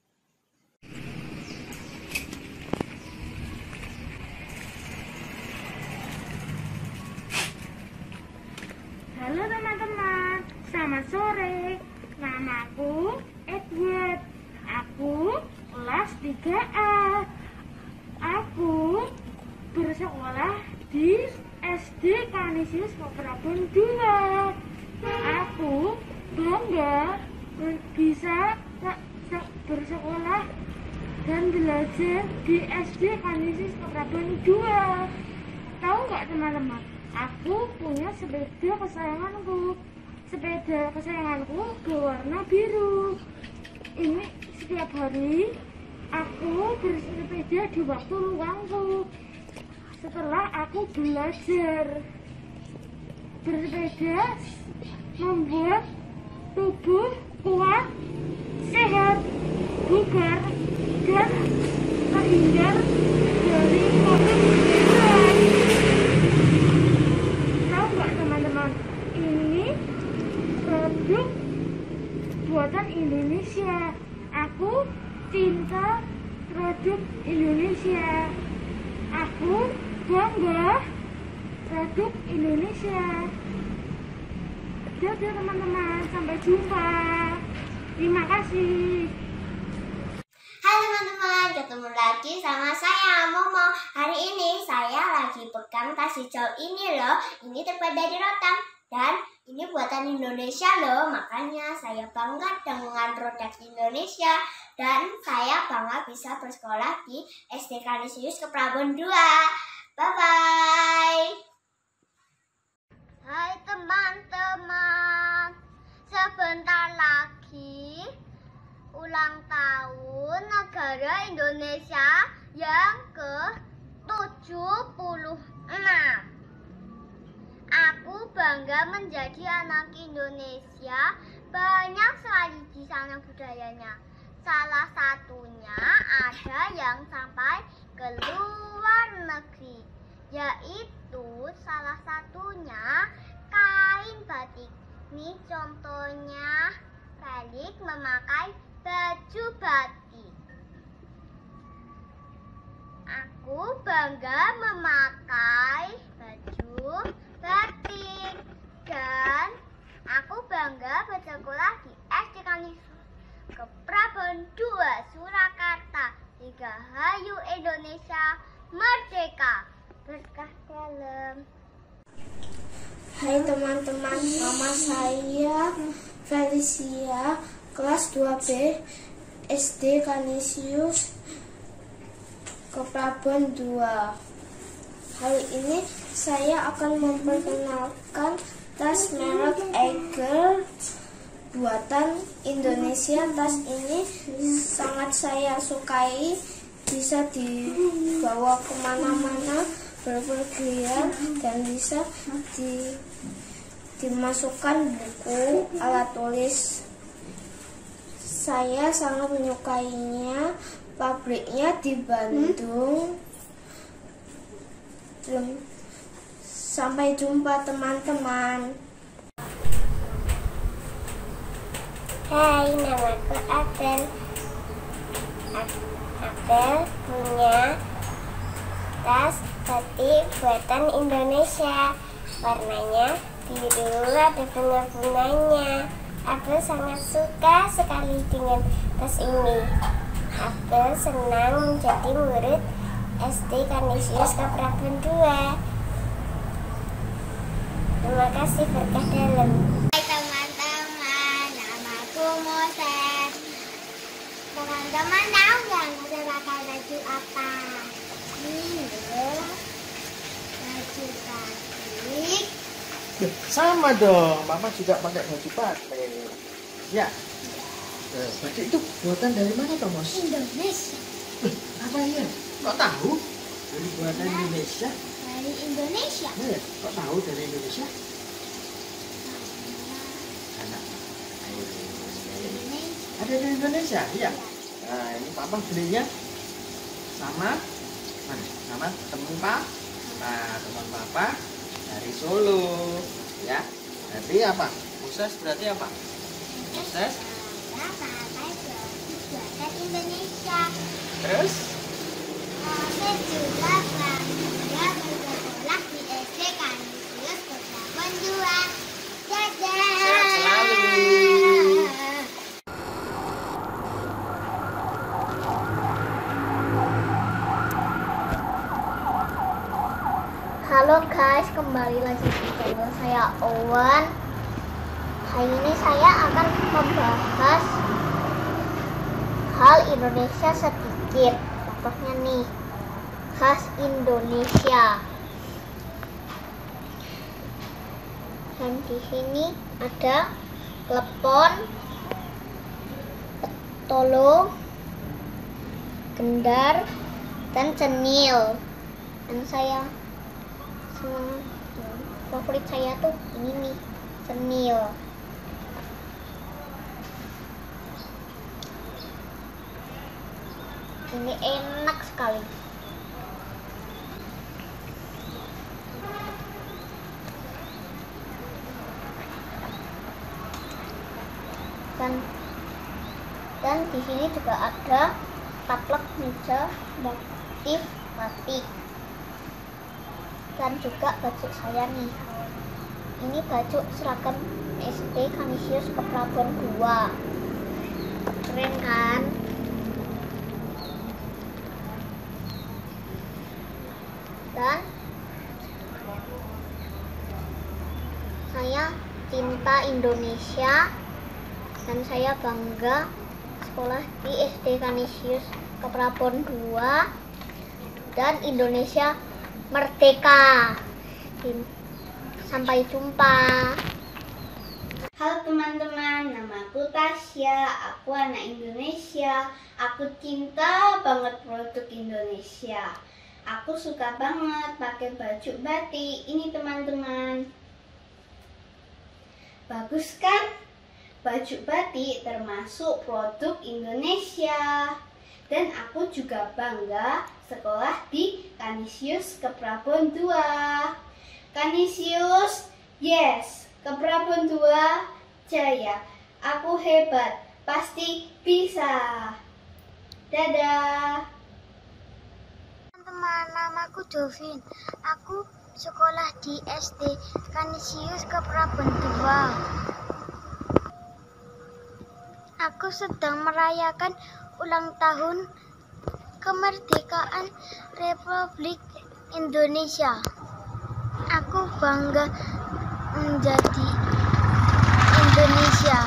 Halo teman-teman, selamat sore. Namaku Edward. Aku kelas tiga A. Aku bersekolah di S D Kanisius Keprabon dua. Aku bangga bisa bersekolah dan belajar di S D Kanisius Keprabon dua. Tahu nggak teman-teman? Aku punya sepeda kesayanganku. Sepeda kesayanganku berwarna biru. Ini setiap hari aku bersepeda di waktu luangku. Setelah aku belajar bersepeda membuat tubuh kuat, sehat, bugar, dan terhindar dari covid sembilan belas. Tahu nggak teman-teman? Ini produk buatan Indonesia. Aku cinta produk Indonesia. Aku bangga produk Indonesia. Dadah teman-teman, sampai jumpa. Terima kasih. Hai teman-teman, ketemu lagi sama saya Momo. Hari ini saya lagi pegang tas hijau ini loh. Ini terbuat dari rotan dan ini buatan Indonesia loh. Makanya saya bangga dengan produk Indonesia. Dan saya bangga bisa bersekolah di S D Kanisius Keprabon dua. Bye-bye. Hai teman-teman, sebentar lagi ulang tahun negara Indonesia yang ke tujuh puluh enam. Aku bangga menjadi anak Indonesia. Banyak sekali di sana budayanya. Salah satunya ada yang sampai ke luar negeri, yaitu salah satunya kain batik. Ini contohnya Felix memakai baju batik. Aku bangga memakai baju batik dan aku bangga bersekolah di S D Kanisius Keprabon dua Surakarta. Dirgahayu Indonesia Merdeka. Berkah dalam. Hai teman-teman, nama saya Felicia, kelas dua B, S D Kanisius Keprabon dua. Hari ini saya akan memperkenalkan tas merek Eiger buatan Indonesia. Tas ini sangat saya sukai, bisa dibawa kemana-mana, berpergian, dan bisa di, dimasukkan buku, alat tulis. Saya sangat menyukainya. Pabriknya di Bandung. Sampai jumpa teman-teman. Hai, namaku Abel. Abel punya tas batik buatan Indonesia. Warnanya biru, ada bunga-bunganya. Abel sangat suka sekali dengan tas ini. Abel senang menjadi murid S D Kanisius Keprabon dua. Terima kasih, berkah dalam. Hai teman-teman, namaku Moses. Teman-teman tahu nggak saya pakai baju apa? Ini loh, baju batik. Sama dong, Mama juga pakai baju batik. Ya. Eh, batik itu buatan dari mana, Thomas? Indonesia. Eh, apa ya? Kok tahu? Dari buatan Nah, Indonesia? Dari Indonesia. Nah, ya? Kok tahu dari Indonesia? Anak. Ada di Indonesia? Iya. Nah, ini Papa belinya sama mana? Sama teman Pak. Nah, teman Papa dari Solo. Ya, berarti apa? Sukses berarti apa? Sukses. Saya pakai baju buatan Indonesia. Terus? Saya juga bangga bersekolah di S D Kanisius Keprabon dua. Dadah. Sehat selalu. Halo guys, kembali lagi di channel saya Owen. Hari ini saya akan membahas hal Indonesia sedikit. Contohnya nih, khas Indonesia. Dan di sini ada klepon, tolo, gendar, dan cenil. Dan saya favorit saya tuh ini nih, cenil. Ini enak sekali. Dan dan di sini juga ada taplak meja motif batik. Dan juga baju saya nih, ini baju seragam S D Kanisius Keprabon dua. Keren kan? Dan saya cinta Indonesia dan saya bangga sekolah di S D Kanisius Keprabon dua dan Indonesia merdeka. Sampai jumpa. Halo teman-teman, namaku Tasya, aku anak Indonesia. Aku cinta banget produk Indonesia. Aku suka banget pakai baju batik. Ini teman-teman, bagus kan? Baju batik termasuk produk Indonesia. Dan aku juga bangga sekolah di Kanisius Keprabon dua. Kanisius, yes. Keprabon dua, jaya. Aku hebat, pasti bisa. Dadah. Teman-teman, namaku Jovin. Aku sekolah di S D Kanisius Keprabon dua. Aku sedang merayakan ulang tahun kemerdekaan Republik Indonesia. Aku bangga menjadi Indonesia.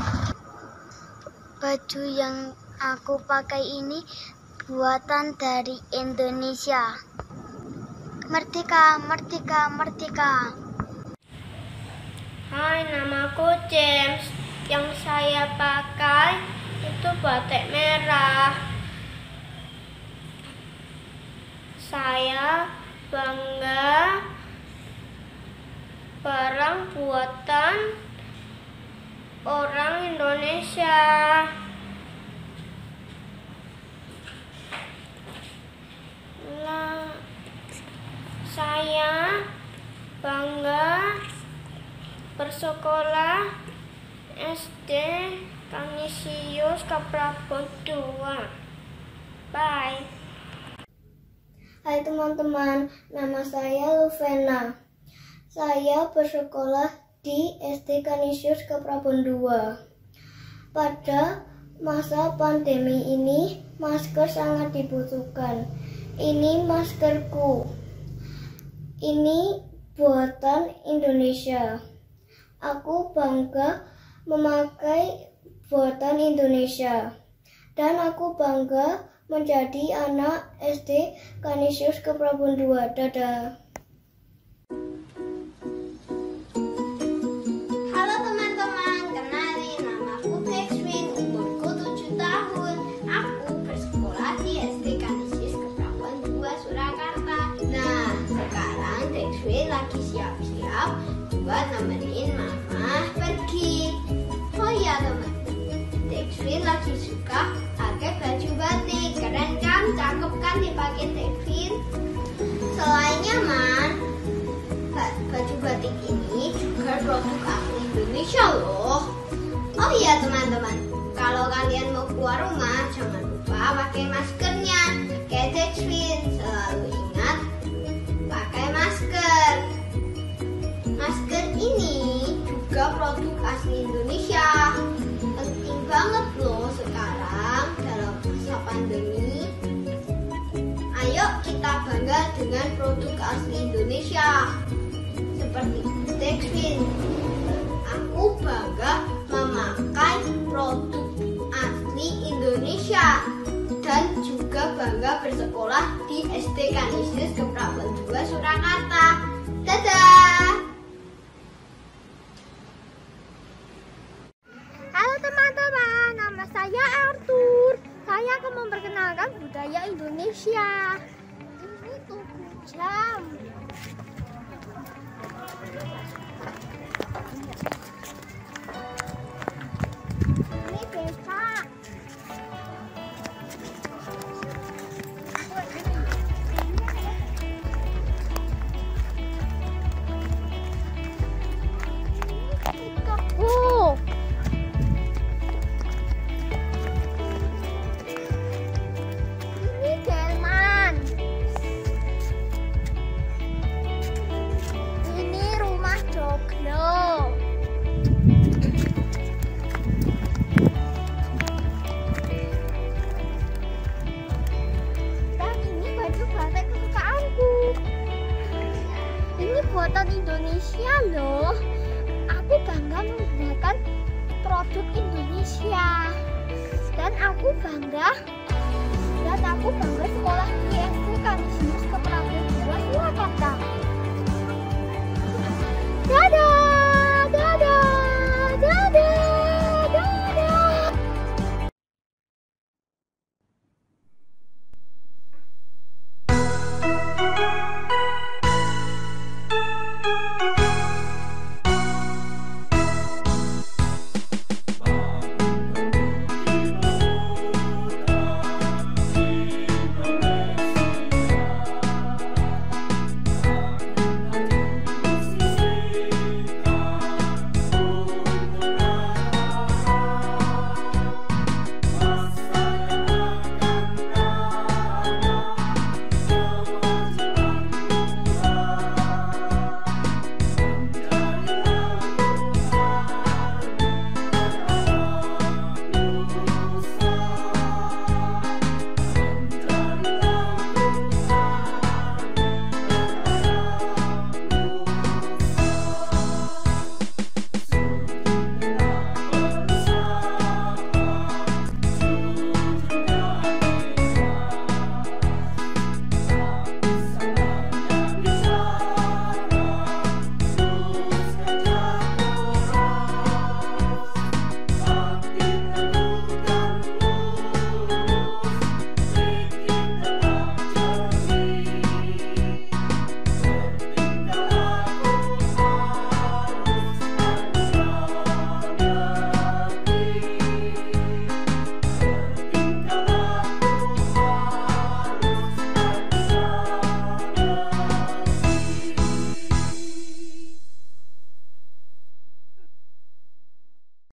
Baju yang aku pakai ini buatan dari Indonesia. Merdeka, merdeka, merdeka. Hai, namaku James. Yang saya pakai itu batik merah. Saya bangga barang buatan orang Indonesia. Nah, saya bangga bersekolah S D Kanisius Keprabon dua. Bye. Hai teman-teman, nama saya Luvena. Saya bersekolah di S D Kanisius Keprabon dua. Pada masa pandemi ini, masker sangat dibutuhkan. Ini maskerku. Ini buatan Indonesia. Aku bangga memakai buatan Indonesia. Dan aku bangga menjadi anak S D Kanisius Keprabon dua. Dadah. Halo teman-teman, kenalin namaku Texwin, umurku tujuh tahun. Aku bersekolah di S D Kanisius Keprabon dua Surakarta. Nah, sekarang Texwin lagi siap-siap buat nemenin mama pergi. Oh iya teman-teman, Texwin lagi suka pakai baju batik. Keren kan? Cakep kan dipakai Texwin? Selain nyaman, baju batik ini juga Indonesia loh. Oh iya teman-teman, kalau kalian mau keluar rumah jangan lupa pakai maskernya. Kayak Tetrin, selalu ingat pakai masker. Masker ini juga produk asli Indonesia. Penting banget loh sekarang dalam masa pandemi. Ayo kita bangga dengan produk asli Indonesia. Seperti Tetrin. Aku bangga memakai produk asli Indonesia dan juga bangga bersekolah di S D Kanisius Keprabon dua Surakarta. Dadah! Halo teman-teman, nama saya Arthur. Saya akan memperkenalkan budaya Indonesia. Ini tuku jam. Ini becak. Oh. Ini delman. Ini rumah joglo. Dan ini baju batik kesukaanku. Ini buatan Indonesia loh. Aku bangga menggunakan produk Indonesia. Dan aku bangga dan aku bangga sekolah di S D Kanisius Keprabon dua Surakarta.